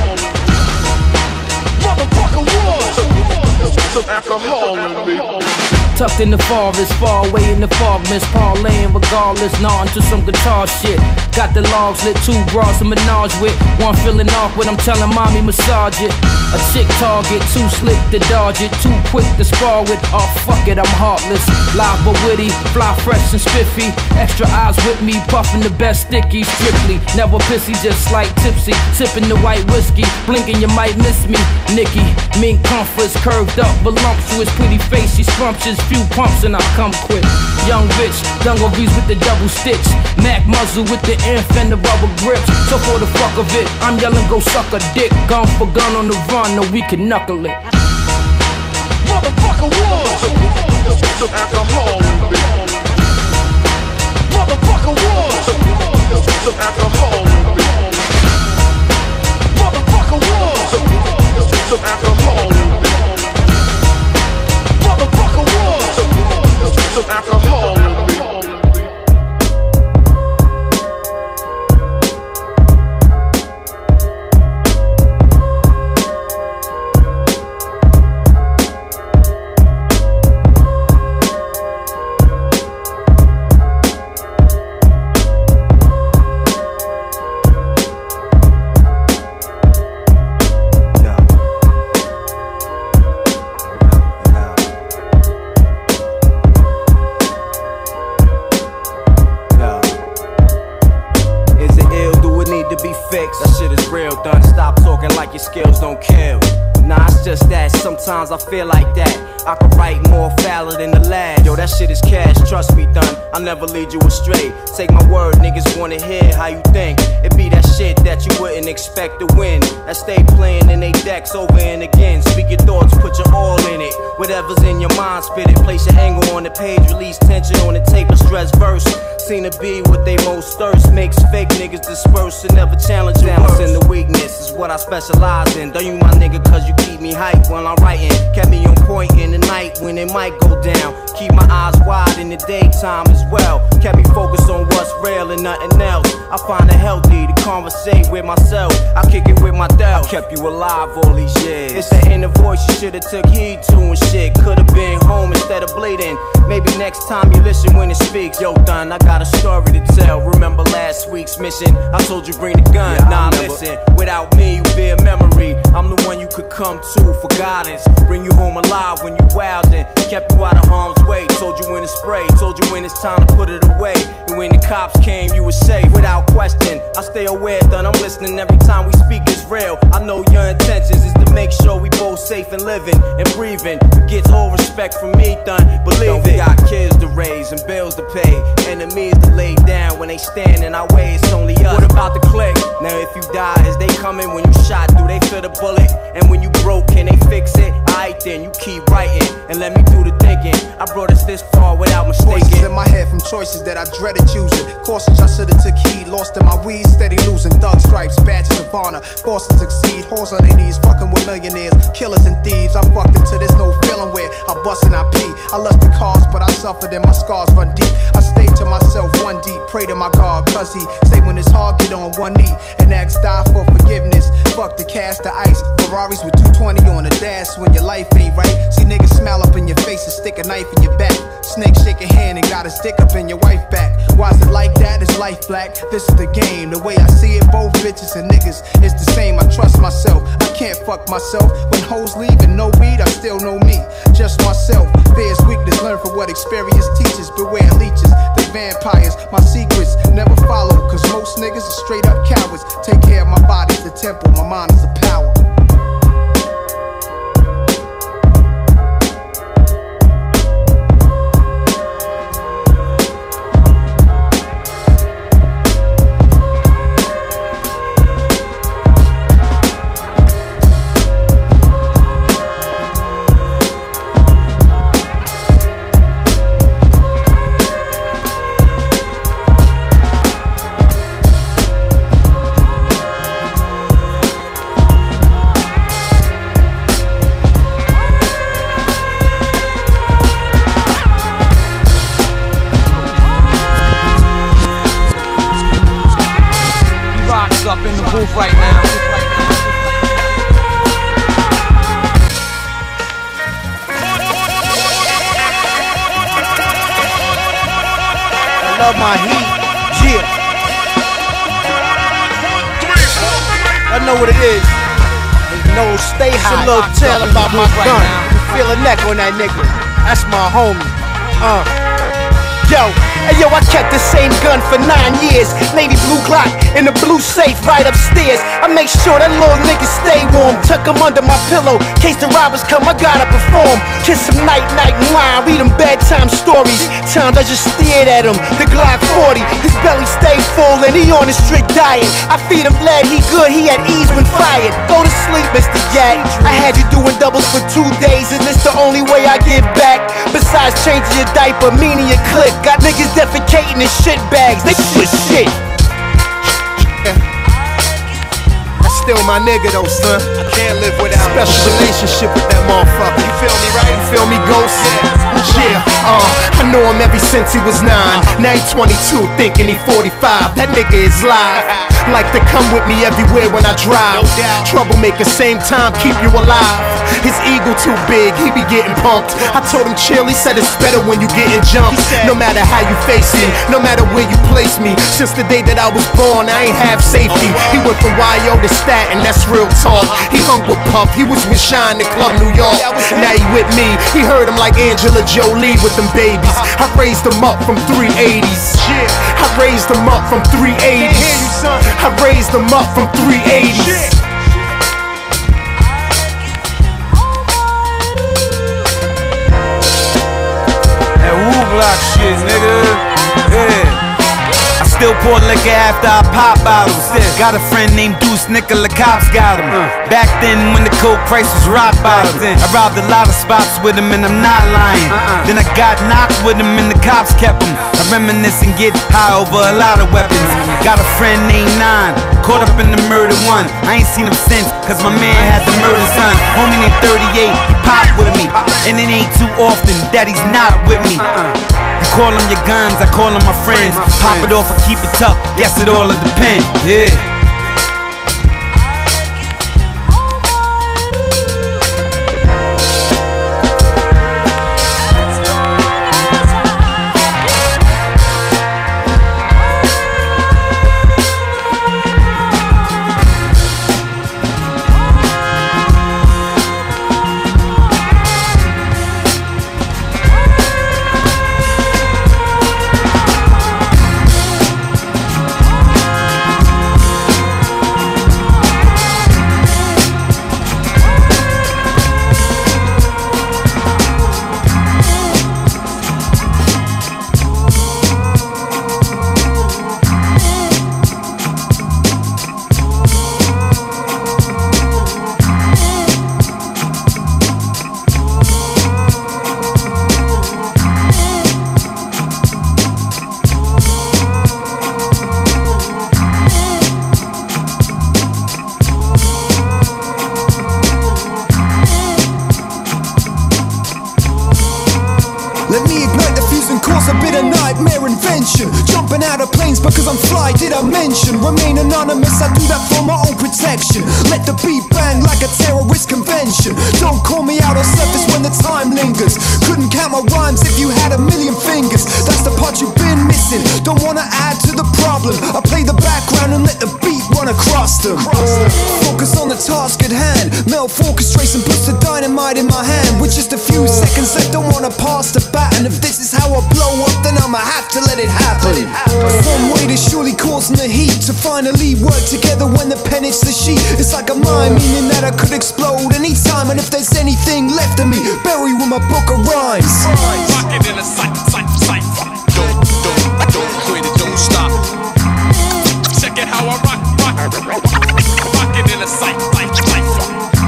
Motherfucker war. Some alcohol. Tucked in the forest, far away in the fog mist, parlaying regardless, gnawing to some guitar shit. Got the logs lit, two bras to menage with. One feeling awkward, I'm telling mommy massage it. A chick target, too slick to dodge it, too quick to spar with. Oh fuck it, I'm heartless, live but witty, fly fresh and spiffy. Extra eyes with me, puffing the best sticky, strictly. Never pissy, just slight tipsy, sipping the white whiskey. Blinking, you might miss me. Nikki, mink comforts, curved up, voluptuous, pretty face, she scrumptious. Few pumps and I come quick. Young bitch, dungarees with the double stitch. Mac muzzle with the inf and the rubber grips. So for the fuck of it, I'm yelling go suck a dick. Gun for gun on the run, no we can knuckle it. Motherfucker war. Some alcohol. Motherfucker war. Some alcohol. Motherfucker war. Some alcohol. Motherfucker war. Some alcohol. That shit is real, done. Stop talking like your skills don't kill. Nah, it's just that sometimes I feel like that. I could write more foul than the lad. Yo, that shit is cash, trust me, done. I'll never lead you astray. Take my word, niggas wanna hear how you think. It be that shit that you wouldn't expect to win. That stay playing in they decks over and again. Speak your thoughts, put your all in it. Whatever's in your mind, spit it. Place your angle on the page, release tension on the tape, a stress verse. Seem to be what they most thirst. Makes fake niggas disperse and never challenge balance. And the weakness is what I specialize in. Don't you my nigga cause you keep me hype while I'm writing. Kept me on point in the night when it might go down. Keep my eyes wide in the daytime as well. Kept me focused on what's real and nothing else. I find it healthy to conversate with myself. I kick it with my doubt. I kept you alive all these years. It's the inner voice you should've took heed to and shit. Could've been home instead of bleeding. Maybe next time you listen when it speaks. Yo, done, I got a story to tell. Remember last week's mission? I told you bring the gun. Yeah, nah, listen, without me you be a memory. I'm the one you could come to for guidance. Bring you home alive when you wildin'. Kept you out of harm's way. Told you when to spray. Told you when it's time to put it away. And when the cops came, you were safe without question. I stay aware, done. I'm listening every time we speak is real. I know your intentions is to make sure we both safe and living and breathing. You get all respect from me, done. Believe it. We got kids to raise and bills to pay. Enemies to lay down when they stand in our way. It's only us. What about the click? Now if you die, is they coming when you shot? Do they feel the bullet? And when you broke, can they fix it? Alright then, you keep writing and let me do the thinking. I brought us this far without mistaking. Voices in my head from choices that I dreaded choosing. Courses I should've took heed. Lost in my weed, steady losing. Thug stripes, badges of honor. Forced to succeed. Horse on their knees, fucking with millionaires, killers and thieves. I fucked until there's no feeling where I bust and I pee. I lust the cause, but I suffered and my scars run deep. I stay to myself one deep. Pray to my God, cause he say when it's hard, get on one knee and ask die for forgiveness. Fuck the cash, the ice. Ferraris with two twenty on the dash when your life ain't right. See niggas smile up in your face and stick a knife in your back. Snake shake a hand and got a stick up in your wife back. Why is it like that? It's life black. This is the game. The way I see it, both bitches and niggas, it's the same. I trust myself. I can't fuck myself. When hoes leave and no weed, I still know me. Just myself. Fear's weakness. Learn from what experience teaches. Beware leeches. The vampires. My secrets never follow. Cause most niggas are straight up cowards. Take care of my body's the temple. My mind is the power. booth right now. I love my heat, yeah. I know what it is. No, stay high. Some little tell about my gun. Feel a neck on that nigga. That's my homie. Uh. Yo, hey yo, I kept the same gun for nine years. Navy blue Glock in the blue safe right upstairs. I make sure that little nigga stay warm. Tuck him under my pillow. Case the robbers come, I gotta perform. Kiss him night, night, wine. Read him bedtime stories. Times I just stared at him. The Glock forty. His belly stay full and he on a strict diet. I feed him lead, he good, he at ease when fired. Go to sleep, Mister Yak. I had you doing doubles for two days, and it's the only way I get back. Besides changing your diaper, meaning your clip. Got niggas defecating in shit bags. They shit shit. That's still my nigga though, son. I can't live without special relationship with that motherfucker. You feel me, right? You feel me, Ghost? Yeah, uh, I know him ever since he was nine. Now he twenty-two, thinking he forty-five. That nigga is live. Like to come with me everywhere when I drive. Troublemaker, same time, keep you alive. His ego too big, he be getting pumped. I told him chill, he said it's better when you getting jumped. No matter how you face me, no matter where you place me. Since the day that I was born, I ain't have safety. He went from Y O to Staten, that's real talk. He hung with Puff, he was with Shine, the Club New York. Now he with me, he heard him like Angela Jolie with them babies. I raised him up from three eighties. I raised him up from three eighties. I raised him up from three eighties. That woo block shit, nigga. Yeah. I still pour liquor after I pop bottles. Got a friend named Deuce, Nicola Cops got him. Back then when the coke price was rock bottom, I robbed a lot of spots with him and I'm not lying. Then I got knocked with him and the cops kept him. I reminisce and get high over a lot of weapons. Got a friend named Nine, caught up in the murder one. I ain't seen him since, cause my man had the murder son. Homie named thirty-eight, he popped with me. And it ain't too often that he's not with me. You call them your guns, I call them my friends. Pop it off or keep it tough, guess it all depends. Yeah. Let me ignite the fuse and cause a bit of nightmare invention. Jumping out of planes because I'm fly, did I mention? Remain anonymous, I do that for my own protection. Let the beat bang like a terrorist convention. Don't call me out on surface when the time lingers. Couldn't count my rhymes if you had a million fingers. That's the part you've been missing. Don't wanna add to the problem. I play the background and let the beat run across them. Focus on the task at hand. Mel orchestrates and puts the dynamite in my hand. With just a few seconds left, don't wanna pass the bat. And if this is how I blow up, then I'ma have to let it happen. Some way to surely causing the heat to finally work together when the pen hits the sheet. It's like a mine, meaning that I could explode anytime. And if there's anything left of me, bury with my book of rhymes. Rock it in a cypher, cypher, cypher. Don't, don't, don't quit it, don't stop. Check it how I rock, rock, rock it in a cypher, cypher, cypher.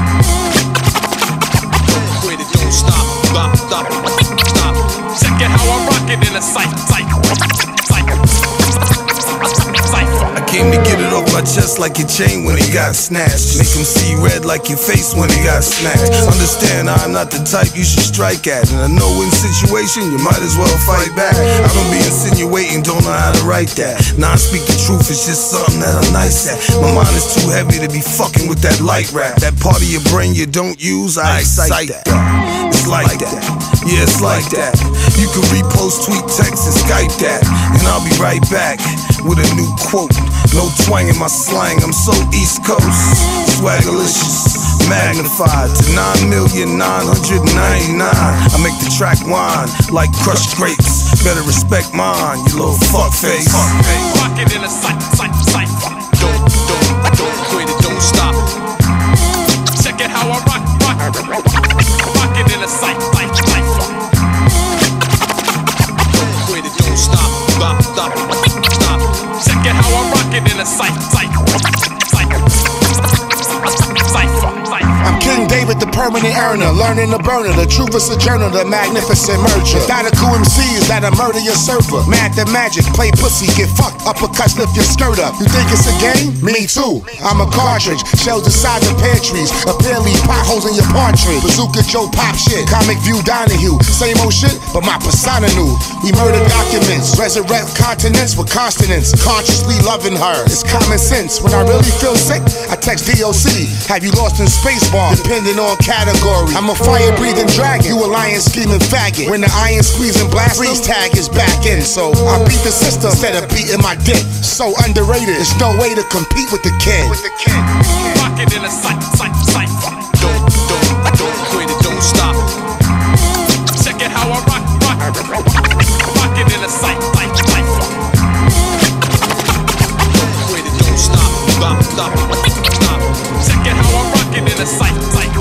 Don't quit it, don't stop, stop, stop, stop. Check it how I rock it in a cypher, cypher, cypher, cypher. I came to get it off off my chest like your chain when it got snatched. Make them see red like your face when it got smacked. Understand I'm not the type you should strike at, and I know in situation you might as well fight back. I don't be insinuating, don't know how to write that. Nah, I speak the truth, it's just something that I'm nice at. My mind is too heavy to be fucking with that light rap. That part of your brain you don't use, I excite that. It's like that, yeah, it's like that. You can repost, tweet, text, and Skype that, and I'll be right back with a new quote. No twang in my slang, I'm so East Coast. Swaggerlicious, magnified to nine million nine hundred ninety-nine. I make the track whine like crushed grapes. Better respect mine, you little fuckface. Rock it in a sight, sight, sight. Don't, don't, don't quit it, don't stop. Check it how I rock, rock. Rock it in a sight, sight, sight. Don't quit it, don't stop. Stop, stop, stop. Check it how I rock it in a sight, sight, sight. I'm King David, the permanent earner, learning the burner, the truth is sojourner, the magnificent merger. Radical M Cs that'll murder your server. Mad the magic, play pussy, get fucked, uppercuts, lift your skirt up. You think it's a game? Me too. I'm a cartridge, shells the size of pear trees, apparently potholes in your partridge. Bazooka Joe pop shit, comic view Donahue, same old shit, but my persona new. We murder documents, resurrect continents with consonants, consciously loving her. It's common sense. When I really feel sick, I text D O C. Have you lost in spacebar? Depending on category. I'm a fire-breathing dragon. You a lion-scheming faggot. When the iron squeezing blast, freeze tag is back in. So I beat the system instead of beating my dick. So underrated. There's no way to compete with the kid. With the kid. Rock it in a sight, sight, sight. Don't, don't, don't quit it, don't stop. Check it how I rock, rock. Rock it in a sight, sight, sight. Don't quit it, don't stop. Stop, stop, stop. Check it how I rock it in a sight, sight, sight.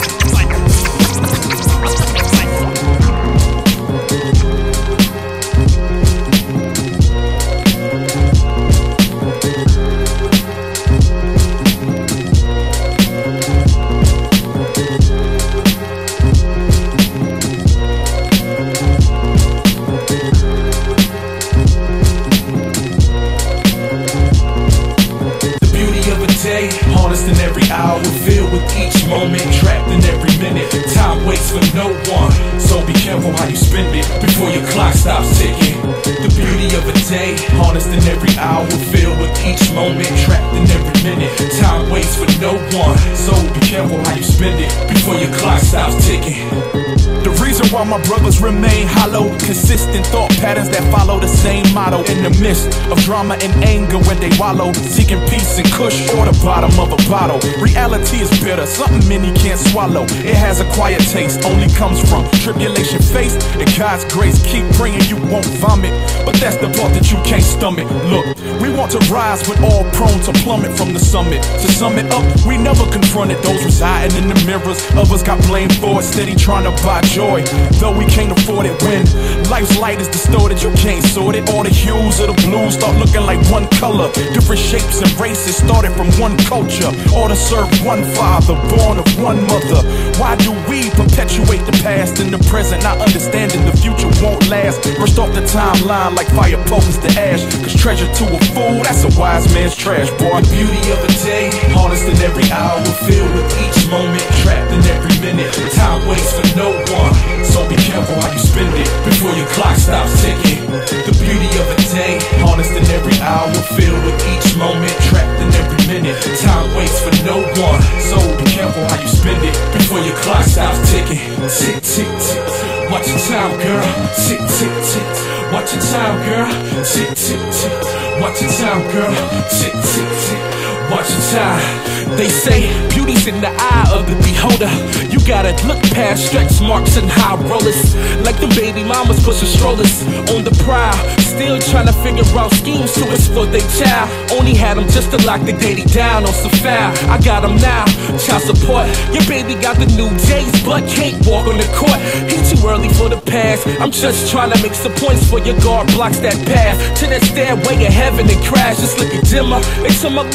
Harnessed in every hour, filled with each moment, trapped in every minute. Time waits for no one, so be careful how you spend it before your clock stops ticking. The beauty of a day, harnessed in every hour, filled with each moment, trapped in every minute. Time waits for no one, so be careful how you spend it before your clock stops ticking. The reason why my brothers remain hollow, consistent thought patterns that follow the same motto. In the midst of drama and anger when they wallow, seeking peace and kush or the bottom of a bottle. Reality is bitter, something many can't swallow. It has a quiet taste, only comes from tribulation faced. And God's grace, keep praying you won't vomit, but that's the part that you can't stomach. Look, we want to rise but all prone to plummet from the summit. To sum it up, we never confronted those residing in the mirrors. Others got blamed for it, steady trying to buy joy, though we can't afford it. When life's light is distorted, you can't sort it. All the hues of the blues start looking like one color. Different shapes and races started from one culture, all to serve one father, born of one mother. Why do we perpetuate the past in the present, not understanding the future won't last? Rushed off the timeline like fire pokers to ash, cause treasure to a fool, that's a wise man's trash, boy. The beauty of a day, harnessed in every hour, filled with each moment, trapped in every minute. Time waits for no one, so be careful how you spend it before your clock stops ticking. The beauty of a day, harnessed in every hour, filled with each moment, trapped in every minute. Time waits for no one, so be careful how you spend it before your clock stops ticking. Tick, tick, tick, watch your time, girl. Tick, tick, tick, watch your time, girl. Tick, tick, tick, watch your time, girl. Tick, tick, tick, watch your time. They say beauty's in the eye of the beholder. You gotta look past stretch marks and high rollers, like the baby mamas pushing strollers on the prowl, still trying to figure out schemes to exploit their child. Only had them just to lock the daddy down on some foul. I got them now, child support. Your baby got the new J's, but can't walk on the court. He too early for the pass. I'm just trying to make some points for your guard blocks that path to that stairway of heaven and crash. Just looking dimmer. They took my love when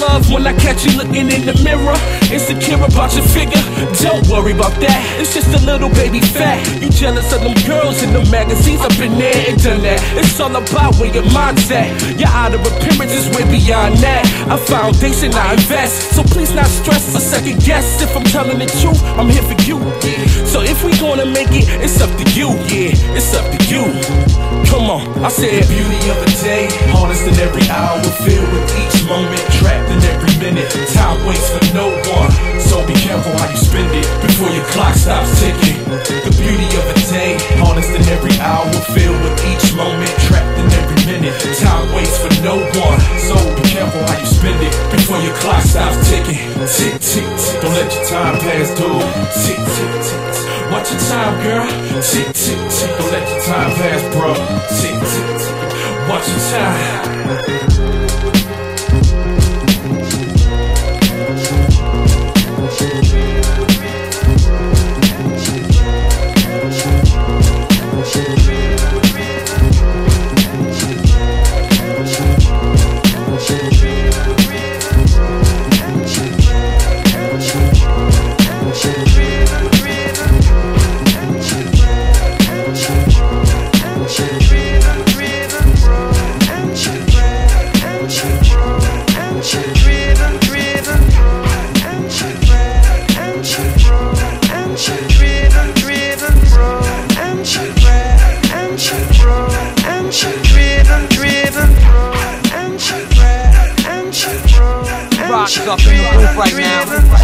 when I catch you looking in the mirror, insecure about your figure. Don't worry about that, it's just a little baby fat. You jealous of them girls in the magazines, I've been there and done that. It's all about where your mind's at. Your outer appearance is way beyond that. A foundation I invest, so please not stress or second guess. If I'm telling the truth, I'm here for you. So if we gonna make it, it's up to you. Yeah, it's up to you. Come on, I said the beauty of a day, hardest in every hour, filled with each moment, trapped in every minute. Time waits for no one, so be careful how you spend it before your clock stops ticking. The beauty of a day, hardest in every hour, filled with each moment, trapped in every minute. Time waits for no one, so be careful how you spend it before your clock stops ticking. Tick, tick, tick, don't let your time pass, dude. Tick, tick, tick, watch your time, girl. Tick, tick, tick, don't let your time pass, bro. Tick, tick, tick, watch your time. Rock's up in the booth right now.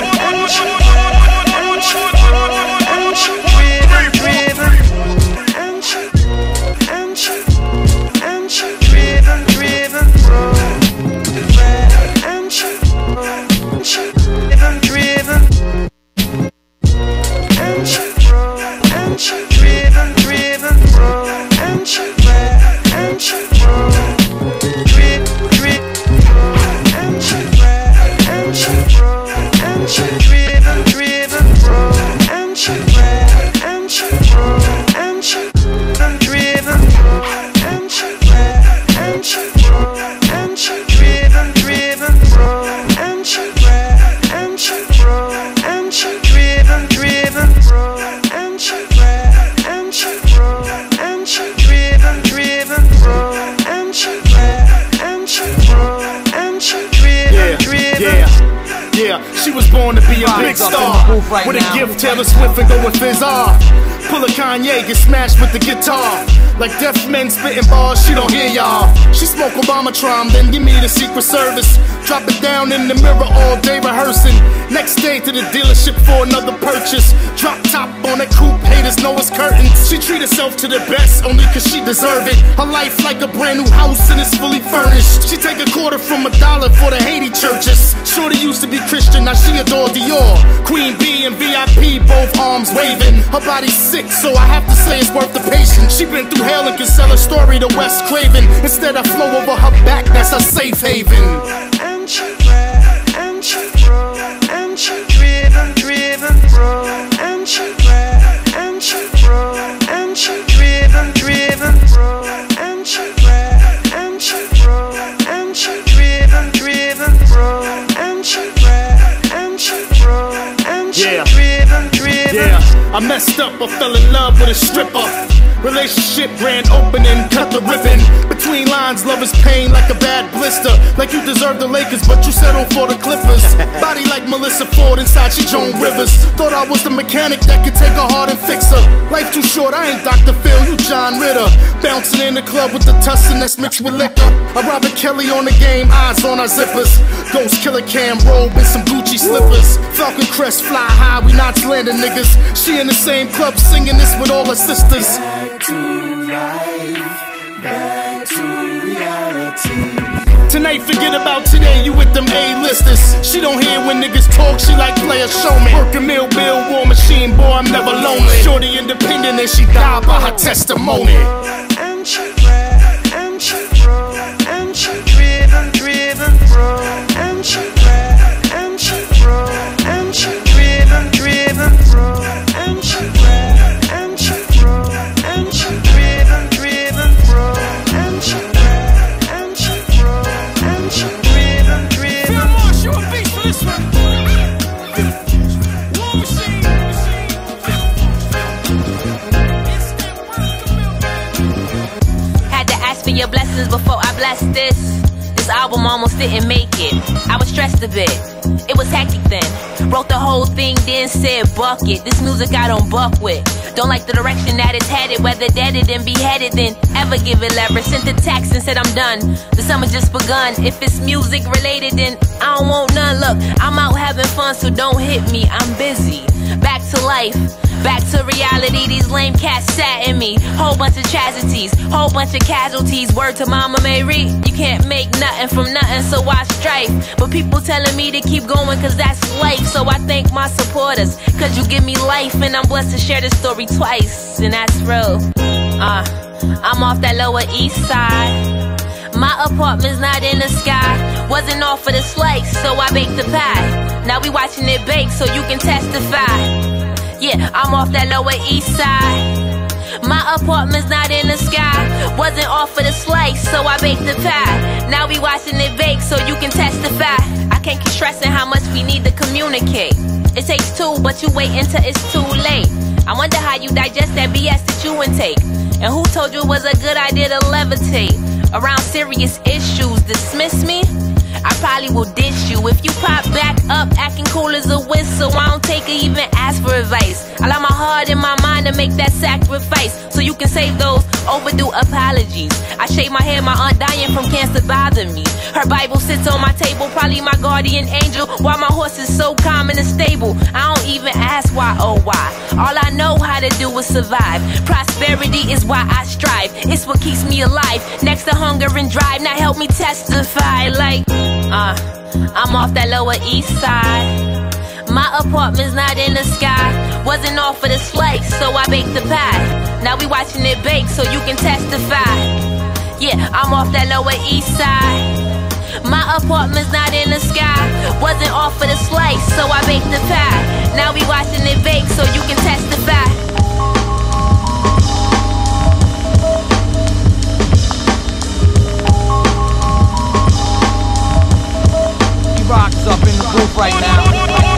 She was born to be a big star, right with now. A gift, Taylor Swift and go with Fizz off. Pull a Kanye, get smashed with the guitar. Like deaf men spitting bars, she don't hear y'all. She smoke Obamatron, then give me the Secret Service. Drop it down in the mirror all day rehearsing. Next day to the dealership for another purchase. Drop top on a coupe, haters know it's curtains. She treat herself to the best, only cause she deserve it. Her life like a brand new house and it's fully furnished. She take a quarter from a dollar for the Haiti churches. Shorty used to be Christian, now she adore Dior. Queen B and V I P, both arms waving. Her body's sick, so I have to say it's worth the patience. She been through hell and can sell her story to Wes Craven. Instead I flow over her back, that's her safe haven. And she rap, and she roll, and she driven, driven, roll, and she rap, and she roll, and she driven, driven, roll, and she rap, and she roll, and she driven, driven, roll, and she rap, and she roll, and she driven, driven. Yeah, I messed up, I fell in love with a stripper. Relationship grand opening, cut the ribbon. Between lines, love is pain like a bad blister. Like you deserve the Lakers, but you settled for the Clippers. Body like Melissa Ford, inside she Joan Rivers. Thought I was the mechanic that could take her heart and fix her. Life too short, I ain't Doctor Phil, you John Ritter. Bouncing in the club with the tussin that's mixed with liquor. A Robert Kelly on the game, eyes on our zippers. Ghost Killer Cam robe and some Gucci slippers. Falcon Crest fly high, we not landing niggas. She in the same club singing this with all her sisters. Back to life, back to reality. Tonight, forget about today, you with them A-listers. She don't hear when niggas talk, she like play a showman. Work a mill, bill, war machine, boy, I'm never lonely. Shorty independent and she died by her testimony. And she rap, and she roll, and she driven, driven, roll, and she rap, and she roll, and she driven, driven, roll, and she rap, and she roll, and she driven, driven, roll, and she rap, and she roll, and she driven, driven. bless this. This album almost didn't make it. I was stressed a bit. It was hectic then. Wrote the whole thing, then said buck it. This music I don't buck with. Don't like the direction that it's headed. Whether deaded and beheaded, then ever give it leverage. Sent the text and said I'm done. The summer just begun. If it's music related, then I don't want none. Look, I'm out having fun, so don't hit me. I'm busy. Back to life. Back to reality, these lame cats sat in me. Whole bunch of tragedies, whole bunch of casualties. Word to Mama Mary, you can't make nothing from nothing, so I strife. But people telling me to keep going cause that's life. So I thank my supporters, cause you give me life. And I'm blessed to share this story twice, and that's real. Uh, I'm off that Lower East Side. My apartment's not in the sky. Wasn't off for the slice, so I baked the pie. Now we watching it bake so you can testify. Yeah, I'm off that Lower East Side. My apartment's not in the sky. Wasn't off for the slice, so I baked the pie. Now we watching it bake so you can testify. I can't keep stressing how much we need to communicate. It takes two, but you wait until it's too late. I wonder how you digest that B S that you intake. And who told you it was a good idea to levitate around serious issues? Dismiss me? I probably will dish you if you pop back up acting cool as a whistle. I don't take or even ask for advice. I allow my heart and my mind to make that sacrifice so you can save those overdue apologies. I shave my hair, my aunt dying from cancer bother me. Her Bible sits on my table, probably my guardian angel. While my horse is so calm and stable, I don't even ask why, oh why. All I know how to do is survive. Prosperity is why I strive. It's what keeps me alive. Next to hunger and drive, now help me testify. Like, uh, I'm off that Lower East Side. My apartment's not in the sky. Wasn't off for the slice, so I baked the pie. Now we watching it bake so you can testify. Yeah, I'm off that Lower East Side. My apartment's not in the sky. Wasn't off for the slice, so I baked the pie. Now we watching it bake so you can testify. Rocks up in the booth right now.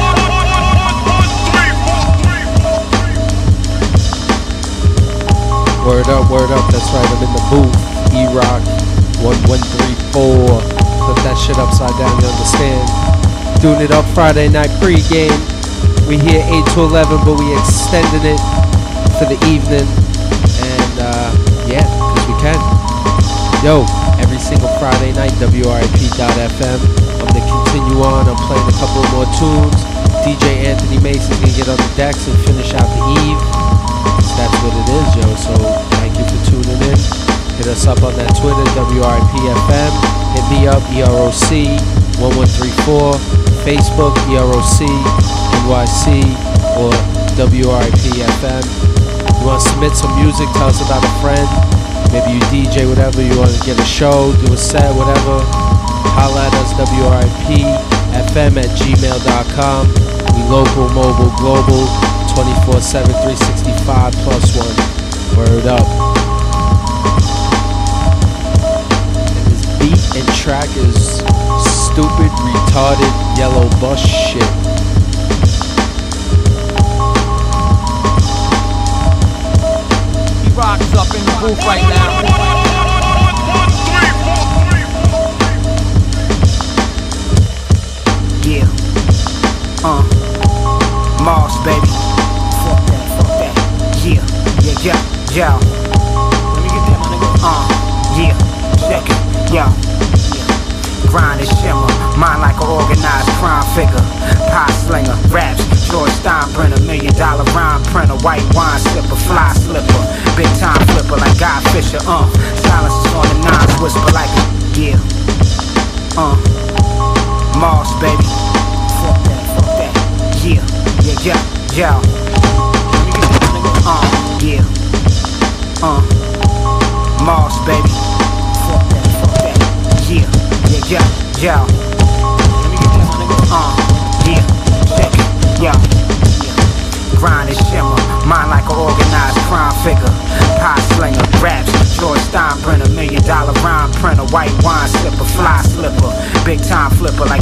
Word up, word up, that's right, I'm in the booth. E-Rock, one one three four. Flip that shit upside down, you understand? Doing it up Friday night pre-game. We here eight to eleven, but we extending it for the evening. And uh, yeah, because we can. Yo, every single Friday night, W R I P dot F M. I'm gonna continue on. I'm playing a couple more tunes. D J Anthony Mason's gonna get on the decks and finish out the eve. So that's what it is, yo. So thank you for tuning in. Hit us up on that Twitter, W R I P F M. Hit me up, E R O C one one three four. Facebook, E R O C N Y C or W R I P F M. You want to submit some music? Tell us about a friend. Maybe you D J, whatever. You want to get a show, do a set, whatever. Holla at us, W R I P F M at gmail dot com. We local, mobile, global, twenty-four seven, three sixty-five plus one. Word up. And this beat and track is stupid, retarded, yellow bus shit. He rocks up in the booth right now. Yeah, uh, Mars, baby. Fuck that, fuck that. Yeah, yeah, yeah, yeah. Let me get that, my nigga. Uh, yeah, check it, yo. Grind and shimmer, mind like an organized crime figure. Pie slinger, raps, George Steinbrenner, million dollar rhyme printer, white wine sipper, fly slipper, big time flipper like Guy Fisher. Uh, silences on the nines, whisper like a yeah. Uh. Mars, baby. Fuck that, fuck that. Yeah, yeah, yeah, yeah. Let me get that, nigga. Uh, yeah. Uh, Mars, baby. Fuck that, fuck that. Yeah, yeah, yeah, yeah. Let me get that, my nigga. Uh, yeah. Check it, yeah. Grind and shimmer, mind like an organized crime figure. Pie slinger, raps, George Steinbrenner, million dollar rhyme printer, white wine sipper, fly slipper, big time flipper like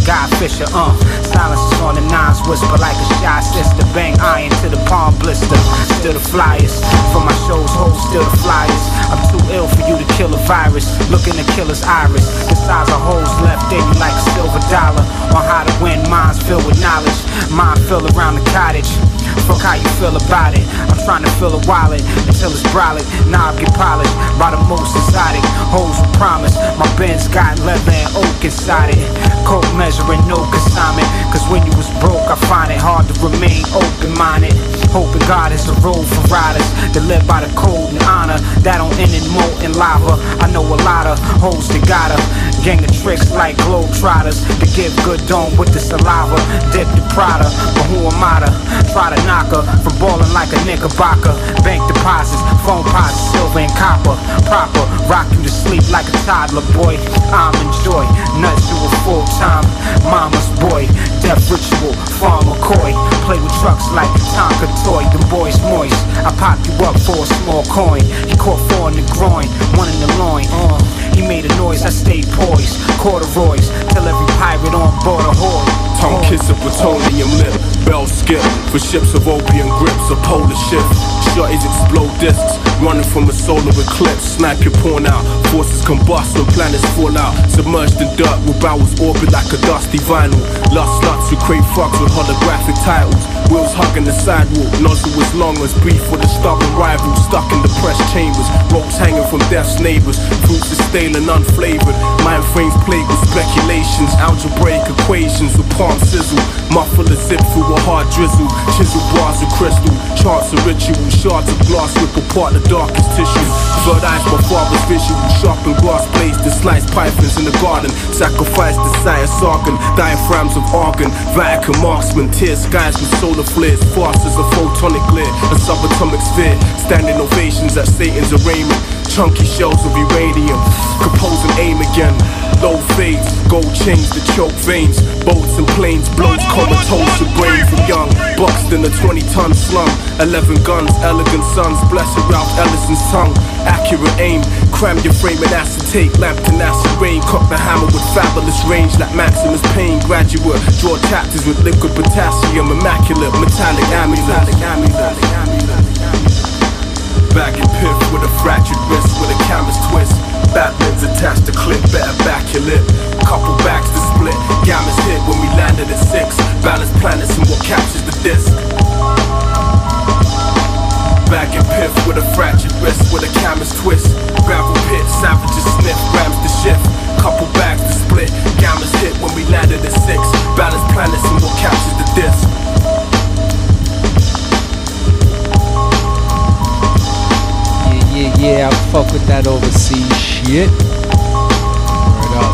Guy Fisher, uh. Silence is on the nines, whisper like a shy sister. Bang iron to the palm blister. Still the flyers. For my shows, hoes still the flyers. I'm too ill for you to kill a virus. Look in the killer's iris. The size of holes left in you like a silver dollar. On how to win minds filled with knowledge. Mind filled around the cottage. Fuck how you feel about it. I'm trying to fill a wallet until it's brolic. Knob get polished by the most exotic. Hoes with promise. My Benz got leather and oak inside it. Coke measuring no consignment. Cause when you was broke, I find it hard to remain open-minded. Hoping God is a road for riders that live by the code and honor. That don't end in molten lava. I know a lot of hoes that got a gang of tricks like globetrotters to give good dome with the saliva. Dip the Prada, but who am I to try to knock her from balling like a knickerbocker? Bank deposits, phone deposits, silver and copper. Proper, rock you to sleep like a toddler, boy. I'm enjoy, nuts you a full time mama's boy. Death ritual, farm McCoy. Play with trucks like Tonka toy. Them boys moist. I pop you up for a small coin. He caught four in the groin, one in the loin. Uh, he made a noise, I stayed poised. Corduroys, till every pirate on board a hoard. Tongue kiss a plutonium lip, bell skip for ships of opium grips, a polar shift. Shotties explode discs, running from a solar eclipse. Snipe your pawn out, forces combust when planets fall out. Submerged in dirt with bowels orbit like a dusty vinyl. Lust sluts who crave fucks with holographic titles. Wheels hugging the sidewalk, nozzle as long as beef with a stubborn rival. Stuck in depressed chambers, ropes hanging from death's neighbors. Fruits are stale and unflavored, mind frames plagued with speculations. Algebraic equations with palm sizzle. Muffle a zip through a hard drizzle. Chisel bars of crystal, charts of ritual. Shards of glass rip apart the darkest tissue. Third eyes my father's visual. Sharpened glass blades to slice pythons in the garden. Sacrifice the sire sargon, diaphragms of argon. Vatican marksman, tear skies with solar flares. Fast as a photonic glare, a subatomic sphere. Standing ovations at Satan's arraignment. Chunky shells of uranium, compose and aim again. Low fades, gold chains that choke veins. Boats and planes, blows comatose your brain from young. Boxed in a twenty ton slum. Eleven guns, elegant sons, blessed Ralph Ellison's tongue. Accurate aim, cram your frame in acetate. Lamp to acid rain, cock the hammer with fabulous range like Maximus Payne. Graduate, draw chapters with liquid potassium. Immaculate, metallic amulet. Bag and piff with a fractured wrist with a canvas twist. Batman's attached to clip, better back your lip. Couple bags to split, gammas hit when we landed at six. Balance planets and what captures the disc. Bag and piff with a fractured wrist with a canvas twist. Gravel pit, savages sniff, grams to shift. Couple bags to split, gammas hit when we landed at six. Balance planets and what captures the disc. Yeah, yeah, I fuck with that overseas shit. Word up.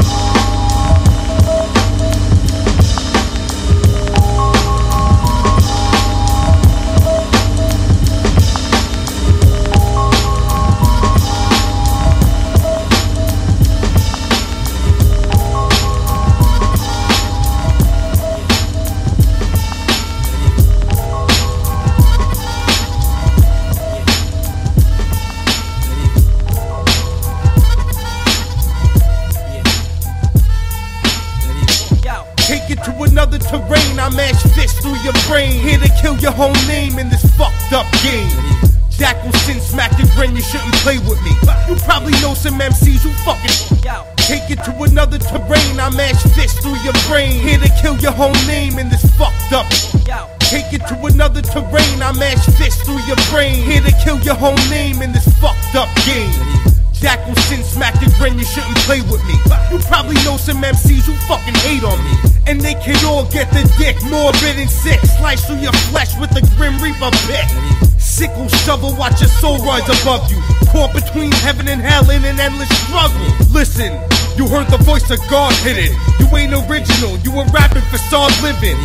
Terrain, I mash fists through your brain. Here to kill your whole name in this fucked up game. Jackal sin smack your brain, you shouldn't play with me. You probably know some M Cs who fucking take it to another terrain. I mash fists through your brain. Here to kill your whole name in this fucked up. Take it to another terrain. I mash fists through your brain. Here to kill your whole name in this fucked up game. Jackal sin smack your brain, you shouldn't play with me. You probably know some M Cs who fucking hate on me. And they can all get the dick, morbid and sick. Slice through your flesh with a grim reaper pick. Sickle shovel, watch your soul rise above you. Caught between heaven and hell in an endless struggle. Listen, you heard the voice of God hit it. You ain't original, you a rapping facade living.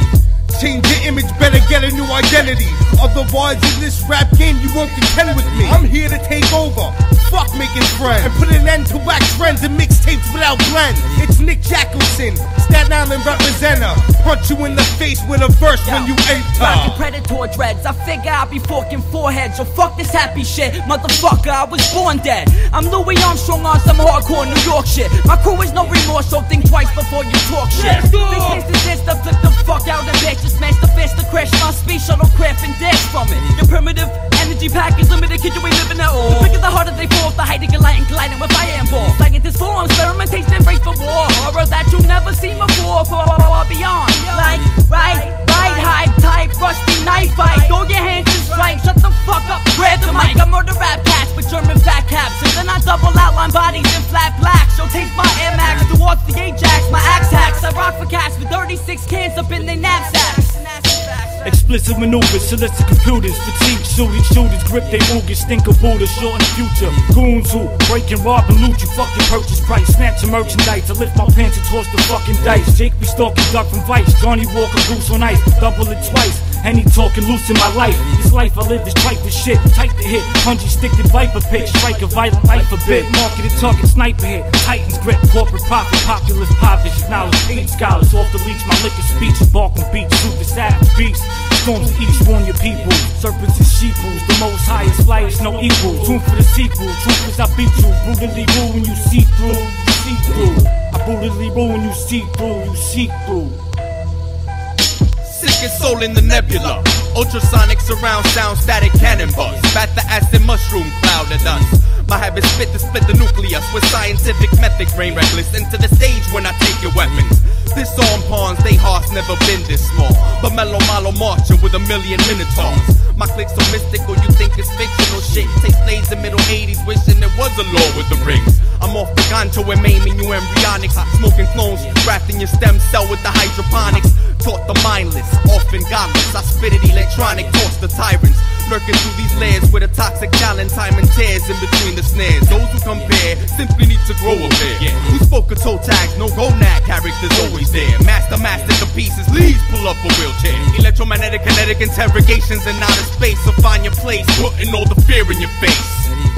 Change your image, better get a new identity. Otherwise, in this rap game, you won't contend with me. I'm here to take over. Fuck making friends and put an end to whack trends and mixtapes without blend. It's Nick Jackelson, Staten Island representer. Punch you in the face with a verse when you enter. Rockin' Predator dreads, I figure I'll be forking foreheads. So fuck this happy shit, motherfucker, I was born dead. I'm Louis Armstrong on some hardcore New York shit. My crew is no remorse, so think twice before you talk shit. Think this is this, stuff, took the fuck out and bitch. Just smash the fist, to crash my speech, shuttlecraft and dash from it. Your primitive energy pack is limited, kid, you ain't living at all. The bigger the harder they fall, the hiding and lighting, colliding with fireballs. Scientists form, experimentation, embrace for war. Horror that you never seen before, for or beyond. Like, right, right, hype, type, rusty knife fight. Throw your hands and strike, shut the fuck up, grab the mic. I murder rap cats with German fat caps. And then I double outline bodies in flat blacks. So taste my Air Max towards the Ajax, my axe hacks. I rock for cats with thirty-six cans up in their knapsacks. Explicit maneuvers, solicit computers, fatigue shooters, shooters, grip they Rugas, stink of Buddha, short in the future. Goons who break and rob and loot you, fuck your purchase price, snatch your merchandise. I lift my pants and toss the fucking dice. Jake be stalking duck from Vice, Johnny Walker, Goose on ice, double it twice. And he talking loose in my life. This life I live is trite as shit, tight to hit. Pungy stick to viper pitch, strike a violent life a bit. Marketed target sniper hit, Titans grip, corporate profit, populist popish, knowledge, hate scholars off the leech. My liquor speech, bark on beach, super savage beast. Storms the east, warn your people. Serpents and sheeples, the most highest flyers, no equal. Tune for the sequel, truth is I beat you. Brutally rule when you see through, you see through. I brutally rule when you see through, you see through. Sickest soul in the nebula. Ultrasonic surround sound, static cannon buzz. Bat the acid mushroom cloud of dust. My habit spit to split the nucleus with scientific method, brain reckless. Into the stage when I take your weapons. This on pawns, they hearts never been this small. But mellow malo marching with a million minotaurs. My click's so mystical, you think it's fictional shit. Take plays in middle eighties, wishing there was a law with the rings. I'm off the ganjo and maiming you embryonics. Smoking clones, grafting your stem cell with the hydroponics. Taught the mindless, often godless. I spit it electronic, toss the tyrants. Lurking through these layers with a toxic talent, time and tears in between the snares. Those who compare simply need to grow a pair. Yeah. Who spoke of toe tags? No gonad characters always there. Master, master the pieces, please pull up a wheelchair. Electromagnetic, kinetic interrogations in outer space. So find your place, putting all the fear in your face.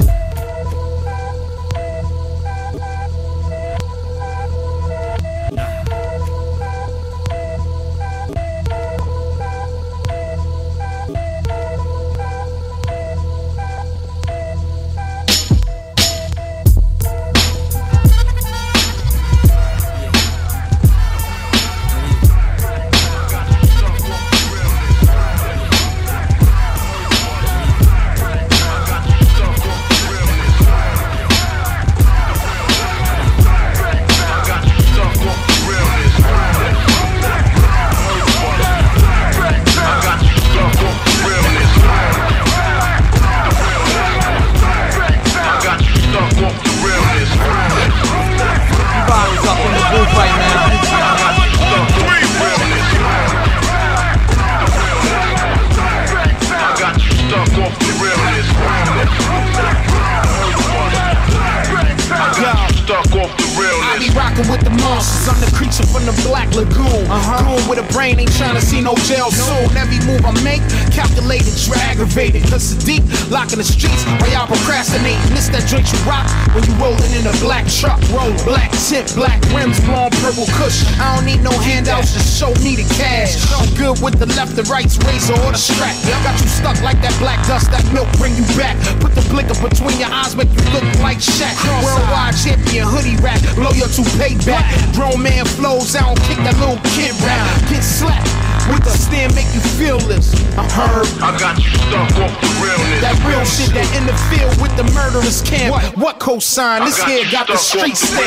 In the streets, while y'all procrastinating. This that joint you rock when you rolling in a black truck. Roll black tip, black rims, blowing purple kush. I don't need no handouts, just show me the cash. I'm good with the left, the right's razor or the strap. Got you stuck like that black dust, that milk bring you back. Put the blinker between your eyes, make you look like Shaq. Worldwide champion, hoodie rap, blow your toupee back. Grown man flows, I don't kick that little kid rap. Get slapped with the stand, make you feel this. I'm heard. I got you stuck off the realness. That real shit that in the field with the murderers camp. What, what cosign? This here got the street stand.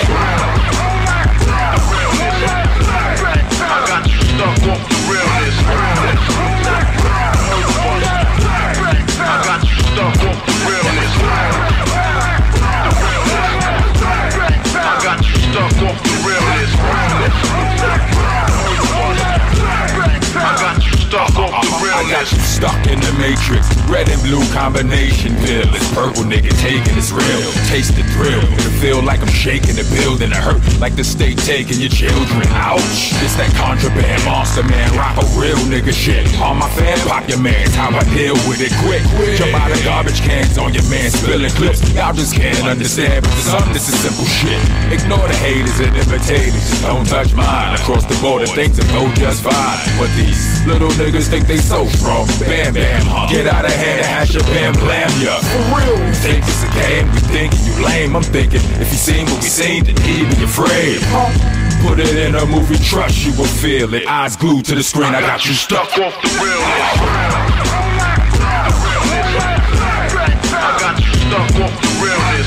I got you stuck off the realness. I got you stuck off the realness. I got you stuck off the realness. I got you stuck off the realness. got you stuck in the matrix. Red and blue combination pill. It's purple nigga taking it's real. Taste the thrill. It feel like I'm shaking the building. It hurt like the state taking your children. Ouch. It's that contraband monster man. Rock a real nigga shit. On my fan, pop your mans. How I deal with it quick. Jump out of garbage cans on your man. Spilling clips. Y'all just can't understand. But to some this is simple shit. Ignore the haters and imitators. Just don't touch mine. Across the border things will go just fine. But these little niggas think they so strong. Bam bam. Get out of hand and hash your bam blam ya. For real. You think it's a game? We thinking you lame. I'm thinking if you seen what we seen, then he be afraid. Put it in a movie, trust you will feel it. Eyes glued to the screen, I got you stuck off the realness. I got you stuck off the realness.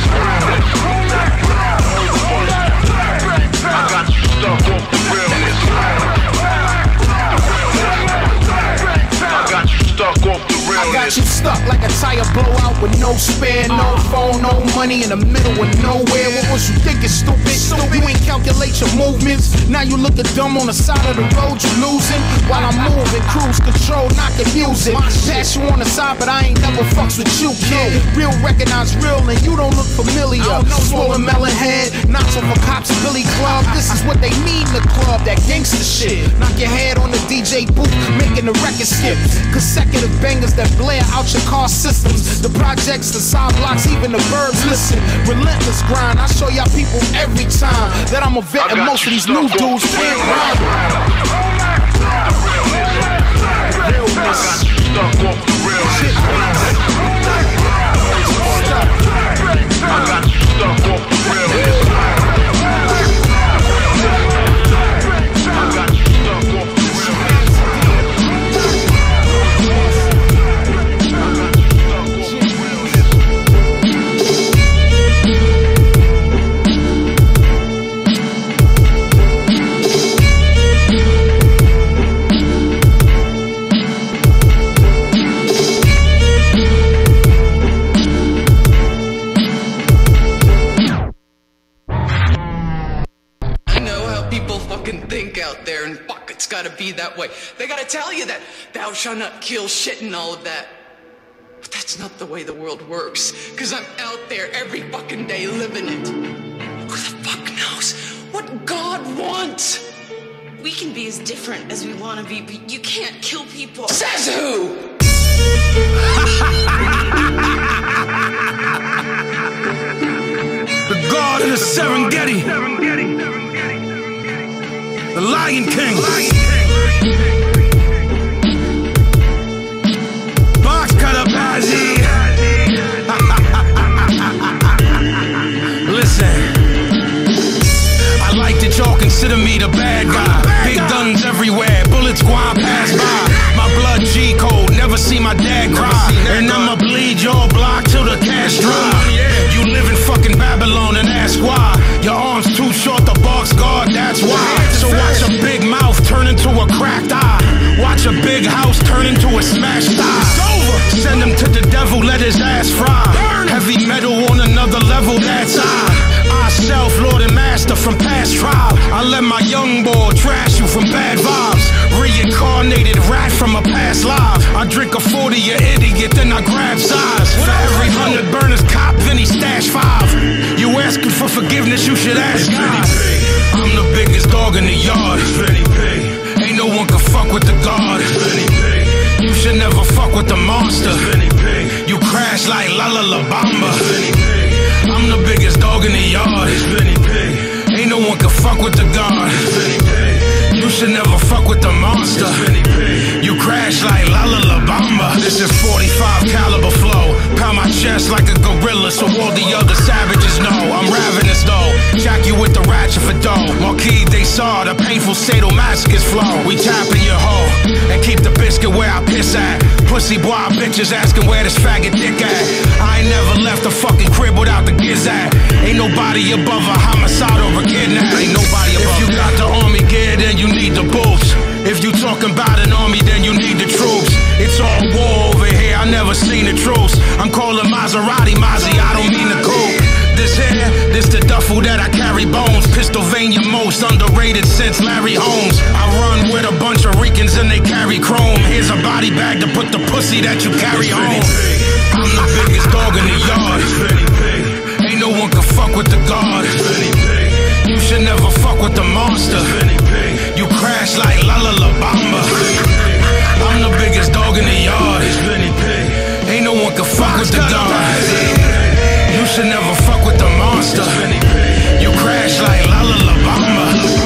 I got you stuck off the realness. I got you stuck off the realness. I got you stuck like a tire blowout with no spare, no phone, no money in the middle of nowhere. What was you thinking, stupid? You ain't calculate your movements. Now you looking dumb on the side of the road, you losing. While I'm moving, cruise control, knocking music. Pass you on the side, but I ain't never fucks with you, kid. Real recognize real, and you don't look familiar. Swollen melon head, knocks off a cops Billy Club. This is what they need in the club, that gangster shit. Knock your head on the D J booth, making the record skip. Consecutive bangers that blare out your car systems. The projects, the side blocks, even the birds listen. Relentless grind, I show y'all people every time that I'm a vet and most of these new dudes can't rhyme. Realness. I got you stuck off the realness. I got you stuck off the realness. I got you stuck off the realness. Out there and fuck, it's gotta be that way. They gotta tell you that thou shalt not kill shit and all of that. But that's not the way the world works, cause I'm out there every fucking day living it. Who the fuck knows what God wants? We can be as different as we wanna be, but you can't kill people. Says who? The God of the Serengeti, the Lion King. Box cutter Bazzy. Listen, I like that y'all consider me the bad guy. Big guns everywhere, bullets going pass by. My blood G code, never see my dad cry. And I'ma bleed your block till the cash dry. You live in fucking Babylon and ask why. Your arms too short, the box guard, that's why. So watch a big mouth turn into a cracked eye. Watch a big house turn into a smashed eye. Send him to the devil, let his ass fry. Heavy metal on another level, that's I. I self, Lord and Master from past trial. I let my young boy trash you from bad vibes. Reincarnated rat from a past life. I drink a forty, you idiot, then I grab size. For every hundred burners cop, then he stash five. You asking for forgiveness, you should ask God. I'm the biggest dog in the yard. Ain't no one can fuck with the God. You should never fuck with the monster. You crash like La La La Bamba. I'm the biggest dog in the yard. Ain't no one can fuck with the God. You should never fuck with the monster. You crash like La La La Bamba. This is forty-five caliber flow. Pound my chest like a gorilla, so all the other savages know I'm ravenous though. Jack you with the ratchet for dough. Marquis they saw the painful sadomasochist flow. We tapping your hoe and keep the biscuit where I piss at. Pussy boy bitches asking where this faggot dick at. I ain't never left a fucking crib without the giz at. Ain't nobody above a homicide or a kidnap. Ain't nobody above. If you got the army gear, then you need the boots. If you talking about an army, then you need the troops. It's all war over here, I never seen the truce. I'm calling Maserati Mazzy, I don't mean the coupe. This here, this the duffel that I carry bones. Pistol vein ain't your most underrated since Larry Holmes. I run with a bunch of Ricans and they carry chrome. Here's a body bag to put the pussy that you carry home. I'm the biggest dog in the yard. Ain't no one can fuck with the guard. You should never fuck with the monster. You crash like La La La Bamba. I'm the biggest dog in the yard. Ain't no one can fuck with the guard. You should never fuck with the monster. You crash like La La La Bamba.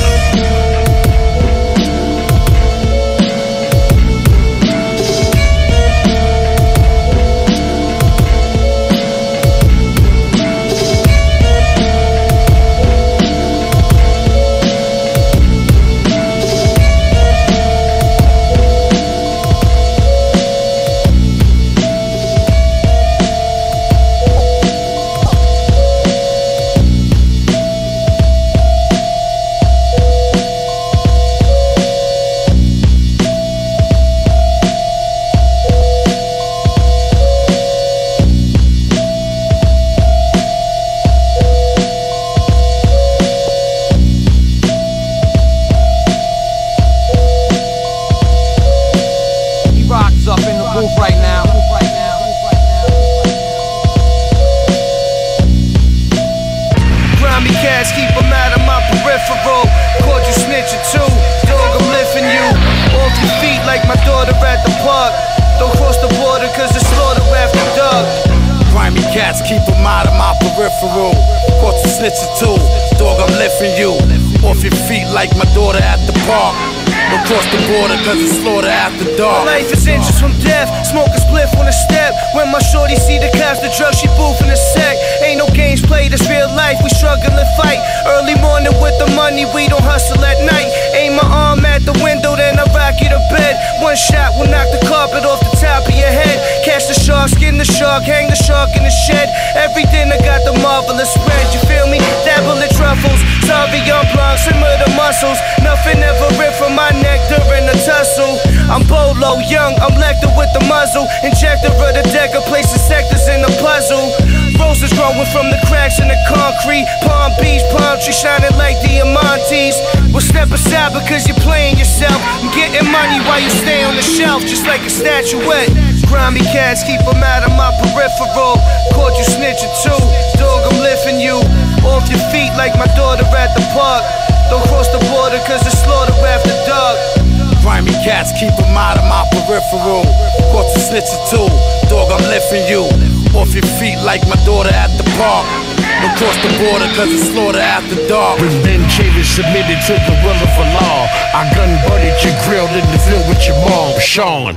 Cause it's slaughter after dark. My life is inches from death. Smoke a spliff on a step. When my shorty see the cops, the drugs she booth in a sec. Ain't no games played, it's real life. We struggle and fight. Early morning with the money, we don't hustle at night. Aim my arm at the window, then I rock you to bed. One shot will knock the carpet off the top of your head. Catch the shark, skin the shark, hang the shark in the shed. Every dinner got the marvelous spread. You feel me? Dabble in truffles. Sorry, I'm blind, simmer the muscles. Nothing ever ripped from my neck during the tussle. I'm Bolo, young, I'm Lecter with the muzzle. Injector of the deck, I place the sectors in the puzzle. Roses growing from the cracks in the concrete. Palm Beach, palm tree shining like diamantes. Well, step aside because you're playing yourself. I'm getting money while you stay on the shelf, just like a statuette. Grimy cats, keep them out of my peripheral. Caught you snitching too, dog, I'm lifting you off your feet like my daughter at the park. Don't cross the border cause it's slaughter after dark. Grimy cats, keep them out of my peripheral. Caught you snitching too, dog, I'm lifting you off your feet like my daughter at the park. Don't cross the border cause it's slaughter after dark. When Ben Chavis submitted to the will of Allah, I gun butted your grill in the field with your mom, Sean.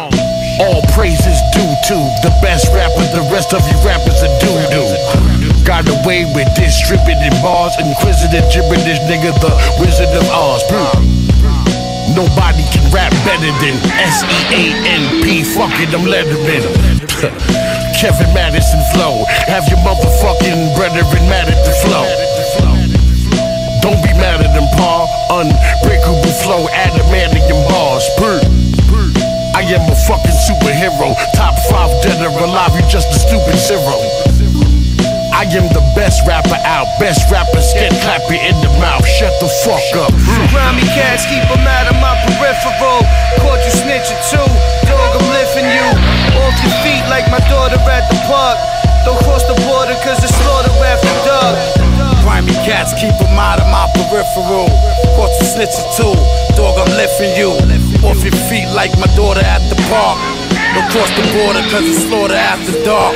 All praises due to the best rapper, the rest of you rappers are doo-doo. Got away with distributing bars, inquisitive gibberish, nigga, the Wizard of Oz. Nobody can rap better than S E A N P, fuck it, I'm Letterman. Kevin Madison flow, have your motherfucking brethren mad at the flow. Don't be mad at them, Paul. Unbreakable flow, adamantium bars. I am a fucking superhero. Top five dead or alive, you just a stupid zero. I am the best rapper out, best rapper, skin clap you in the mouth, shut the fuck up. Grimy cats, keep them out of my peripheral. Caught you snitching too, dog, I'm lifting you off your feet like my daughter at the park. Don't cross the border cause it's slaughter after dark. Grimy cats, keep them out of my peripheral. Caught you snitching too, dog, I'm lifting you off your feet like my daughter at the park. Don't cross the border cause it's slaughter after dark.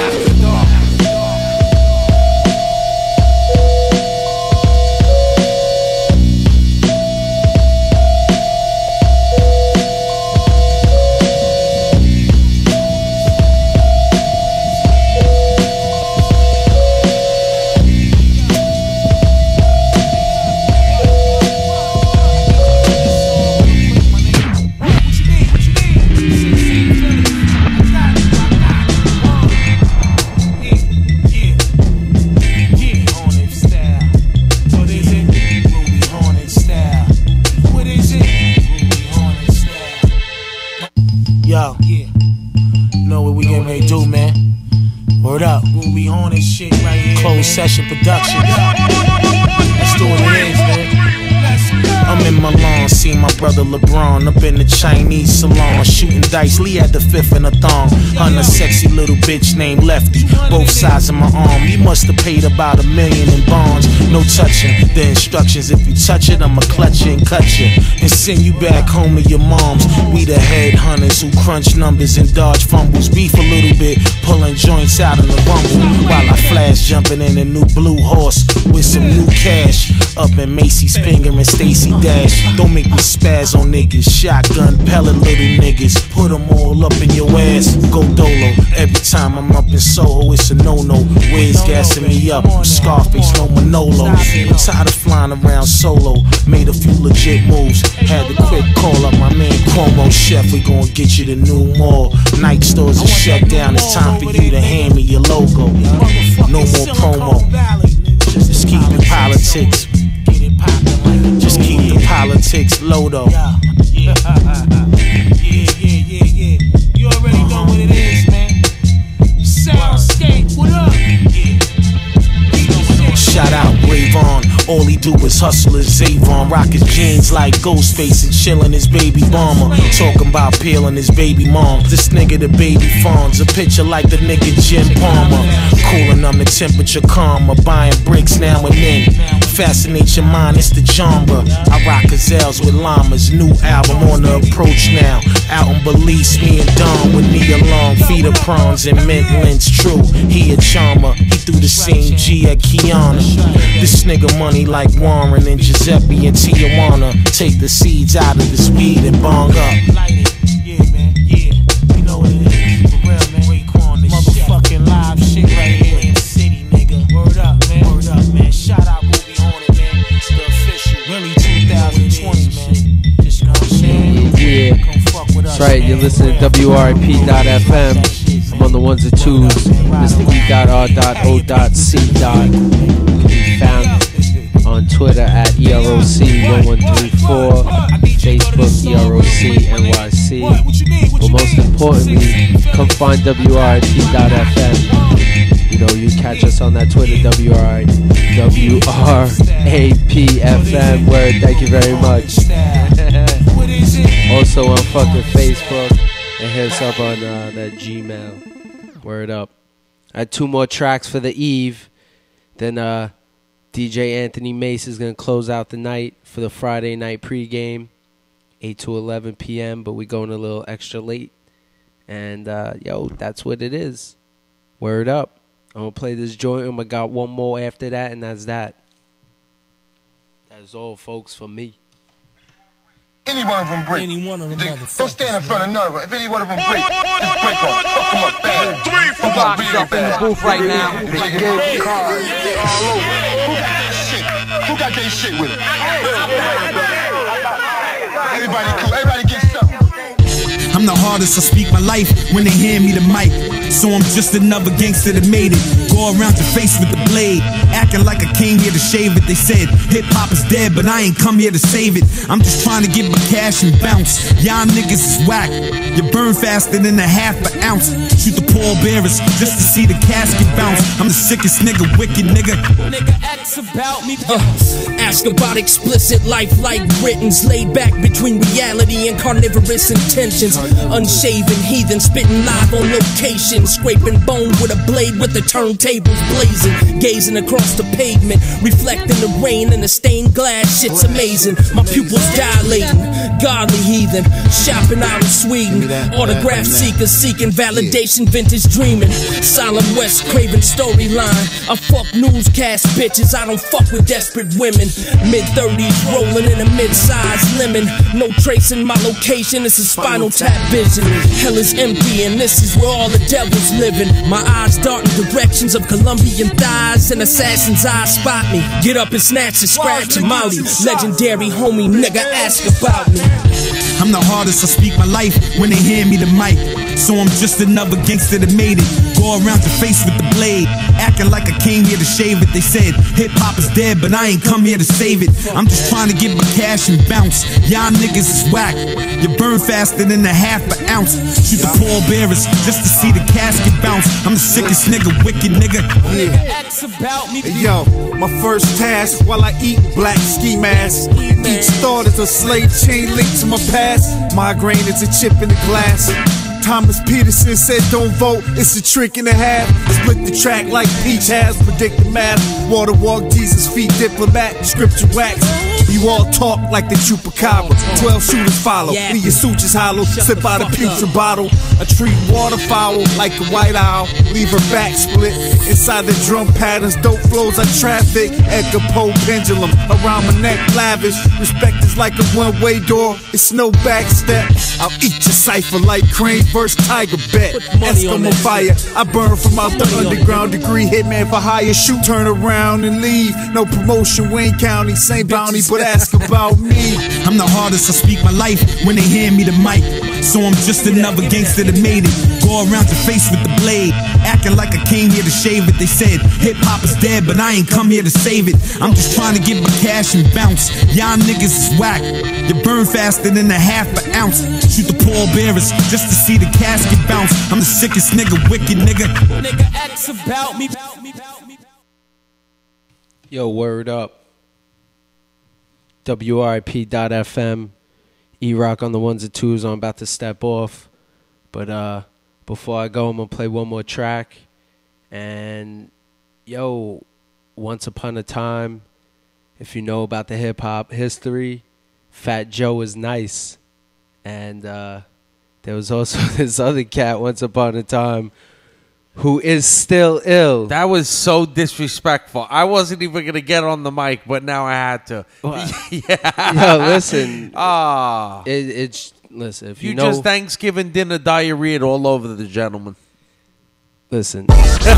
Milan, seen my brother LeBron up in the Chinese salon, shooting dice. Lee had the fifth in a thong. Hunter, sexy little bitch named Lefty, both sides of my arm. You must have paid about a million in bonds. No touching. The instructions, if you touch it, I'ma clutch you and cut you and send you back home to your moms. We the head hunters who crunch numbers and dodge fumbles. Beef a little bit, pulling joints out in the rumble, while I flash jumping in a new blue horse with some new cash. Up in Macy's finger and Stacy Dash. Don't make me spaz on niggas. Shotgun pellet little niggas. Put them all up in your ass. Go dolo. Every time I'm up in Soho, it's a no-no. Wiz gassing me up. Scarface, no Manolo. I'm tired of flying around solo. Made a few legit moves. Had to quick call up my man Cuomo. Chef, we gon' get you the new mall. Nike stores are shut down. It's time for you to hand me your logo. No more promo. Just keep it politics. Just keep the politics low though. Yeah, yeah, yeah, yeah. You already know what it is, man. Soundscape, what up? Shout out Ravon. All he do is hustle his Zavon. Rock his jeans like Ghostface and chillin' his baby bomber. Talking about peeling his baby mom. This nigga the baby fawns. A picture like the nigga Jim Palmer. Cooling on the temperature calmer. Buying bricks now and then. Fascinate your mind, it's the genre. I rock gazelles with llamas. New album on the approach now. Out in Belize, me and Don with Nia Long. Feeder prawns and mint lints. True, he a charmer. He threw the same G at Kiana. This nigga money like Warren and Giuseppe and Tijuana. Take the seeds out of this weed and bong up. Yeah, man, yeah. You know what it is. For real, man. Raekwon, this motherfucking live shit right here in the city, nigga. Word up, man. Word up, man. Shout out Ruby Hornet, man. It's the official. Really twenty twenty, man. Just know what I'm saying? Yeah. Come fuck with us. That's right, you're listening to W R I P dot F M. I'm on the ones and twos. Mister E R O C. Can be found on Twitter at E R O C one one three four, Facebook E R O C N Y C. But most importantly, come find W R I P dot F M. You know, you catch us on that Twitter, W R I W R A P F M. Word, thank you very much. Also on fucking Facebook, and hit us up on uh, that Gmail. Word up. I had two more tracks for the eve. Then uh, D J Anthony Mace is going to close out the night for the Friday night pregame, eight to eleven p.m., but we going a little extra late. And, uh, yo, that's what it is. Word up. I'm going to play this joint, and I got one more after that, and that's that. That's all, folks, for me. Any one of them break. Any one of them motherfuckers. Don't stand in front of none of them. If any one of them break, just break on. Fuck them up bad. Three, four, Locked up in the booth right now. They gave cards. They all over. Who got that shit? Who got that shit with them? Everybody cool. Everybody get something. I'm the hardest, I speak my life when they hand me the mic. So I'm just another gangster that made it. Go around your face with the blade, acting like I came here to shave it. They said hip-hop is dead, but I ain't come here to save it. I'm just trying to get my cash and bounce. Y'all niggas is whack. You burn faster than a half an ounce. Shoot the pallbearers just to see the casket bounce. I'm the sickest nigga, wicked nigga. Nigga, ask about me. Uh, ask about explicit life like Britons. Laid back between reality and carnivorous intentions. Unshaven heathen spitting live on location. Scraping bone with a blade with the turntables blazing. Gazing across the pavement, reflecting the rain in the stained glass. Shit's amazing. My pupils dilating. Godly heathen, shopping out in Sweden. Autograph seekers seeking validation, vintage dreaming. Solemn West craving storyline. I fuck newscast bitches, I don't fuck with desperate women. Mid thirties rolling in a mid-sized lemon. No tracing my location, it's a Spinal Tap vision. Hell is empty and this is where all the devil's living. My eyes dart in directions of Colombian thighs. And assassins' eyes spot me. Get up and snatch and scratch a Molly. Legendary homie, nigga, ask about me. I'm the hardest, I speak my life when they hand me the mic. So I'm just another gangster that made it. Go around your face with the blade, acting like I came here to shave it. They said hip-hop is dead, but I ain't come here to save it. I'm just trying to get my cash and bounce. Y'all niggas is whack. You burn faster than a half an ounce. Shoot the pallbearers just to see the casket bounce. I'm the sickest nigga, wicked nigga. Nigga, ask about me. Hey, yo, my first task while I eat black ski mask. Each thought is a slave chain linked to my past. Migraine is a chip in the glass. Thomas Peterson said don't vote, it's a trick and a half. Split the track like Peach has, predict the math. Water walk, Jesus feet, diplomat, scripture wax. You all talk like the chupacabra. Twelve shooters follow, leave your sutures hollow. Slip out a putrid bottle. I treat waterfowl like a white owl. Leave her back split. Inside the drum patterns, dope flows I traffic. Edgar Poe pendulum around my neck lavish. Respect is like a one-way door, it's no back step. I'll eat your cipher like Crane versus Tiger Bet. Eskimo fire, I burn from out the underground. Degree hitman for hire, shoot, turn around and leave. No promotion, Wayne County, same bounty, but ask about me. I'm the hardest, I speak my life when they hand me the mic. So I'm just another gangster that made it. Go around your face with the blade, acting like I came here to shave it. They said hip hop is dead, but I ain't come here to save it. I'm just trying to get my cash and bounce. Y'all niggas is whack. You burn faster than a half an ounce. Shoot the pallbearers just to see the casket bounce. I'm the sickest nigga, wicked nigga. Nigga acts about me. Yo, word up. W R I P dot F M. E-Rock on the ones and twos. I'm about to step off. But uh, before I go, I'm going to play one more track. And, yo, once upon a time, if you know about the hip-hop history, Fat Joe is nice. And uh, there was also this other cat once upon a time who is still ill. That was so disrespectful. I wasn't even going to get on the mic, but now I had to. Yeah. Yo, listen. Ah. It, it's, listen, if you, You know. just Thanksgiving dinner diarrhea all over the gentleman. Listen.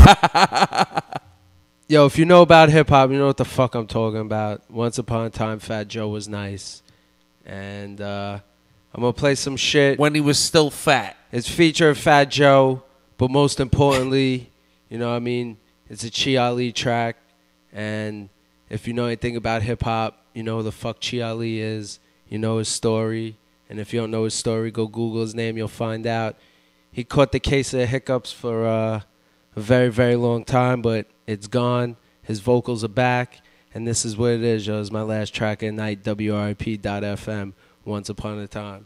Yo, if you know about hip-hop, you know what the fuck I'm talking about. Once upon a time, Fat Joe was nice. And uh, I'm going to play some shit. When he was still fat. It's featuring Fat Joe. But most importantly, you know what I mean, it's a Chi Ali track. And if you know anything about hip-hop, you know who the fuck Chi Ali is. You know his story. And if you don't know his story, go Google his name. You'll find out. He caught the case of hiccups for uh, a very, very long time, but it's gone. His vocals are back. And this is what it is, yo. It's my last track at night, W R I P dot F M, Once Upon a Time.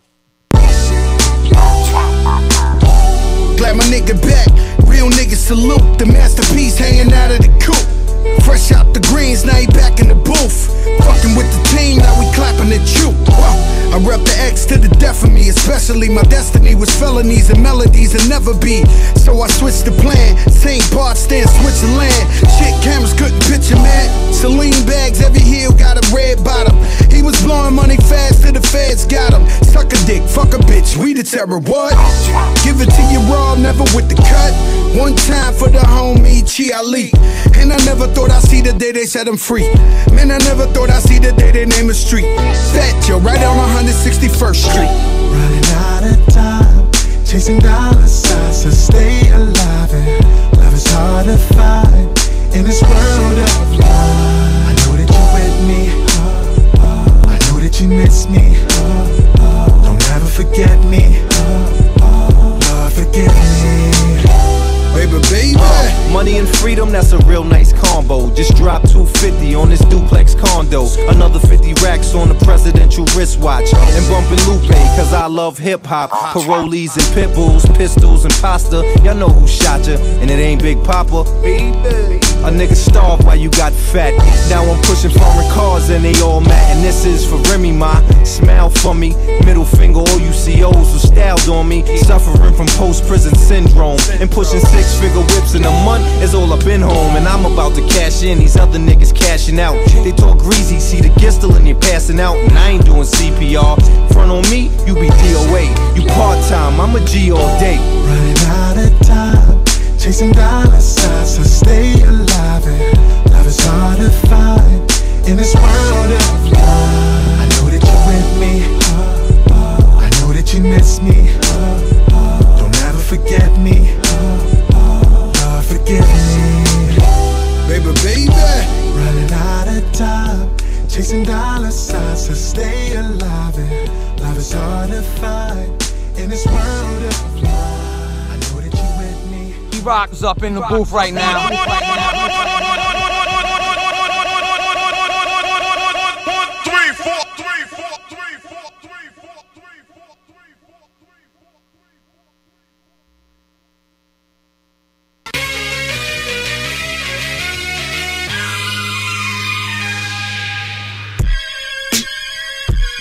Glad my nigga back, real nigga salute. The masterpiece hanging out of the coop. Fresh out the greens, now he back in the booth. Fucking with the team, now we clapping at you. I rep the X to the death of me, especially my destiny was felonies and melodies and never be. So I switched the plan, same part, stand Switzerland. Shit, cameras couldn't picture, man. Celine bags, every heel got a red bottom. He was blowing money fast till the feds got him. Suck a dick, fuck a bitch, we the terror, what? Give it to you raw, never with the cut. One time for the homie Chi Ali. And I never thought I'd see the day they set him free. Man, I never thought I'd see the day they name a street. Fat Joe, right on one hundred sixty-first Street. Running out of time, chasing dollar signs to stay alive. And love is hard to find in this world of life. I know that you're with me, I know that you miss me. Don't ever forget me, Lord forgive me. Baby, baby. Uh, money and freedom, that's a real nice combo. Just dropped two fifty on this duplex condo. Another fifty racks on the presidential wristwatch. And bumping Lupe, cause I love hip-hop. Parolees and pit bulls, pistols and pasta. Y'all know who shot ya, and it ain't Big Papa. A nigga starved while you got fat. Now I'm pushing foreign cars and they all mad. And this is for Remy, ma. Smile for me. Middle finger, all you C Os who styled on me. Suffering from post-prison syndrome. And pushing six-figure whips in a month is all up in home. And I'm about to cash in, these other niggas cashing out. They talk greasy, see the gistle and you're passing out. And I ain't doing C P R. Front on me, you be D O A. You part-time, I'm a G all day. Running out of time, chasing dollar signs to stay alive. And love is hard to find in this world of life. I know that you're with me, I know that you miss me. Don't ever forget me, Lord forgive me. Baby, baby. Running out of time, chasing dollar signs to stay alive. And love is hard to find in this world of life. I know that you're with me. E-Rock's up in the booth right now. Three, four, three.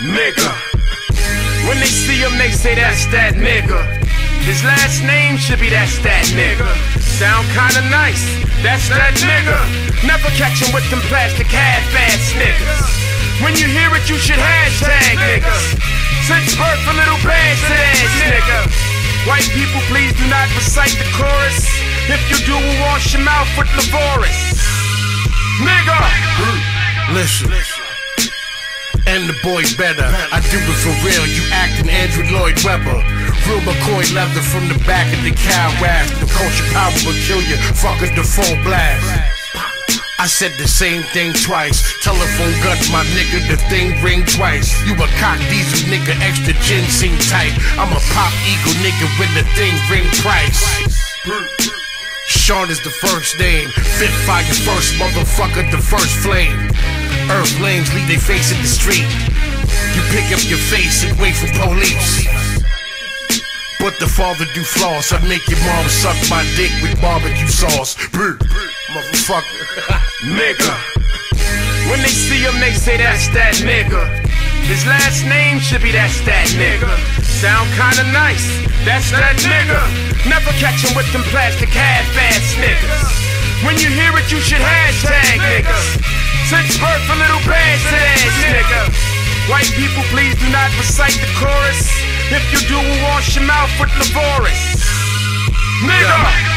nigga. When they see him, they say that's that nigga. His last name should be that's that nigga. Sound kinda nice, that's that nigga. Never catch him with them plastic half-ass niggas. When you hear it, you should hashtag niggas. Since birth, a little badass nigga. White people, please do not recite the chorus. If you do, we'll wash your mouth with Lavoris. Nigga! Listen. And the boy better. I do it for real. You acting Andrew Lloyd Webber. Real McCoy leather from the back of the cow ass. The culture power will kill you. Fucking the full blast. I said the same thing twice. Telephone gut, my nigga, the thing ring twice. You a cock diesel nigga, extra ginseng tight. I'm a pop eagle nigga with the thing ring price. Sean is the first name. Fit fire first, motherfucker, the first flame. Earth lanes leave their face in the street. You pick up your face and wait for police. But the father do floss. I make your mom suck my dick with barbecue sauce. Motherfucker. Nigga. When they see him, they say that's that nigga. His last name should be that's that nigga. Sound kinda nice, that's that nigga. Never catch him with them plastic half-ass niggas. When you hear it, you should hashtag niggas. Since birth, a little badass nigga. White people, please do not recite the chorus. If you do, we'll wash your mouth with Lavoris. Nigga!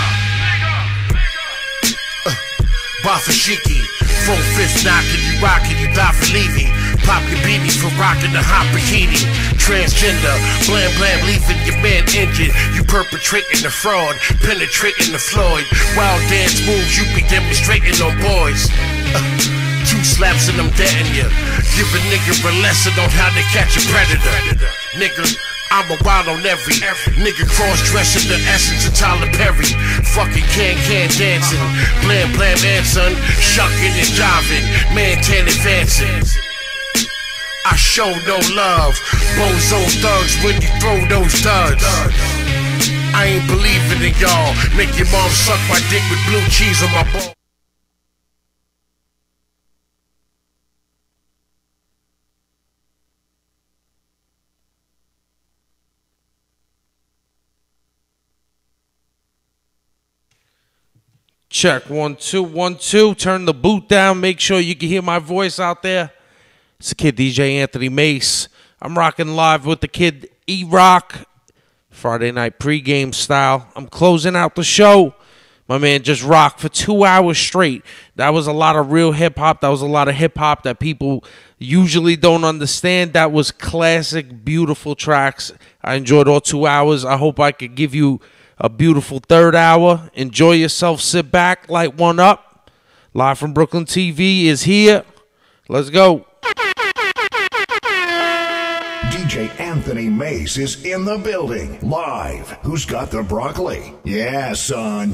Uh, Bafashiki, full fist knocking, you rockin', you die for leaving. Pop your B B for rocking the hot bikini. Transgender, blam blam, leaving your man injured. You perpetrating the fraud, penetrating the Floyd. Wild dance moves, you be demonstrating on boys. Uh, Two slaps and I'm dead in ya. Give a nigga a lesson on how to catch a predator. Nigga, I'm a wild on every nigga cross-dressing the essence of Tyler Perry. Fucking can-can dancing. Blam blam and son, shucking and jiving. Man tan advancing. I show no love. Bozo thugs when you throw those duds. I ain't believing in y'all. Make your mom suck my dick with blue cheese on my ball. Check one, two, one, two. Turn the boot down. Make sure you can hear my voice out there. It's the kid D J Anthony Mace. I'm rocking live with the kid E-Rock. Friday night pregame style. I'm closing out the show. My man just rocked for two hours straight. That was a lot of real hip-hop. That was a lot of hip-hop that people usually don't understand. That was classic, beautiful tracks. I enjoyed all two hours. I hope I could give you a beautiful third hour. Enjoy yourself. Sit back. Light one up. Live from Brooklyn T V is here. Let's go. D J Anthony Mace is in the building. Live. Who's got the broccoli? Yeah, son.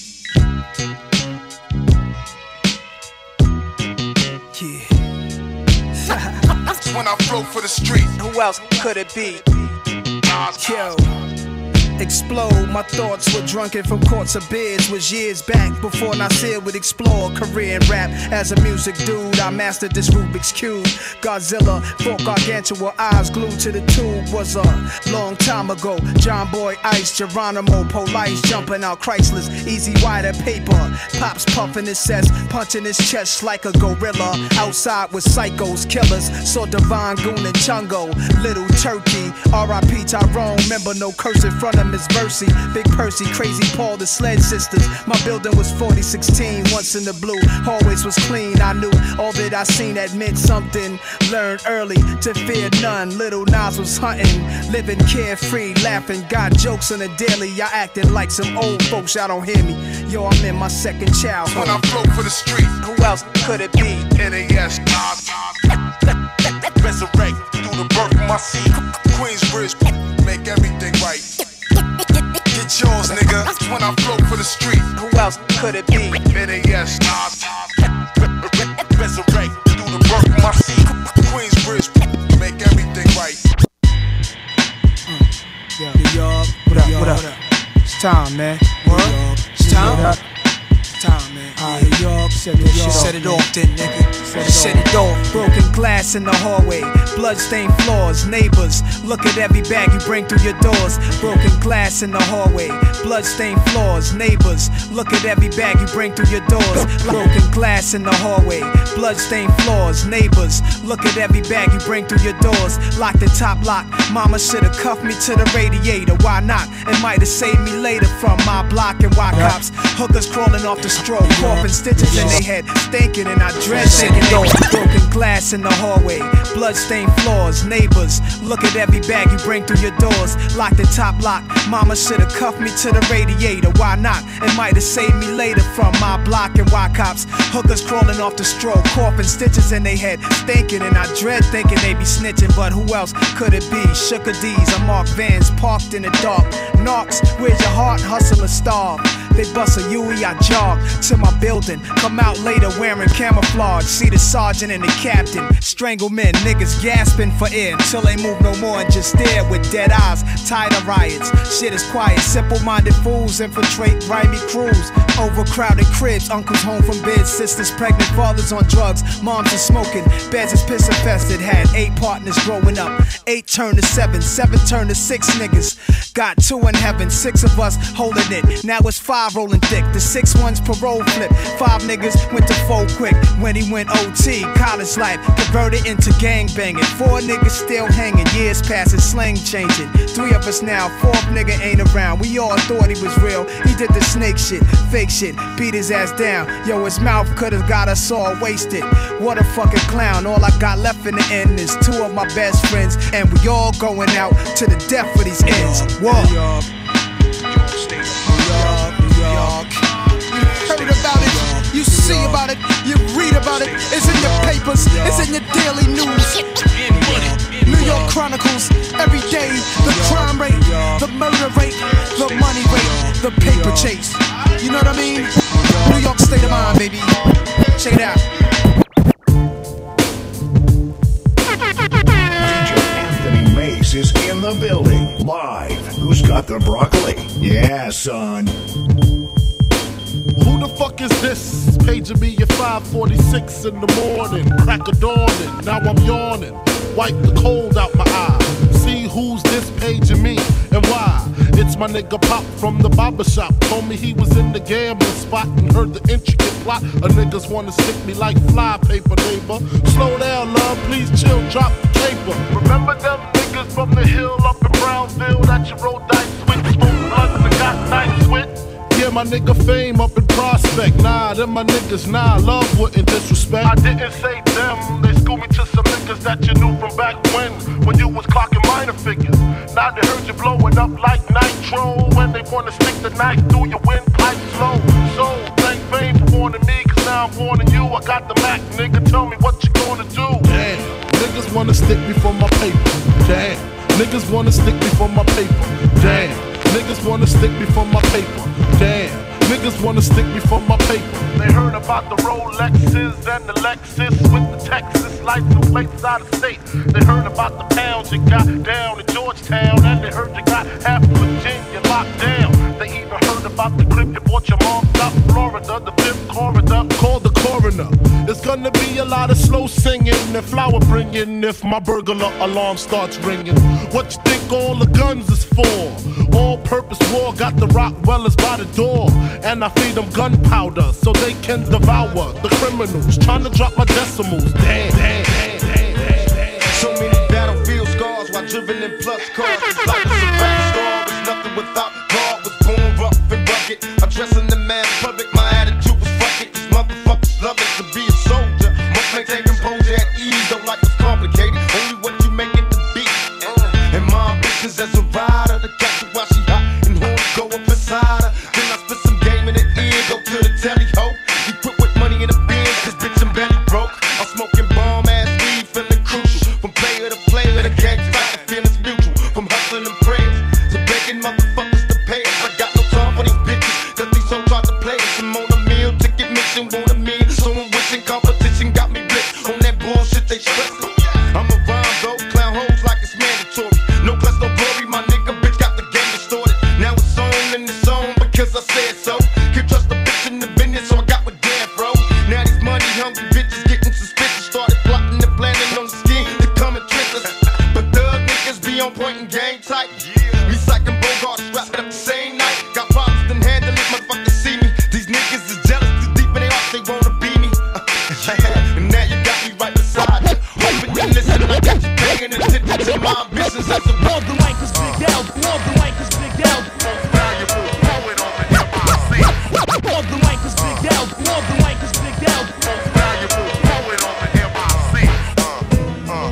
That's when I flow for the street. Who else could it be? Yo. Explode, my thoughts were drunken from courts of beers. Was years back before Nasir would explore career in rap. As a music dude, I mastered this Rubik's Cube. Godzilla, fought Gargantua, eyes glued to the tube. Was a long time ago. John Boy Ice, Geronimo, Police jumping out Chrysler's easy wider paper. Pops puffing his cess, punching his chest like a gorilla. Outside with psychos, killers. Saw Divine Goon and Chungo. Little Turkey, R I P Tyrone. Remember no curse in front of Miss Mercy, Big Percy, Crazy Paul, the Sled Sisters. My building was forty sixteen, once in the blue. Hallways was clean, I knew all that I seen that meant something. Learned early to fear none. Little Nas was hunting, living carefree, laughing. Got jokes on the daily, y'all acting like some old folks, y'all don't hear me. Yo, I'm in my second childhood. When I flow for the street, who else could it be? N A S, resurrect through the birth of my seed. Queensbridge, make everything right. Get yours, nigga. That's when I flow for the street. Who else could it be? N A S, resurrect through the birth of my seed. Queensbridge, make everything right. Yo, yo, what up, what up? It's time, man. What? It's time. It's time, man. Alright, yo, Set it, set it off then, nigga. Set it, set it off. Broken glass in the hallway, bloodstained floors, neighbors. Look at every bag you bring through your doors. Broken glass in the hallway, bloodstained floors, neighbors. Look at every bag you bring through your doors. Broken glass in the hallway, bloodstained floors, neighbors. Look at every bag you bring through your doors. Locked and top lock. Mama should've cuffed me to the radiator. Why not? It might've saved me later from my block and why cops. Hookers crawling off the stroke, coughing stitches in their head, stinking and I dread thinking they broken glass in the hallway, bloodstained floors, neighbors. Look at every bag you bring through your doors. Locked and top lock. Mama should've cuffed me to the radiator. Why not? It might've saved me later from my block and why cops. Hookers crawling off the stroke, coughing stitches in their head, stinking and I dread thinking they be snitching. But who else could it be? Sugar D's, I'm Mark Vans, parked in the dark. Knocks, where's your heart? Hustle or starve. They bust a U E, I jog to my building. Come out later wearing camouflage. See the sergeant and the captain. Strangle men, niggas gasping for air until they move no more and just stare with dead eyes. Tired of riots, shit is quiet. Simple-minded fools infiltrate grimy crews. Overcrowded cribs, uncles home from beds, sisters pregnant, fathers on drugs, moms are smoking, beds is piss infested. Had eight partners growing up. Eight turned to seven, seven turned to six niggas. Got two in heaven, six of us holding it. Now it's five rolling thick. The six ones parole flip. Five niggas went to four quick when he went O T. College life converted into gang banging. Four niggas still hanging. Years passing, slang changing. Three of us now. Fourth nigga ain't around. We all thought he was real. He did the snake shit, fake shit, beat his ass down. Yo, his mouth could've got us all wasted. What a fucking clown. All I got left in the end is two of my best friends, and we all going out to the death for these ends. Whoa. Heard about it, you see about it, you read about it. It's in your papers, it's in your daily news. New York Chronicles, every day. The crime rate, the murder rate, the money rate, the paper chase. You know what I mean? New York state of mind, baby. Check it out. Mace is in the building, live. Who's got the broccoli? Yeah, son. Who the fuck is this? Paging me at five forty-six in the morning. Crack of dawning, now I'm yawning. Wipe the cold out my eye. See who's this paging me and why. It's my nigga Pop from the barber shop. Told me he was in the gambling spot and heard the intricate plot. A niggas wanna stick me like fly paper, neighbor. Slow down, love, please chill, drop the caper. Remember them niggas from the hill up in Brownsville that you roll dice with, smoke blunts and got nice with? Yeah, my nigga Fame up in Prospect. Nah, them my niggas, nah, love wouldn't disrespect. I didn't say them, they schooled me to some niggas that you knew from back when, when you was clocking minor figures. Now they heard you blowing up like nitro, when they wanna stick the knife through your windpipe slow. So, thank Fame for warning me, cause now I'm warning you. I got the Mac, nigga, tell me what you gonna do. Damn, niggas wanna stick me for my paper. Damn, niggas wanna stick me for my paper. Damn, niggas wanna stick me for my paper. Damn, niggas wanna stick me for my paper. They heard about the Rolexes and the Lexus with the Texas license plates out of state. They heard about the pounds you got down in Georgetown, and they heard you got half of Virginia locked down. They even heard about the clip you bought your mom South Florida, the fifth corridor. Call the coroner. It's gonna be a lot of slow singing and flower bringing if my burglar alarm starts ringing. What you think all the guns is for? All-purpose war got the Rockwellers by the door, and I feed them gunpowder so they can devour the criminals trying to drop my decimals. Damn, damn, damn, damn, damn, damn. So many battlefield scars while driven in plus cars. It's like it's a rap star. It's nothing without God. Was born rough and rugged. Addressing the man public. My attitude was fuck it. These motherfuckers love it to be a soldier. Must maintain composure at ease. Don't like it's complicated. Only what you make it to be. And my ambitions as a rider. The got you while she hot and horns go up inside her. Then I spit some game in the ear. Go to the telly ho. He put with money in the bin. Cause bitch I'm belly broke. I'm smoking bomb ass weed. Feeling crucial. From player to player. The gang fight. The feelings mutual. From hustling and praying. on point and game tight. Recycling Bogarts, wrapped up the same night. Got problems, then handle it, motherfuckers see me. These niggas is jealous, too deep in their hearts, they wanna be me. And now you got me right beside you. Hoping you listen, I got you paying attention to my business. That's a More than white is Big L, more than white is Big L. valuable poet on the M I C. More than white is Big L, more than white is Big L. Valuable poet on the M I C. Uh, uh.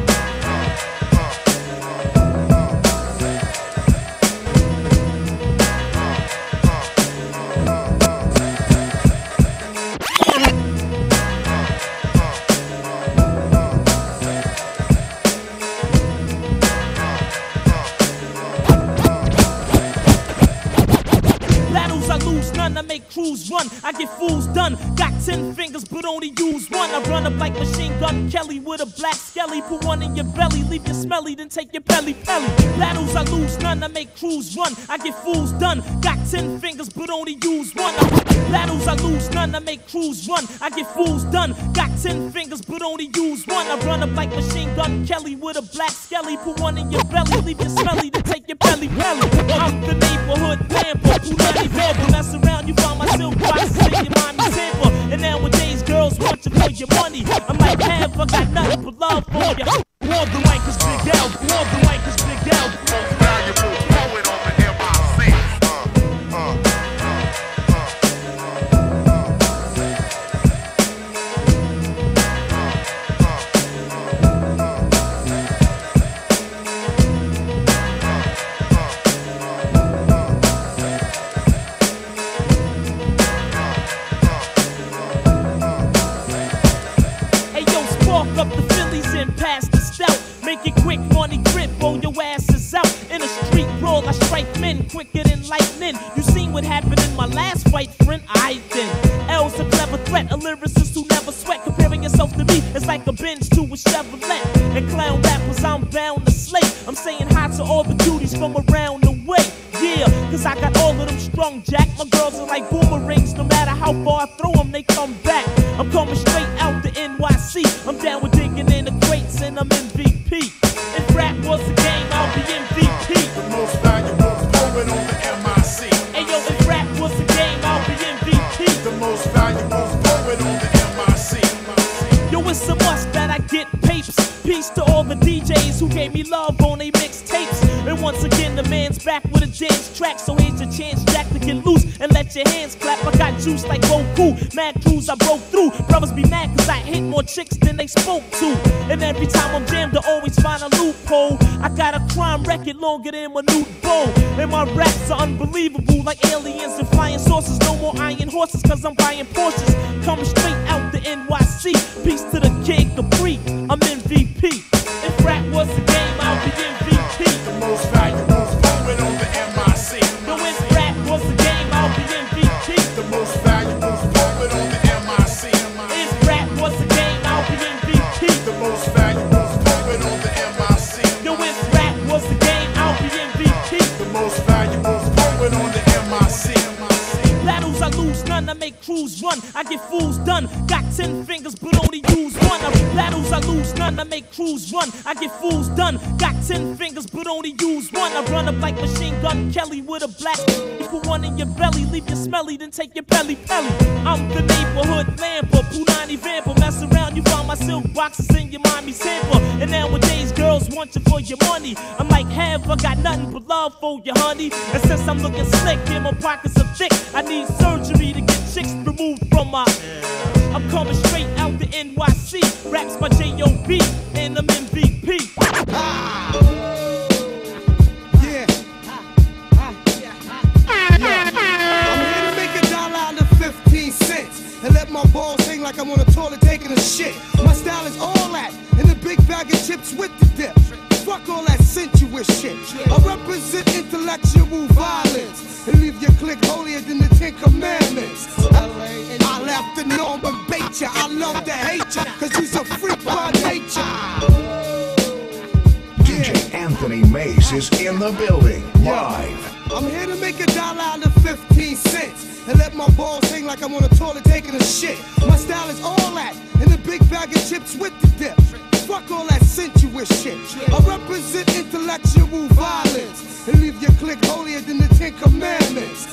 Battles I lose none, I make crews run, I get fools done. Got ten fingers but only use one. I run up like Machine Gun Kelly with a black skelly. Put one in your belly, leave you smelly, then take your belly pelly. Battles I lose none, I make crews run, I get fools done. Got ten fingers but only use one. I Battles I lose none, I make crews run, I get fools done. Got ten fingers but only use one. I run up like Machine Gun Kelly with a black skelly. Put one in your belly, leave you smelly, then take your belly pelly. I'm the neighborhood lamper, who not even mess around, you find my silk boxes in your mommy's hamper. And nowadays girls want you for your money. I'm like, have I got nothing but love for you. More than white is Big L, more than white is Big L. Valuable poet on the M I C. Uh, uh. Hey yo, spark up the Phillies and pass the stout. Make it quick, money grip, roll your asses out. In a street brawl, I strike men quicker than lightning. You seen what happened in my last fight, friend? I then. L's a clever threat, a lyricist who never sweat. Comparing yourself to me is like a Benz to a Chevrolet. And clown rappers, I'm bound to slay. I'm saying hi to all the duties from around the way. Yeah, cause I got all of them strung, Jack. My girls are like boomerangs, no matter how far I throw them, they come back. I'm coming straight out the N Y C. I'm down with digging in the crates and I'm M V P. If rap was a game, I'll be M V P. The most valuable poet on the M I C. Hey yo, if rap was a game, I'll be M V P. The most valuable poet on the M I C. Yo, it's a must that I get papes. Peace to all the D Js who gave me love on they mixtapes. And once again, the man's back with a dance track. So here's your chance, Jack, to get loose and let your hands clap. I got juice like Goku, mad crews I broke through. Brothers be mad cause I hit more chicks than they spoke to. And every time I'm jammed, I always find a loophole. I got a crime record longer than my new bow. And my raps are unbelievable like aliens and flying saucers. No more iron horses cause I'm buying Porsches. Coming straight out the N Y C. Peace to the Kid Capri, I'm M V P. If rap was a game, I'll be M V P. The most valuable poet on the M I C. No, if rap was a game, I'll be M V P. The most valuable poet on the M I C. If rap was a game, I'll be M V P. The most valuable poet on the M I C. Yo, if rap was a game, I'll be M V P. The most valuable poet on the M I C. Battles I lose none, I make crews run, I get fools done. Got ten fingers but only use one. I battles I lose none, I make crews run, I get fools done. Got ten fingers but only use one. I run up like Machine Gun Kelly with a black. You put one in your belly, leave you smelly, then take your belly pelly. I'm the neighborhood lamper, Punani vamper. Mess around, you find my silk boxes in your mommy's hamper. And nowadays girls want you for your money. I'm like, have I got nothing but love for you, honey. And since I'm looking slick and my pockets are thick, I need surgery to get chicks removed from my. I'm coming straight out the N Y C. Raps by J O B and I'm M V P. Yeah. I'm here to make a dollar out of fifteen cents and let my balls hang like I'm on a toilet taking a shit. My style is all that in a big bag of chips with the dip. Fuck all that sensuous shit. I represent intellectual violence and leave your clique holier than the Ten Commandments. I, I left the norm and bait ya. I love to hate ya, cause you's a freak by nature. D J Anthony Mays is in the building, live. I'm here to make a dollar out of fifteen cents and let my balls hang like I'm on a toilet taking a shit. My style is all that in a big bag of chips with the dip. Fuck all that sensuous shit. I represent intellectual intellectual violence and leave your clique holier than the Ten Commandments.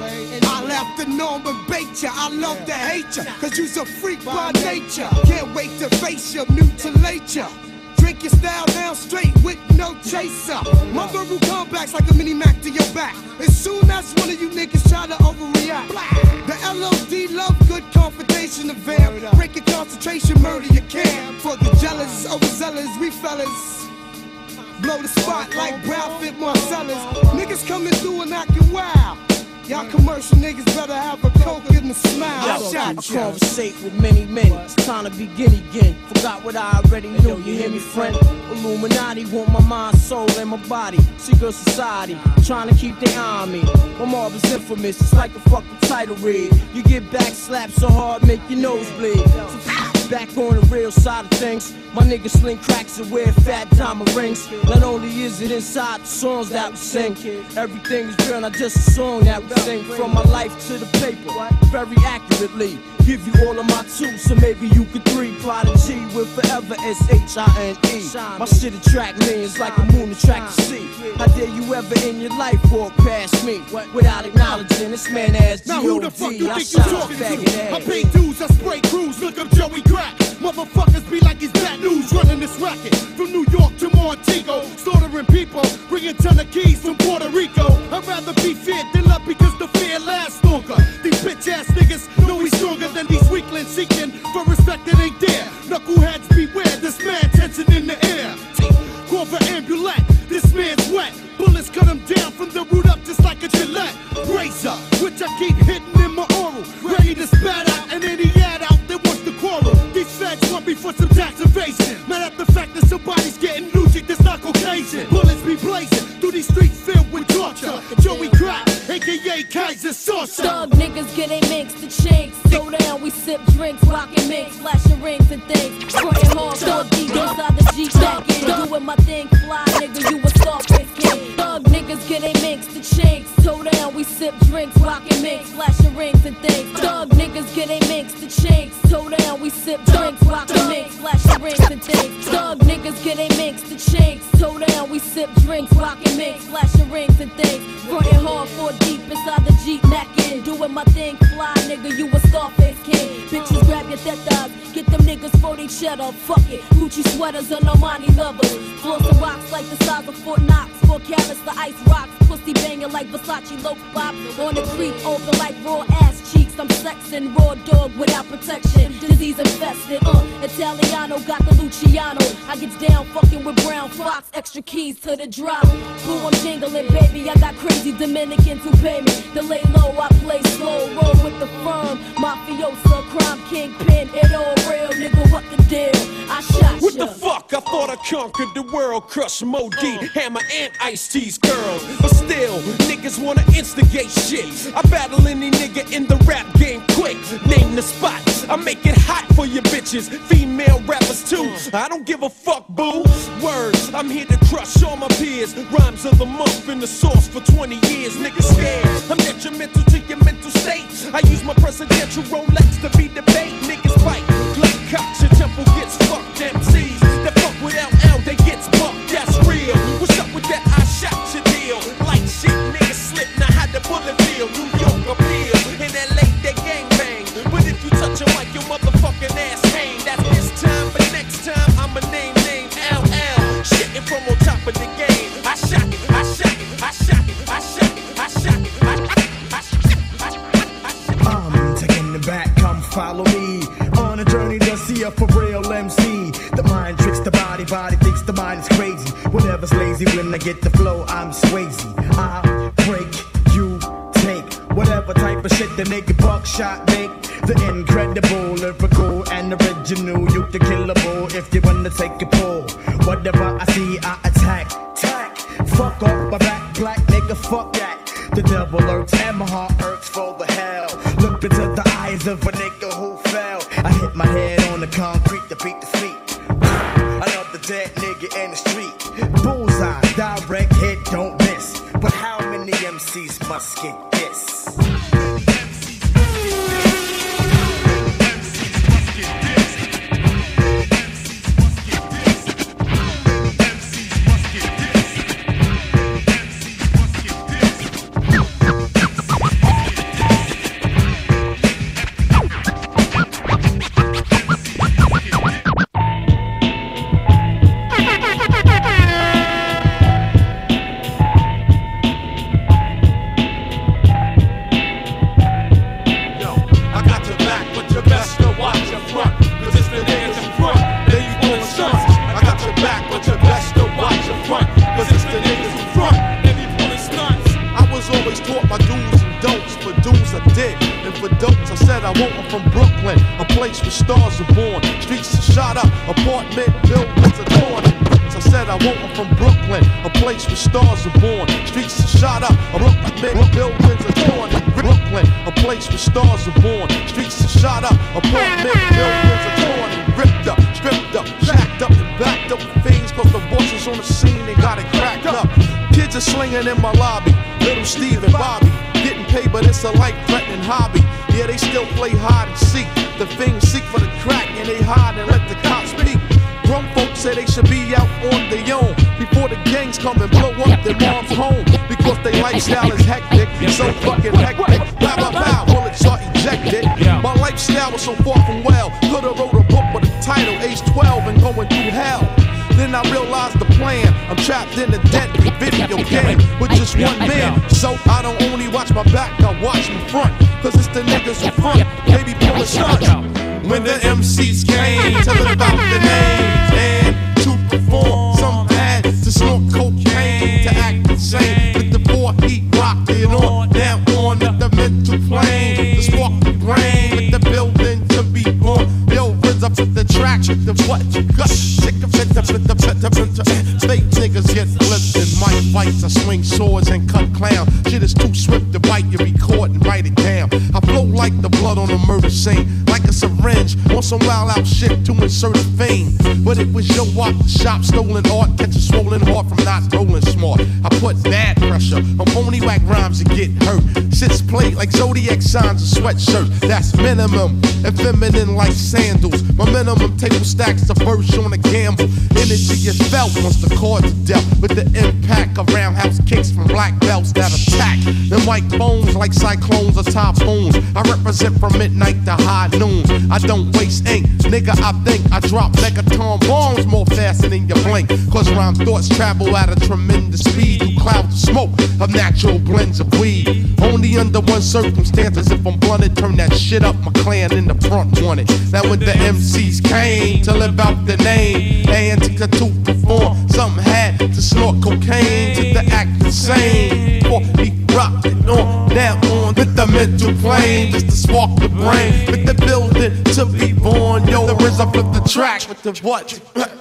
I left the norm and bait ya. I love to hate ya, cause you's a freak by nature. Can't wait to face ya, mutilate ya. Drink your style down straight with no chaser. My verbal comebacks like a mini Mac to your back. As soon as one of you niggas try to overreact, the L O D love good confrontation affair. Break your concentration, murder your camp. For the jealous, overzealous, we fellas blow the spot like Brown Fit Marcellus. Niggas coming through and acting wild. Y'all commercial niggas better have a coke and a smile. Yo, I I shot ya. conversate with many men. It's time to begin again. Forgot what I already knew. You hear me, friend? Illuminati want my mind, soul, and my body. Secret society trying to keep their eye on me. My mob is infamous. It's like a fucking title read. You get back slapped so hard, make your nose bleed. So back on the real side of things, my niggas sling cracks and wear fat diamond rings. Not only is it inside the songs that we sing, everything is real, not just a song that we sing. From my life to the paper, very accurately. Give you all of my two, so maybe you could three. Prodigy with forever S H I N E. My shit attract millions like a moon attract the sea. How dare you ever in your life walk past me without acknowledging this man as G Now who O the fuck D? you I think you shot a talking faggot to? I ass. pay dues, I spray crews, look up Joey Crack. Motherfuckers be like it's bad news, running this racket. From New York to Montego, slaughtering people, bringing ton of keys from Puerto Rico. I'd rather be feared than love because the fear lasts longer. These bitch ass niggas know we stronger than these weaklings seeking for respect that ain't there. Knuckleheads beware, this man tension in the air. Call for ambulance, this man's wet. Bullets cut him down from the root up just like a Gillette razor, which I keep hitting in my oral, ready to spat out and any ad out that wants to quarrel. These feds want me for some tax evasion. Mad at the fact that somebody's getting Luigi, that's not Caucasian. Bullets be blazing through these streets filled with torture. Joey Crack, aka Kaiser Saucer. Thug niggas get a mix to chinks. Throw down, we sip drinks, rockin' mix, flashing rings and things. Frontin' hard, thug deep inside the Jeep back in. Doing my thing, fly nigga, you a Scarface kid. Thug niggas get a mix to chinks. Throw down, we sip drinks, rockin' mix, flashing rings and things. Thug niggas get a mix to chinks. Throw down, we sip drinks, rockin' mix, flashing rings and things. Thug niggas get a mix to chinks. Throw down, we sip drinks, rockin' mix, flashing rings and things. Frontin' hard, four deep inside the Jeep back in. Doing my thing, fly nigga, you a Scarface kid. Bitches grab your tetas, get them niggas for they cheddar. Fuck it, Gucci sweaters and Armani lovers. Flossing rocks like the size of Fort Knox. Four carats, the ice rocks. Pussy banging like Versace low pop. On the creep, open like raw ass cheeks. I'm sexing, raw dog without protection. Disease infested, uh. Italiano got the Luciano. I gets down fucking with Brown Fox. Extra keys to the drop. Boom, I'm jingling, baby. I got crazy Dominicans who pay me. To lay low, I play slow. Roll with the firm. Mafiosa, crime kingpin. It all real, nigga, what the deal? I shot What ya. the fuck? I thought I conquered the world, crush M O D, Hammer and Ice-T's girls. But still, niggas wanna instigate shit. I battle any nigga in the rap game quick. Name the spot. I make it hot for your bitches, female rappers too. I don't give a fuck, boo. Words, I'm here to crush all my peers. Rhymes of the month in the source for twenty years. Niggas scared. I'm detrimental to your mental state. I use my presidential Rolex to be the bait. Niggas fight. Black cops, your temple gets fucked. M Cs that fuck with L L, they gets bucked. That's real. What's up with that? I shot your deal. Like shit, niggas slip. Now how the bullet feel? New York appeal. In L A, they gang bang. But if you touch a mic, your motherfucking ass hang. That's this time, but next time I'ma name name L L. Shitting from on top of the game. I shot it, I shot it, I shot it, I shot it, I shot it, I I'm taking it back, come follow me on a journey to see a for real M C. The mind tricks the body, body thinks the mind is crazy. Whatever's lazy, when I get the flow, I'm Swayze. I break, you take whatever type of shit the nigga buckshot make. The incredible, lyrical, and original. You can kill a bull if you wanna take a pull. Whatever I see, I attack. Tack, fuck off my back, black nigga, fuck that. The devil lurks and my heart hurts for the hell. Look into the eyes of a nigga who fell. I hit my head on the concrete to beat the feet. Another dead nigga in the street. Bullseye, direct hit, don't miss. But how many M Cs must get this? I want one from Brooklyn, a place where stars are born. Streets are shot up, apartment buildings are torn. I said I want one from Brooklyn, a place where stars are born. Streets are shot up, apartment buildings are torn. Brooklyn, a place where stars are born. Streets are shot up, apartment buildings are torn. Ripped up, stripped up, shacked up, and backed up with fiends. Cause the bosses on the scene, they got it cracked up. Kids are slinging in my lobby, little Steve and Bobby. Getting paid, but it's a life-threatening hobby. Yeah, they still play hide and seek. The fiends seek for the crack, and they hide and let the cops peek. Grown folks say they should be out on their own before the gangs come and blow up their mom's home. Because their lifestyle is hectic, so fucking hectic. Bow, bow, bow, bullets are ejected. My lifestyle was so far from well. Could've wrote a book with a title, age twelve and going through hell. Then I realized the plan. I'm trapped in a deadly video game with just one man. So I don't only watch my back, I watch my front. Cause it's the niggas in front, they be pulling stunts. When the M Cs came, tell them about the names and to perform. Some had to snort cocaine to act insane. With the four heat rocked it on, down on the mental plane. The spark the brain, with the building to be born. Yo, rinse up with the track, with the what you got. Sick of it, with the fake niggas get flipped in mic fights. I swing swords and cut clowns. Shit is too swift to bite, you record and write it down. I flow like the blood on a murder scene, like a syringe on some wild out shit to insert a vein. But it was your walk, the shop, stolen art, catch a swollen heart from not rolling smart. I put bad pressure on phony whack rhymes and get hurt. Sits played like zodiac signs and sweatshirts. That's minimum and feminine like sandals. My minimum table stacks the verse on a gamble. Energy is felt once the chords are dealt with the impact of roundhouse kicks from black belts that attack. Them white bones like cyclones or typhoons. I represent from midnight to high noon. I don't waste ink, nigga. I think I drop megaton bombs more faster than you blink. Cause rhyme thoughts travel at a tremendous speed through clouds of smoke of natural blends of weed. Only under one circumstances, if I'm blunted, turn that shit up. My clan in the front wanted. Now when the M Cs came to live out the name and to to perform, some had to snort cocaine to the act insane. For he rocked it on down on with the mental plane, just to spark the brain with the building to be born. Yo, the RZA flip the track with the what?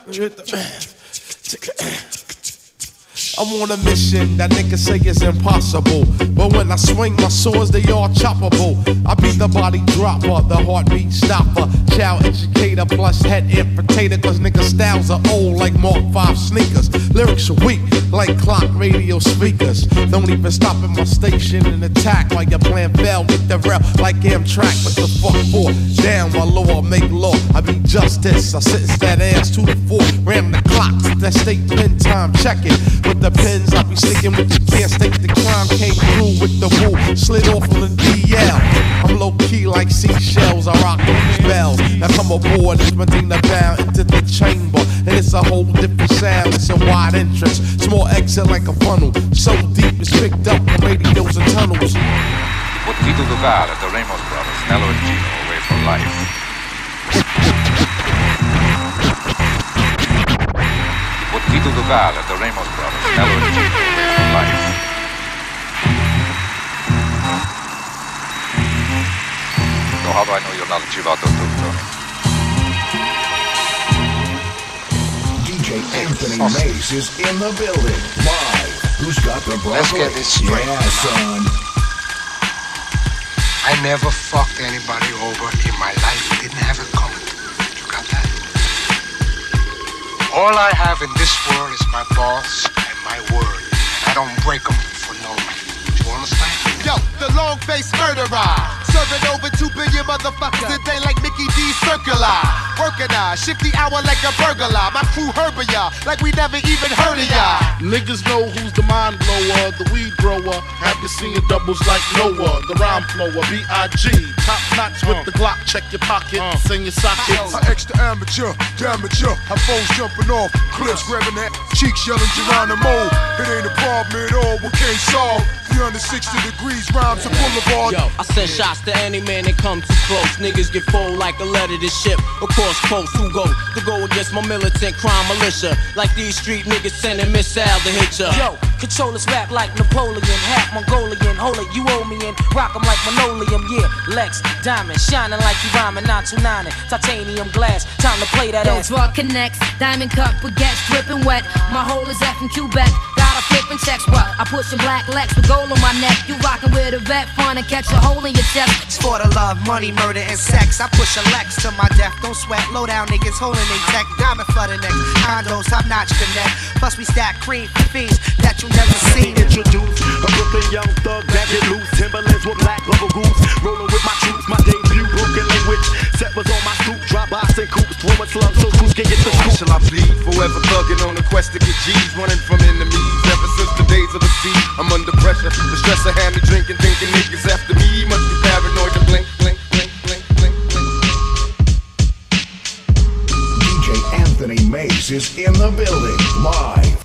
I'm on a mission that niggas say is impossible, but when I swing my swords, they all choppable. I be the body dropper, the heartbeat stopper, child educator plus head infiltrator. Cause niggas styles are old like Mark five sneakers. Lyrics are weak like clock radio speakers. Don't even stop at my station and attack while your plan fell with the rail like Amtrak. What the fuck for? Down while law make law. I be justice. I sentence that ass to the floor. Ram the clock to that state pen time. Check it. With the pens I be sticking with, you can't state the crime. Came through with the woo, slid off on the D L. I'm low key like seashells, I rock these bells. Now come aboard, it's Medina bound into the chamber, and it's a whole different sound. It's a wide entrance, small exit like a funnel, so deep it's picked up from radios and tunnels. Put Tito Duval at the Ramos Brothers, Nello and Gino away for life. Put Tito Duval at the Ramos Brothers, Nello and Gino away for life. So how do I know you're not Chivato too, Tony? D J Anthony Mace is in the building, live. Who's got the broccoli? Let's get this straight. Yeah, son. I never fucked anybody over in my life. Didn't have it coming. You got that? All I have in this world is my balls and my word. And I don't break them for no man. Do you understand? Yo, the long-faced murderer. Serving over two billion motherfuckers a day like Mickey D. Circular. Working I shift the hour like a burglar. My crew herbing ya like we never even heard of ya. Niggas know who's the mind blower, the weed grower. Have you seen doubles like Noah, the rhyme flower, B I G Top notch with the Glock, check your pockets, uh. in your sockets. I extra amateur, amateur. Have phones jumping off, clips grabbing that, cheeks yelling Geronimo. It ain't a problem at all, we can't solve. three hundred sixty degrees, rhymes a boulevard. Yo, I send shots to any man that come too close. Niggas get full like a letter to ship across coast. Who go to go against my militant crime militia? Like these street niggas sending missiles to hit ya. Yo, controllers rap like Napoleon, half Mongolian. Hold it, you owe me in. Rock 'em like linoleum, yeah. Lex, diamond, shining like you rhyming, nine two nine, titanium glass. Time to play that ass. Those raw connects, diamond cup with gas dripping wet. My hole is F from Quebec. Got a flipping checks, what? I push a black Lex with gold on my neck. You rockin' with a vet, fun and catch a hole in your chest. It's for the love, money, murder, and sex. I push a Lex to my death. Don't sweat, low down niggas holding they tech. Diamond flooded neck, condos, top notch connect. Plus we stack cream for fiends that you never seen. Introduce a Brooklyn young thug that get loose. Timberlands with black rubber goose. Rolling with my troops, my debut broken language. Set was on my stoop, drop box and coops. Throwing slugs so crews can get the scoop. Shall I bleed? Forever thugging on a quest to get G's. Running from enemies ever since the days of the sea. I'm under pressure. The stressor had me drinking, thinking niggas after me. Must be paranoid to blink, blink, blink, blink, blink, blink. D J Anthony Mace is in the building, live.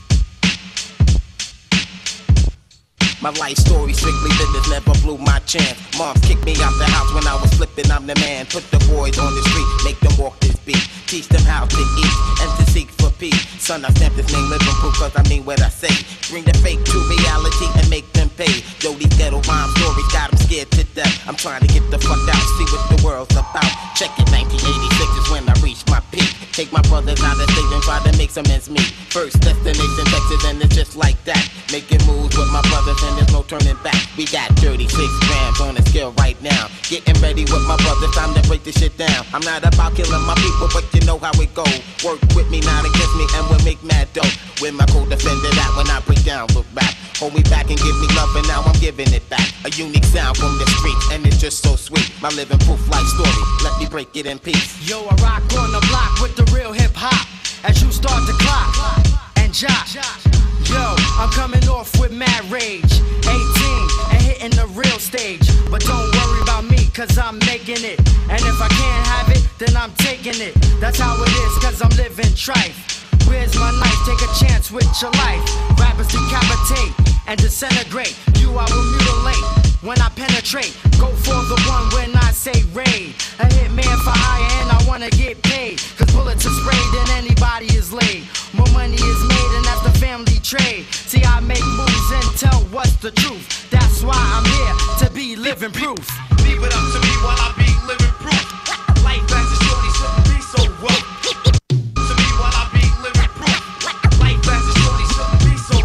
My life story strictly business, never blew my chance. Moms kicked me out the house when I was flipping, I'm the man. Put the boys on the street, make them walk this beat. Teach them how to eat and to seek for peace. Son, I stamp this name living proof cause I mean what I say. Bring the fake to reality and make them pay. Yo, these ghetto rhyme stories got them scared to death. I'm trying to get the fuck out, see what the world's about. Check it, nineteen eighty-six is when I reached my peak. Take my brothers out of state and try to make some ends meet. First destination Texas and it's just like that. Making moves with my brothers and there's no turning back. We got thirty-six grams on the scale right now. Getting ready with my brothers, time to break this shit down. I'm not about killing my people, but you know how it go. Work with me, not against me, and we'll make mad dough. With my co-defender that when I break down, look back. Hold me back and give me love, and now I'm giving it back. A unique sound from the streets, and it's just so sweet. My living proof life story, let me break it in peace. Yo, I rock on the block with the real hip hop. As you start to clock and jock. Yo, I'm coming off with mad rage. eighteen and hitting the real stage. But don't worry about me, cause I'm making it. And if I can't have it, then I'm taking it. That's how it is, cause I'm living trife. Where's my knife? Take a chance with your life. Rappers decapitate and disintegrate. You I will mutilate when I penetrate. Go for the one when I say raid. A hitman for hire and I wanna get paid. Cause bullets are sprayed and anybody is laid. More money is made and that's the family trade. See, I make moves and tell what's the truth. That's why I'm here to be living proof. Leave it up to me while I be living proof. Life as a shorty shouldn't be so rough. To me while I be living proof. Life as a shorty shouldn't be so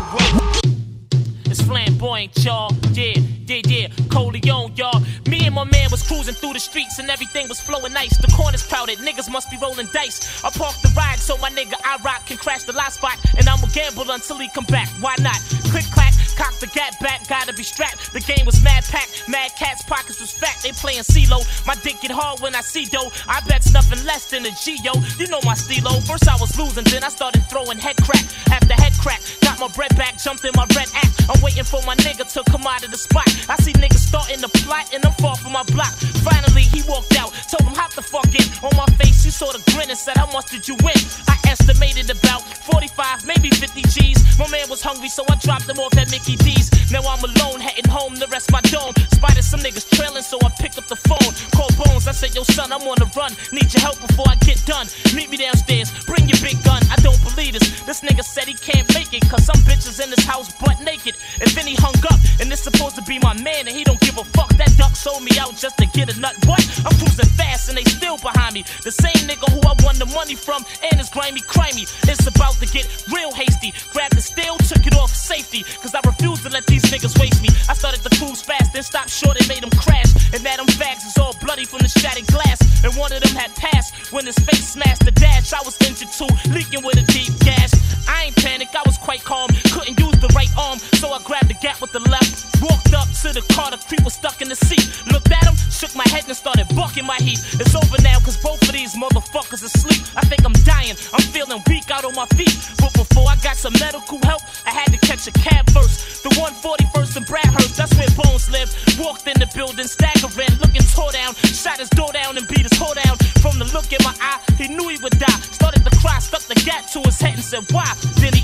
rough. It's flamboyant, y'all. Yeah, yeah, yeah. Coleon, y'all. Me and my man was cruising through the streets and everything was flowing nice. The corners crowded, niggas must be rolling dice. I parked the ride so my nigga I rock can crash the lot spot, and I'ma gamble until he come back. Why not? Click clack, cock the gat back, gotta be strapped. The game was mad packed, mad cats pockets was fat. They playing CeeLo. My dick get hard when I see dough. I bet's nothing less than a G, yo. You know my stilo. First I was losing, then I started throwing head crack after head crack. Got my bread back, jumped in my red act. I'm waiting for my nigga to come out of the spot. I see niggas starting to plot and I'm far from my block. Finally he walked out, told him hop the fuck in. On my face he saw the grin and said, how much did you win? I estimated about forty-five, maybe fifty G's. My man was hungry so I dropped him off at Mickey D's. Now I'm alone, heading home to rest my dome. Spotted some niggas trailing so I picked up the phone. Called Bones, I said, yo son, I'm on the run. Need your help before I get done. Meet me downstairs, bring your big gun. I don't believe this. This nigga said he can't make it, cause some bitches in this house butt naked. And then he hung up, and it's supposed to be my man, and he don't give a fuck. That duck sold me out just to get a nut. What? I'm cruising fast and they still behind me. The same nigga who I won the money from and is grimy, crimey. It's about to get real hasty. Grabbed the steel, took it off safety, cause I refuse to let these niggas waste me. I started to cruise fast, then stopped short and made them crash. And now them bags is all bloody from the shattered glass. And one of them had passed when his face smashed the dash. I was injured too, leaking with a deep gash. I ain't panic, I was quite calm. Couldn't use the right arm, so I grabbed the gap with the left. Walked up to the car, the creep was stuck in the seat. Looked at him, shook my head and started bucking my heat. It's over now, cause both of these motherfuckers asleep. I think I'm dying, I'm feeling weak out on my feet. But before I got some medical help, I had to catch a cab first. The one forty-first in Bradhurst, that's where Bones lived. Walked in the building, staggering, looking tore down. Shot his door down and beat his hoe down. From the look in my eye, he knew he would die. Started to cry, stuck the gap to his head and said, why? Then he offered me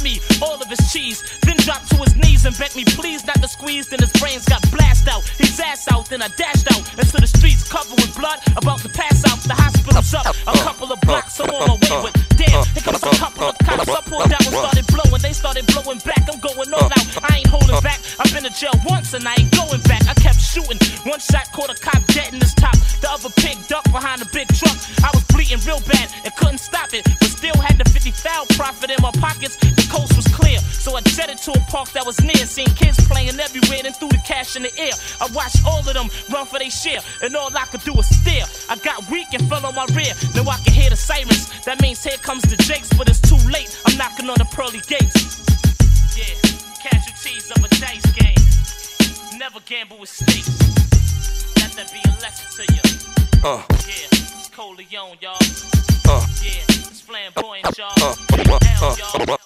me all of his cheese, then dropped to his knees and begged me please not to squeeze. Then his brains got blasted out, his ass out, then I dashed out into the streets covered with blood, about to pass out. The hospital's up a couple of blocks, I'm on my way with damn, here comes a couple of cops. I pulled out and started blowing, they started blowing back. I'm going all out, I ain't holding back. I've been to jail once and I ain't going back. I kept shooting, one shot caught a cop dead in his top. The other pig ducked behind a big truck. I was bleeding real bad and couldn't stop it, but still had the fifty thousand profit in my pockets. The coast was clear, so I jetted to a park that was near. Seen kids playing everywhere and threw the cash in the air. I watched all of them run for their share, and all I could do was stare. I got weak and fell on my rear. Now I can hear the sirens. That means here comes the Jakes, but it's too late. I'm knocking on the pearly gates. Yeah, casualties of a dice game. Never gamble with stakes. Let that be a lesson to you. Uh. Yeah, it's Coleon, y'all. Uh. Yeah, it's flamboyant, y'all. Uh. Uh. Uh.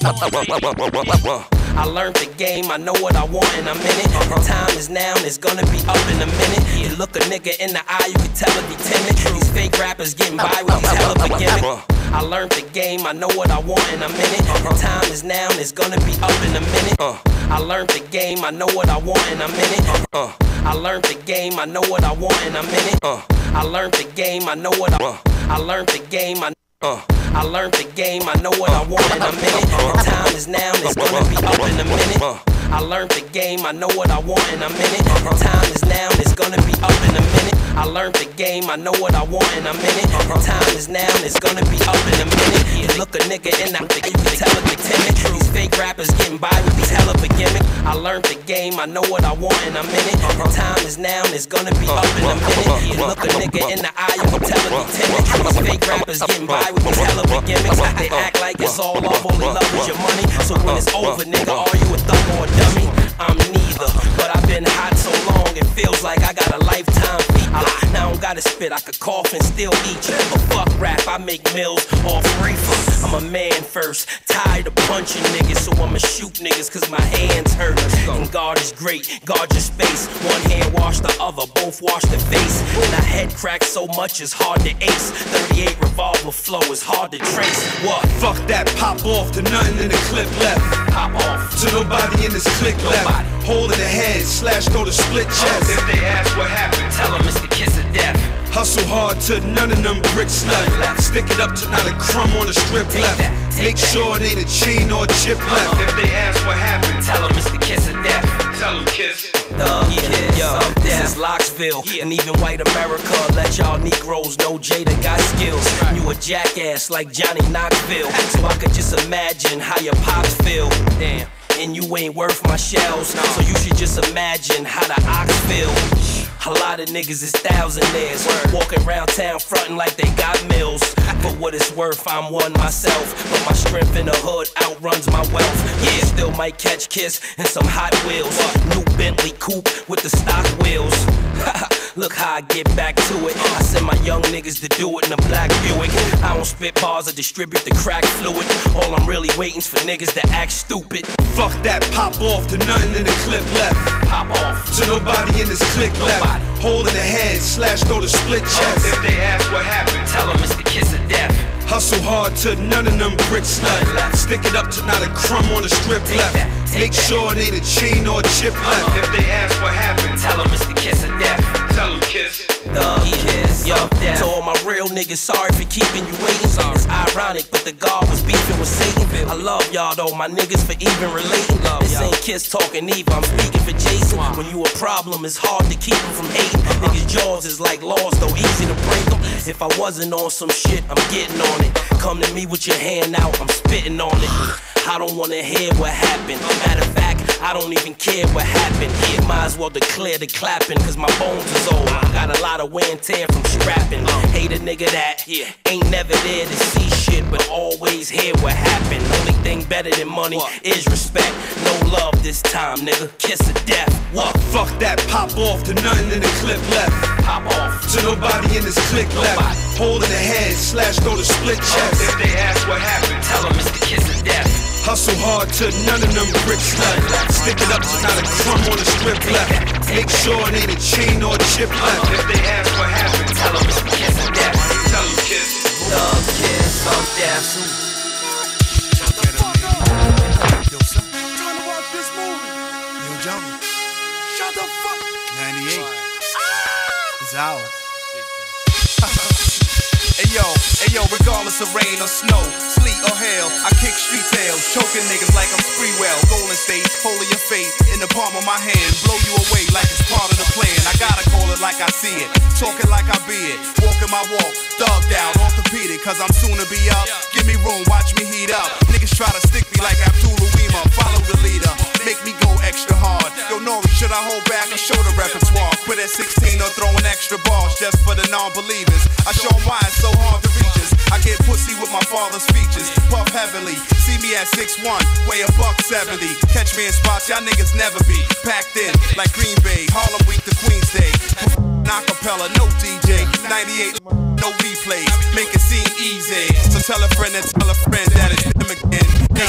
Uh. I learned the game, I know what I want and I'm in it. The time is now and it's gonna be up in a minute. You look a nigga in the eye, you can tell if he timid. These fake rappers getting by with these hell of a gimmick. I learned the game, I know what I want and I'm in it. The time is now and it's gonna be up in a minute. I learned the game, I know what I want and I'm in it. I learned the game, I know what I want and I'm in it. I learned the game, I know what I I learned the game, I Uh, I learned the game, I know what I want in a minute. The time is now and it's gonna be up in a minute. I learned the game, I know what I want in a minute. The time is now and it's gonna be up in a minute. I learned the game, I know what I want in a minute. The time is now and it's gonna be up in a minute. You look a nigga in the eye, you can tell if they timid. These fake rappers getting by with these hell of a gimmick. I learned the game, I know what I want in a minute. The time is now and it's gonna be up in a minute. You look a nigga in the eye, you can tell if they timid. These fake rappers getting by with these hell of a gimmicks. They act like it's all love, only love is your money. So when it's over, nigga, are you a thug or a dummy? I'm neither, but I've been hot so long, it feels like I got a lifetime fever. Now I don't gotta spit, I could cough and still eat you. But fuck rap, I make meals off reefer. I'm a man first, tired of punching niggas, so I'ma shoot niggas cause my hands hurt. And God is great, guard your space. One hand wash the other, both wash the face. And I head crack so much it's hard to ace. thirty-eight revolver flow is hard to trace. What? Fuck that, pop off to nothing in the clip left. Pop off to nobody in this click left. Hole in the head, slash through the split chest. If they ask what happened, tell them it's the kiss of death. Hustle hard to none of them bricks left. Stick it up to not a crumb on the strip left. Make sure it ain't a chain or a chip left. If they ask what happened, tell them it's the kiss of death. Tell them kiss. Uh, yeah, yo, this is Locksville, yeah. And even white America let y'all Negroes know Jada got skills. Right. You a jackass like Johnny Knoxville, so I could just imagine how your pops feel. Damn. And you ain't worth my shells, no. So you should just imagine how the ox feel. A lot of niggas is thousandaires, walking around town frontin' like they got mills. For what it's worth, I'm one myself, but my strength in the hood outruns my wealth. Yeah, still might catch Kiss and some Hot Wheels. New Bentley coupe with the stock wheels. Look how I get back to it. I send my young niggas to do it in a black Buick. I don't spit bars or distribute the crack fluid. All I'm really waiting's for niggas to act stupid. Fuck that, pop off to nothing in the clip left. Pop off to nobody in this click left. Hole in the head, slash through the split chest. If they ask what happened, tell them it's the kiss of death. Hustle hard to none of them bricks left. Stick it up to not a crumb on the strip left. Make sure it ain't a chain or a chip left. If they ask what happened, tell them it's the kiss of death. Tell them kiss. The kiss. Yo, to all my real niggas, sorry for keeping you waiting. It's ironic, but the God was beefing with Satan. I love y'all though, my niggas, for even relating. This ain't Kiss talking either, I'm speaking for Jason. When you a problem, it's hard to keep them from hating. Niggas' jaws is like laws, though easy to break them. If I wasn't on some shit, I'm getting on it. Come to me with your hand out, I'm spitting on it. I don't wanna hear what happened. Matter of fact, I don't even care what happened. You might as well declare the clapping, cause my bones is old. Got a lot of wear and tear from strapping. Hate a nigga that ain't never there to see shit, but always hear what happened. Only thing better than money is respect. No love this time, nigga. Kiss of death. What? Fuck that, pop off to nothing in the clip left. Pop off to nobody in this click left. Hole in the head, slash through the split chest. If they ask what happened, tell them it's the kiss of death. Hustle hard to none of them bricks left. Stick it up to not a crumb on the strip left. Make sure it ain't a chain or a chip left. If they ask what happened, tell them it's the kiss of death. Tell them kiss. Love, kiss, love, death. ninety-eight is ours. Hey yo, hey yo, regardless of rain or snow, sleet or hail, I kick street tails, choking niggas like I'm Spreewell. Golden State, holy your fate, in the palm of my hand, blow you away like it's part of the plan. I gotta call it like I see it, talking like I be it, walking my walk, thugged out, orthopedic, cause I'm soon to be up. Give me room, watch me heat up. Niggas try to stick me like Abdul Uwima, follow the leader, make me go extra hard. Yo, Nori, should I hold back or show the repertoire? Quit at sixteen or throwing extra balls just for the non-believers. I show them why it's so hard to reach us. I get pussy with my father's features, puff heavily. See me at six one, weigh a buck seventy. Catch me in spots y'all niggas never be. Packed in like Green Bay, Harlem Week to Queens Day. Acapella, no D J, ninety-eight, no replays. Make it seem easy. So tell a friend and tell a friend that it's him again.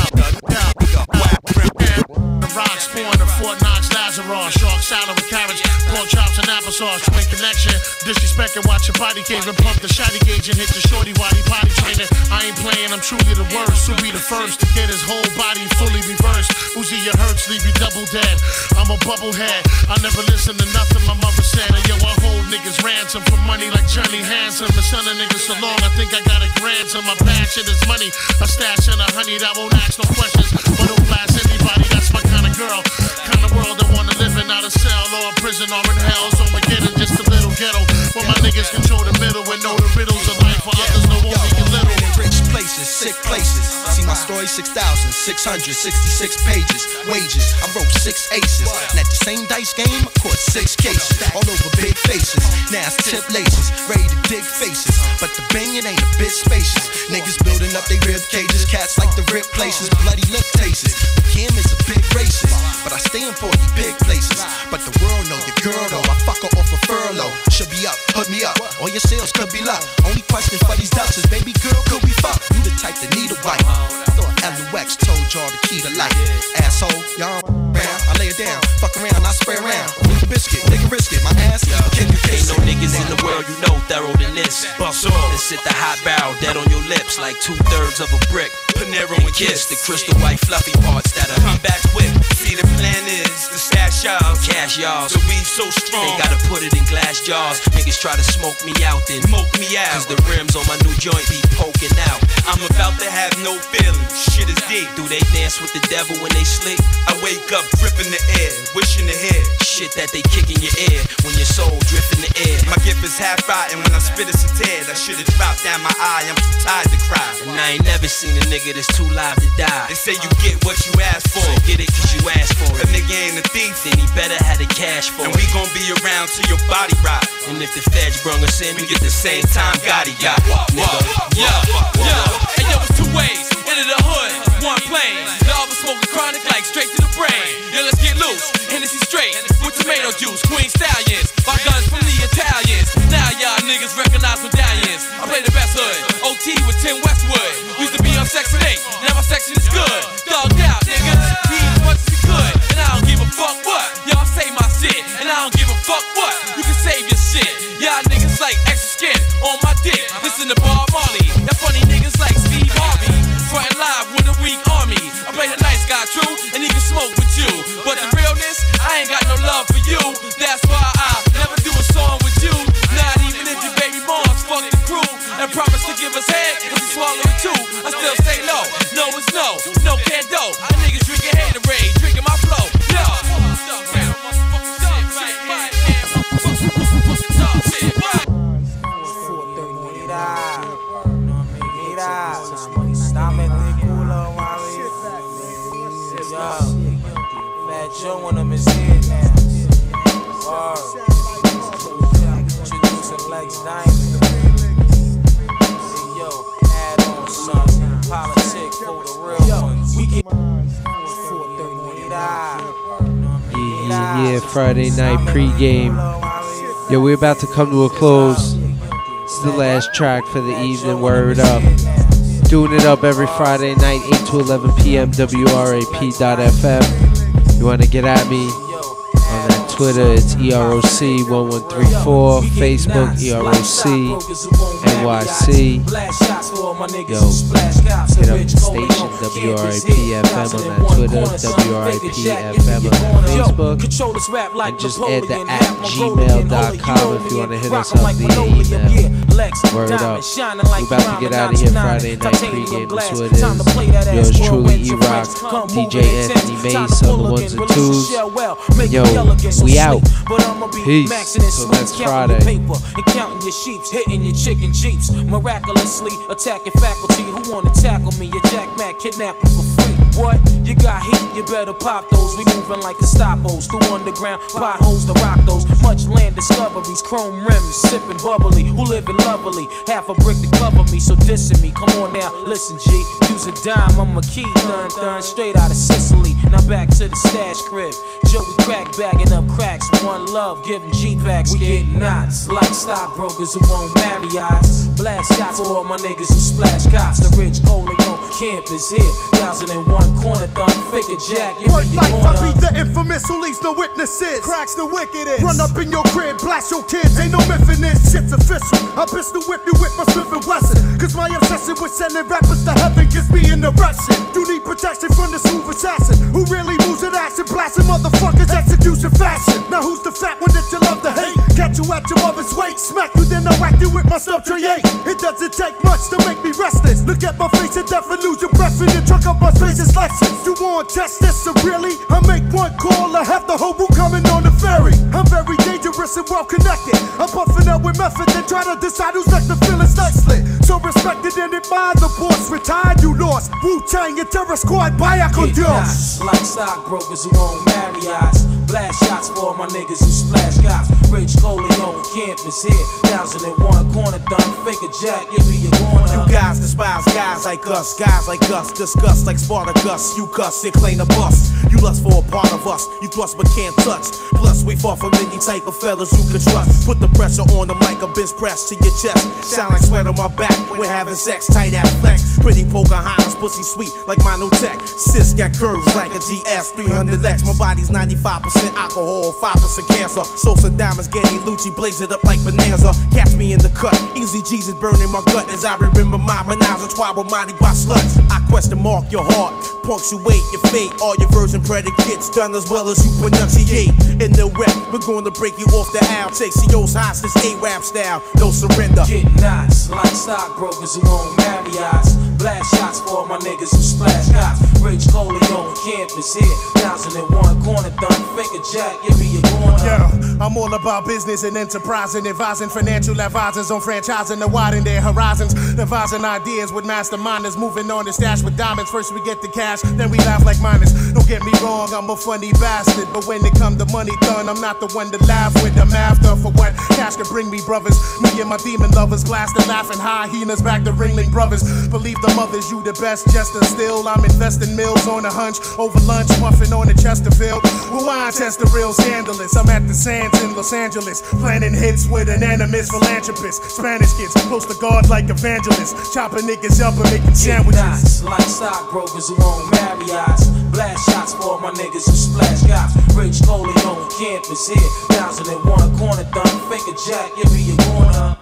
The rocks pouring the Fort Knox Lazarus, shark salad with carrots, pork chops and applesauce, twin connection. Disrespect and watch your body cave and pump the shotty gauge and hit the shorty waddy potty training. I ain't playing, I'm truly the worst. Who'll be the first to get his whole body fully reversed? Uzi, you hurt, sleepy, double dead. I'm a bubblehead. I never listen to nothing my mother said. And yo, I hold niggas ransom for money like Johnny Handsome. The son of niggas so long, I think I got a grandson. My passion is money. A stash and a honey that won't ask no questions, but don't blast anybody. That's my kind of girl, kind of world I wanna live in. Not a cell or a prison or in hell. So I'm getting just a little ghetto where my niggas control the middle and know the riddles of life. For others, no one get little. Rich places, sick places. See my story, six thousand six hundred sixty-six pages. Wages, I wrote six aces. And at the same dice game, I caught six cases. All over big faces. Now it's tip laces, ready to dig faces. But the banging ain't a bit spacious. Niggas building up they rib cages. Cats like the rip places, bloody lip tastes. But Kim is a big racist, but I stay in forty big places. But the world know your girl though. I fuck her off a furlough. Should be up, hook me up. All your sales could be luck. Only question for these ducks is, baby girl, could we fuck? You the type that need a wife. I thought L U X told y'all the key to life. Asshole, y'all around, I lay it down. Fuck around, I spray around. Nigga biscuit, nigga risk it. My ass, can you Ain't no niggas in the world you know thorough than this. Bust off and sit the hot barrel dead on your lips like two thirds of a brick. Panero and kiss the crystal white fluffy parts that'll come back quick. See, the plan is to stash y'all, cash y'all. So we so strong. They gotta put it in glass jars. Niggas try to smoke me out, then smoke me out. Cause the rims on my new joint be poking out. I'm about to have no feelings. Shit is deep. Do they dance with the devil when they sleep? I wake up dripping the air, wishing to hear shit that they kick in your ear when your soul drift in the air. My gift is half rotten. When I spit it's a tear. That shit is dropped down my eye. I'm too tired to cry. And I ain't never seen a nigga that's too live to die. They say you get what you ask for. So get it cause you asked for it. That nigga ain't a thief. Then he better have the cash for and it. And we gon' be around till your body rot. And if the feds brung us in, we get the same time Gotti got. Nigga. Yo, yo, hey yo, it's two ways. Into the hood, one plane. The other smoking chronic like straight to the brain. Yo, let's get loose. Hennessy straight with tomato juice. Queen stallions, buy guns from the Italians. Now y'all niggas recognize medallions. I play the best hood. O T with Tim Westwood. Used to be on section eight. Now my section is good. Thugged out, nigga. He as much as he could. And I don't give a fuck what. Y'all say my shit. And I don't give a fuck what. You can save your shit. Y'all niggas like extra skin on my dick. Listen to Bob Marley. That funny niggas like Steve Harvey. Frontin' live with a weak army. I play the nice guy true, and he can smoke with you. But the realness, I ain't got no love for you. That's why I never do a song with you. Not even if your baby moms fuck the crew and promise to give us head if we swallow it too. I still say no, no is no, no can't do. My niggas drinking Haterade, drinking my flow. Yo. Joe on them is here now. Word. Introducing Lex Diamond. Hey, yo, add on son. Politic for the real ones. We get yeah, yeah, yeah, Friday night pregame. Yo, we're about to come to a close. It's the last track for the evening. Word up. Doing it up every Friday night, eight to eleven p.m. W R A P dot F M. You want to get at me on that Twitter, it's E R O C one one three four, Facebook E R O C, and N Y C. Yo, hit up the station W R I P F M on that Twitter, W R I P F M on that Facebook, and just add the at gmail dot com if you want to hit us up via email. Word up. We're about to get out of here Friday night pregame. That's what it is. Yours truly, E-Rock, D J Anthony Mace on the ones and twos. Yo, we out. Peace. So that's Friday. And counting your sheeps, hitting your chicken jeeps, miraculously attacking faculty who wanna tackle me. Your Jack Mac kidnapping for free. What? You got heat, you better pop those. We moving like Gestapos through underground potholes to rock those. Much land discoveries, chrome rims, sipping bubbly. Who living lovely? Half a brick to cover me, so dissing me. Come on now, listen, G. Use a dime, I'm a key, done, done, straight out of Sicily. Now back to the stash crib. Joey crack bagging up cracks. One love, giving G-packs. We get knots like stockbrokers who won't marry eyes. Blast shots for all my niggas who splash cops. The rich Corleone camp is here. Thousand and one corner thumb, figure jack. Word life, I be the infamous who leaves no witnesses. Cracks the wickedest. Run up in your crib, blast your kids. Ain't no myth in this. Shit's official. I pistol whip you with my Smith and Wesson. Cause my obsession with sending rappers to heaven gives me an erection. You need protection from the smooth assassin who really moves at action, blasting motherfuckers execution fashion. Now who's the fat one that you love to hate? Catch you at your mother's weight, smack you, then I whack you with my sub tray eight. It doesn't take much to make me restless. Look at my face and death and lose your breath in the truck up my space is Lexus. You want test this, so really? I make one call, I have the whole room coming on the ferry. I'm very dangerous and well connected. I'm puffing up with method, then try to decide who's next to feel it's nicely. So respected and admired, the boss retired, you lost. Wu-Tang and Terror Squad, vaya con Dios. Like stockbrokers who won't marry eyes. Blast shots for all my niggas who splash cops. Rich Corleone campus here. Thousand and one corner done. Figure jack, give me your corner. You guys despise guys like us. Guys like us discuss like Spartacus. You cuss and claim a bust. You lust for a part of us. You thrust but can't touch. Plus we far from any type of fellas you can trust. Put the pressure on them like a bench press to your chest. Sound like sweat on my back. We're having sex. Tight ass flex. Pretty Pocahontas. Pussy sweet like Monotech. Sis got curves like a G S three hundred X. My body's ninety-five percent alcohol, five percent cancer. Sosa diamonds, Getty Lucci, blaze it up like Bonanza. Catch me in the cut, easy Jesus burning my gut as I remember my menage a trois with Monty by sluts. I question mark your heart, punctuate your fate. All your virgin predicates done as well as you pronunciate. In the rep, we're going to break you off the aisle. Take C O's hostage, A-rap style, no surrender. Get knots like stockbrokers who won't marry eyes. Blast shots for all my niggas who splash cops. Rich Corleone campus here. Thousand and one corner done. Figure jack, give me your corner. Yeah, I'm all about business and enterprise and advising financial advisors on franchising to widen their horizons. Devising ideas with masterminders. Moving on to stash with diamonds. First we get the cash, then we laugh like miners. Don't get me wrong, I'm a funny bastard. But when it come to money done, I'm not the one to laugh with. I'm after for what cash can bring me, brothers. Me and my demon lovers blasting, laughing hyenas back to Ringling Brothers. Believe the mothers, you the best jester still. I'm investing mills on a hunch. Over lunch, muffin on the Chesterfield. Well, wine test the real scandalous. I'm at the Sands in Los Angeles. Planning hits with an animist philanthropist. Spanish kids, close to God like evangelists. Chopping niggas up and making sandwiches. Like stockbrokers who won't marry eyes. Blast shots for all my niggas who splash cops. Rich Corleone campus here. Thousand and one corner done. Figure jack, give me your corner.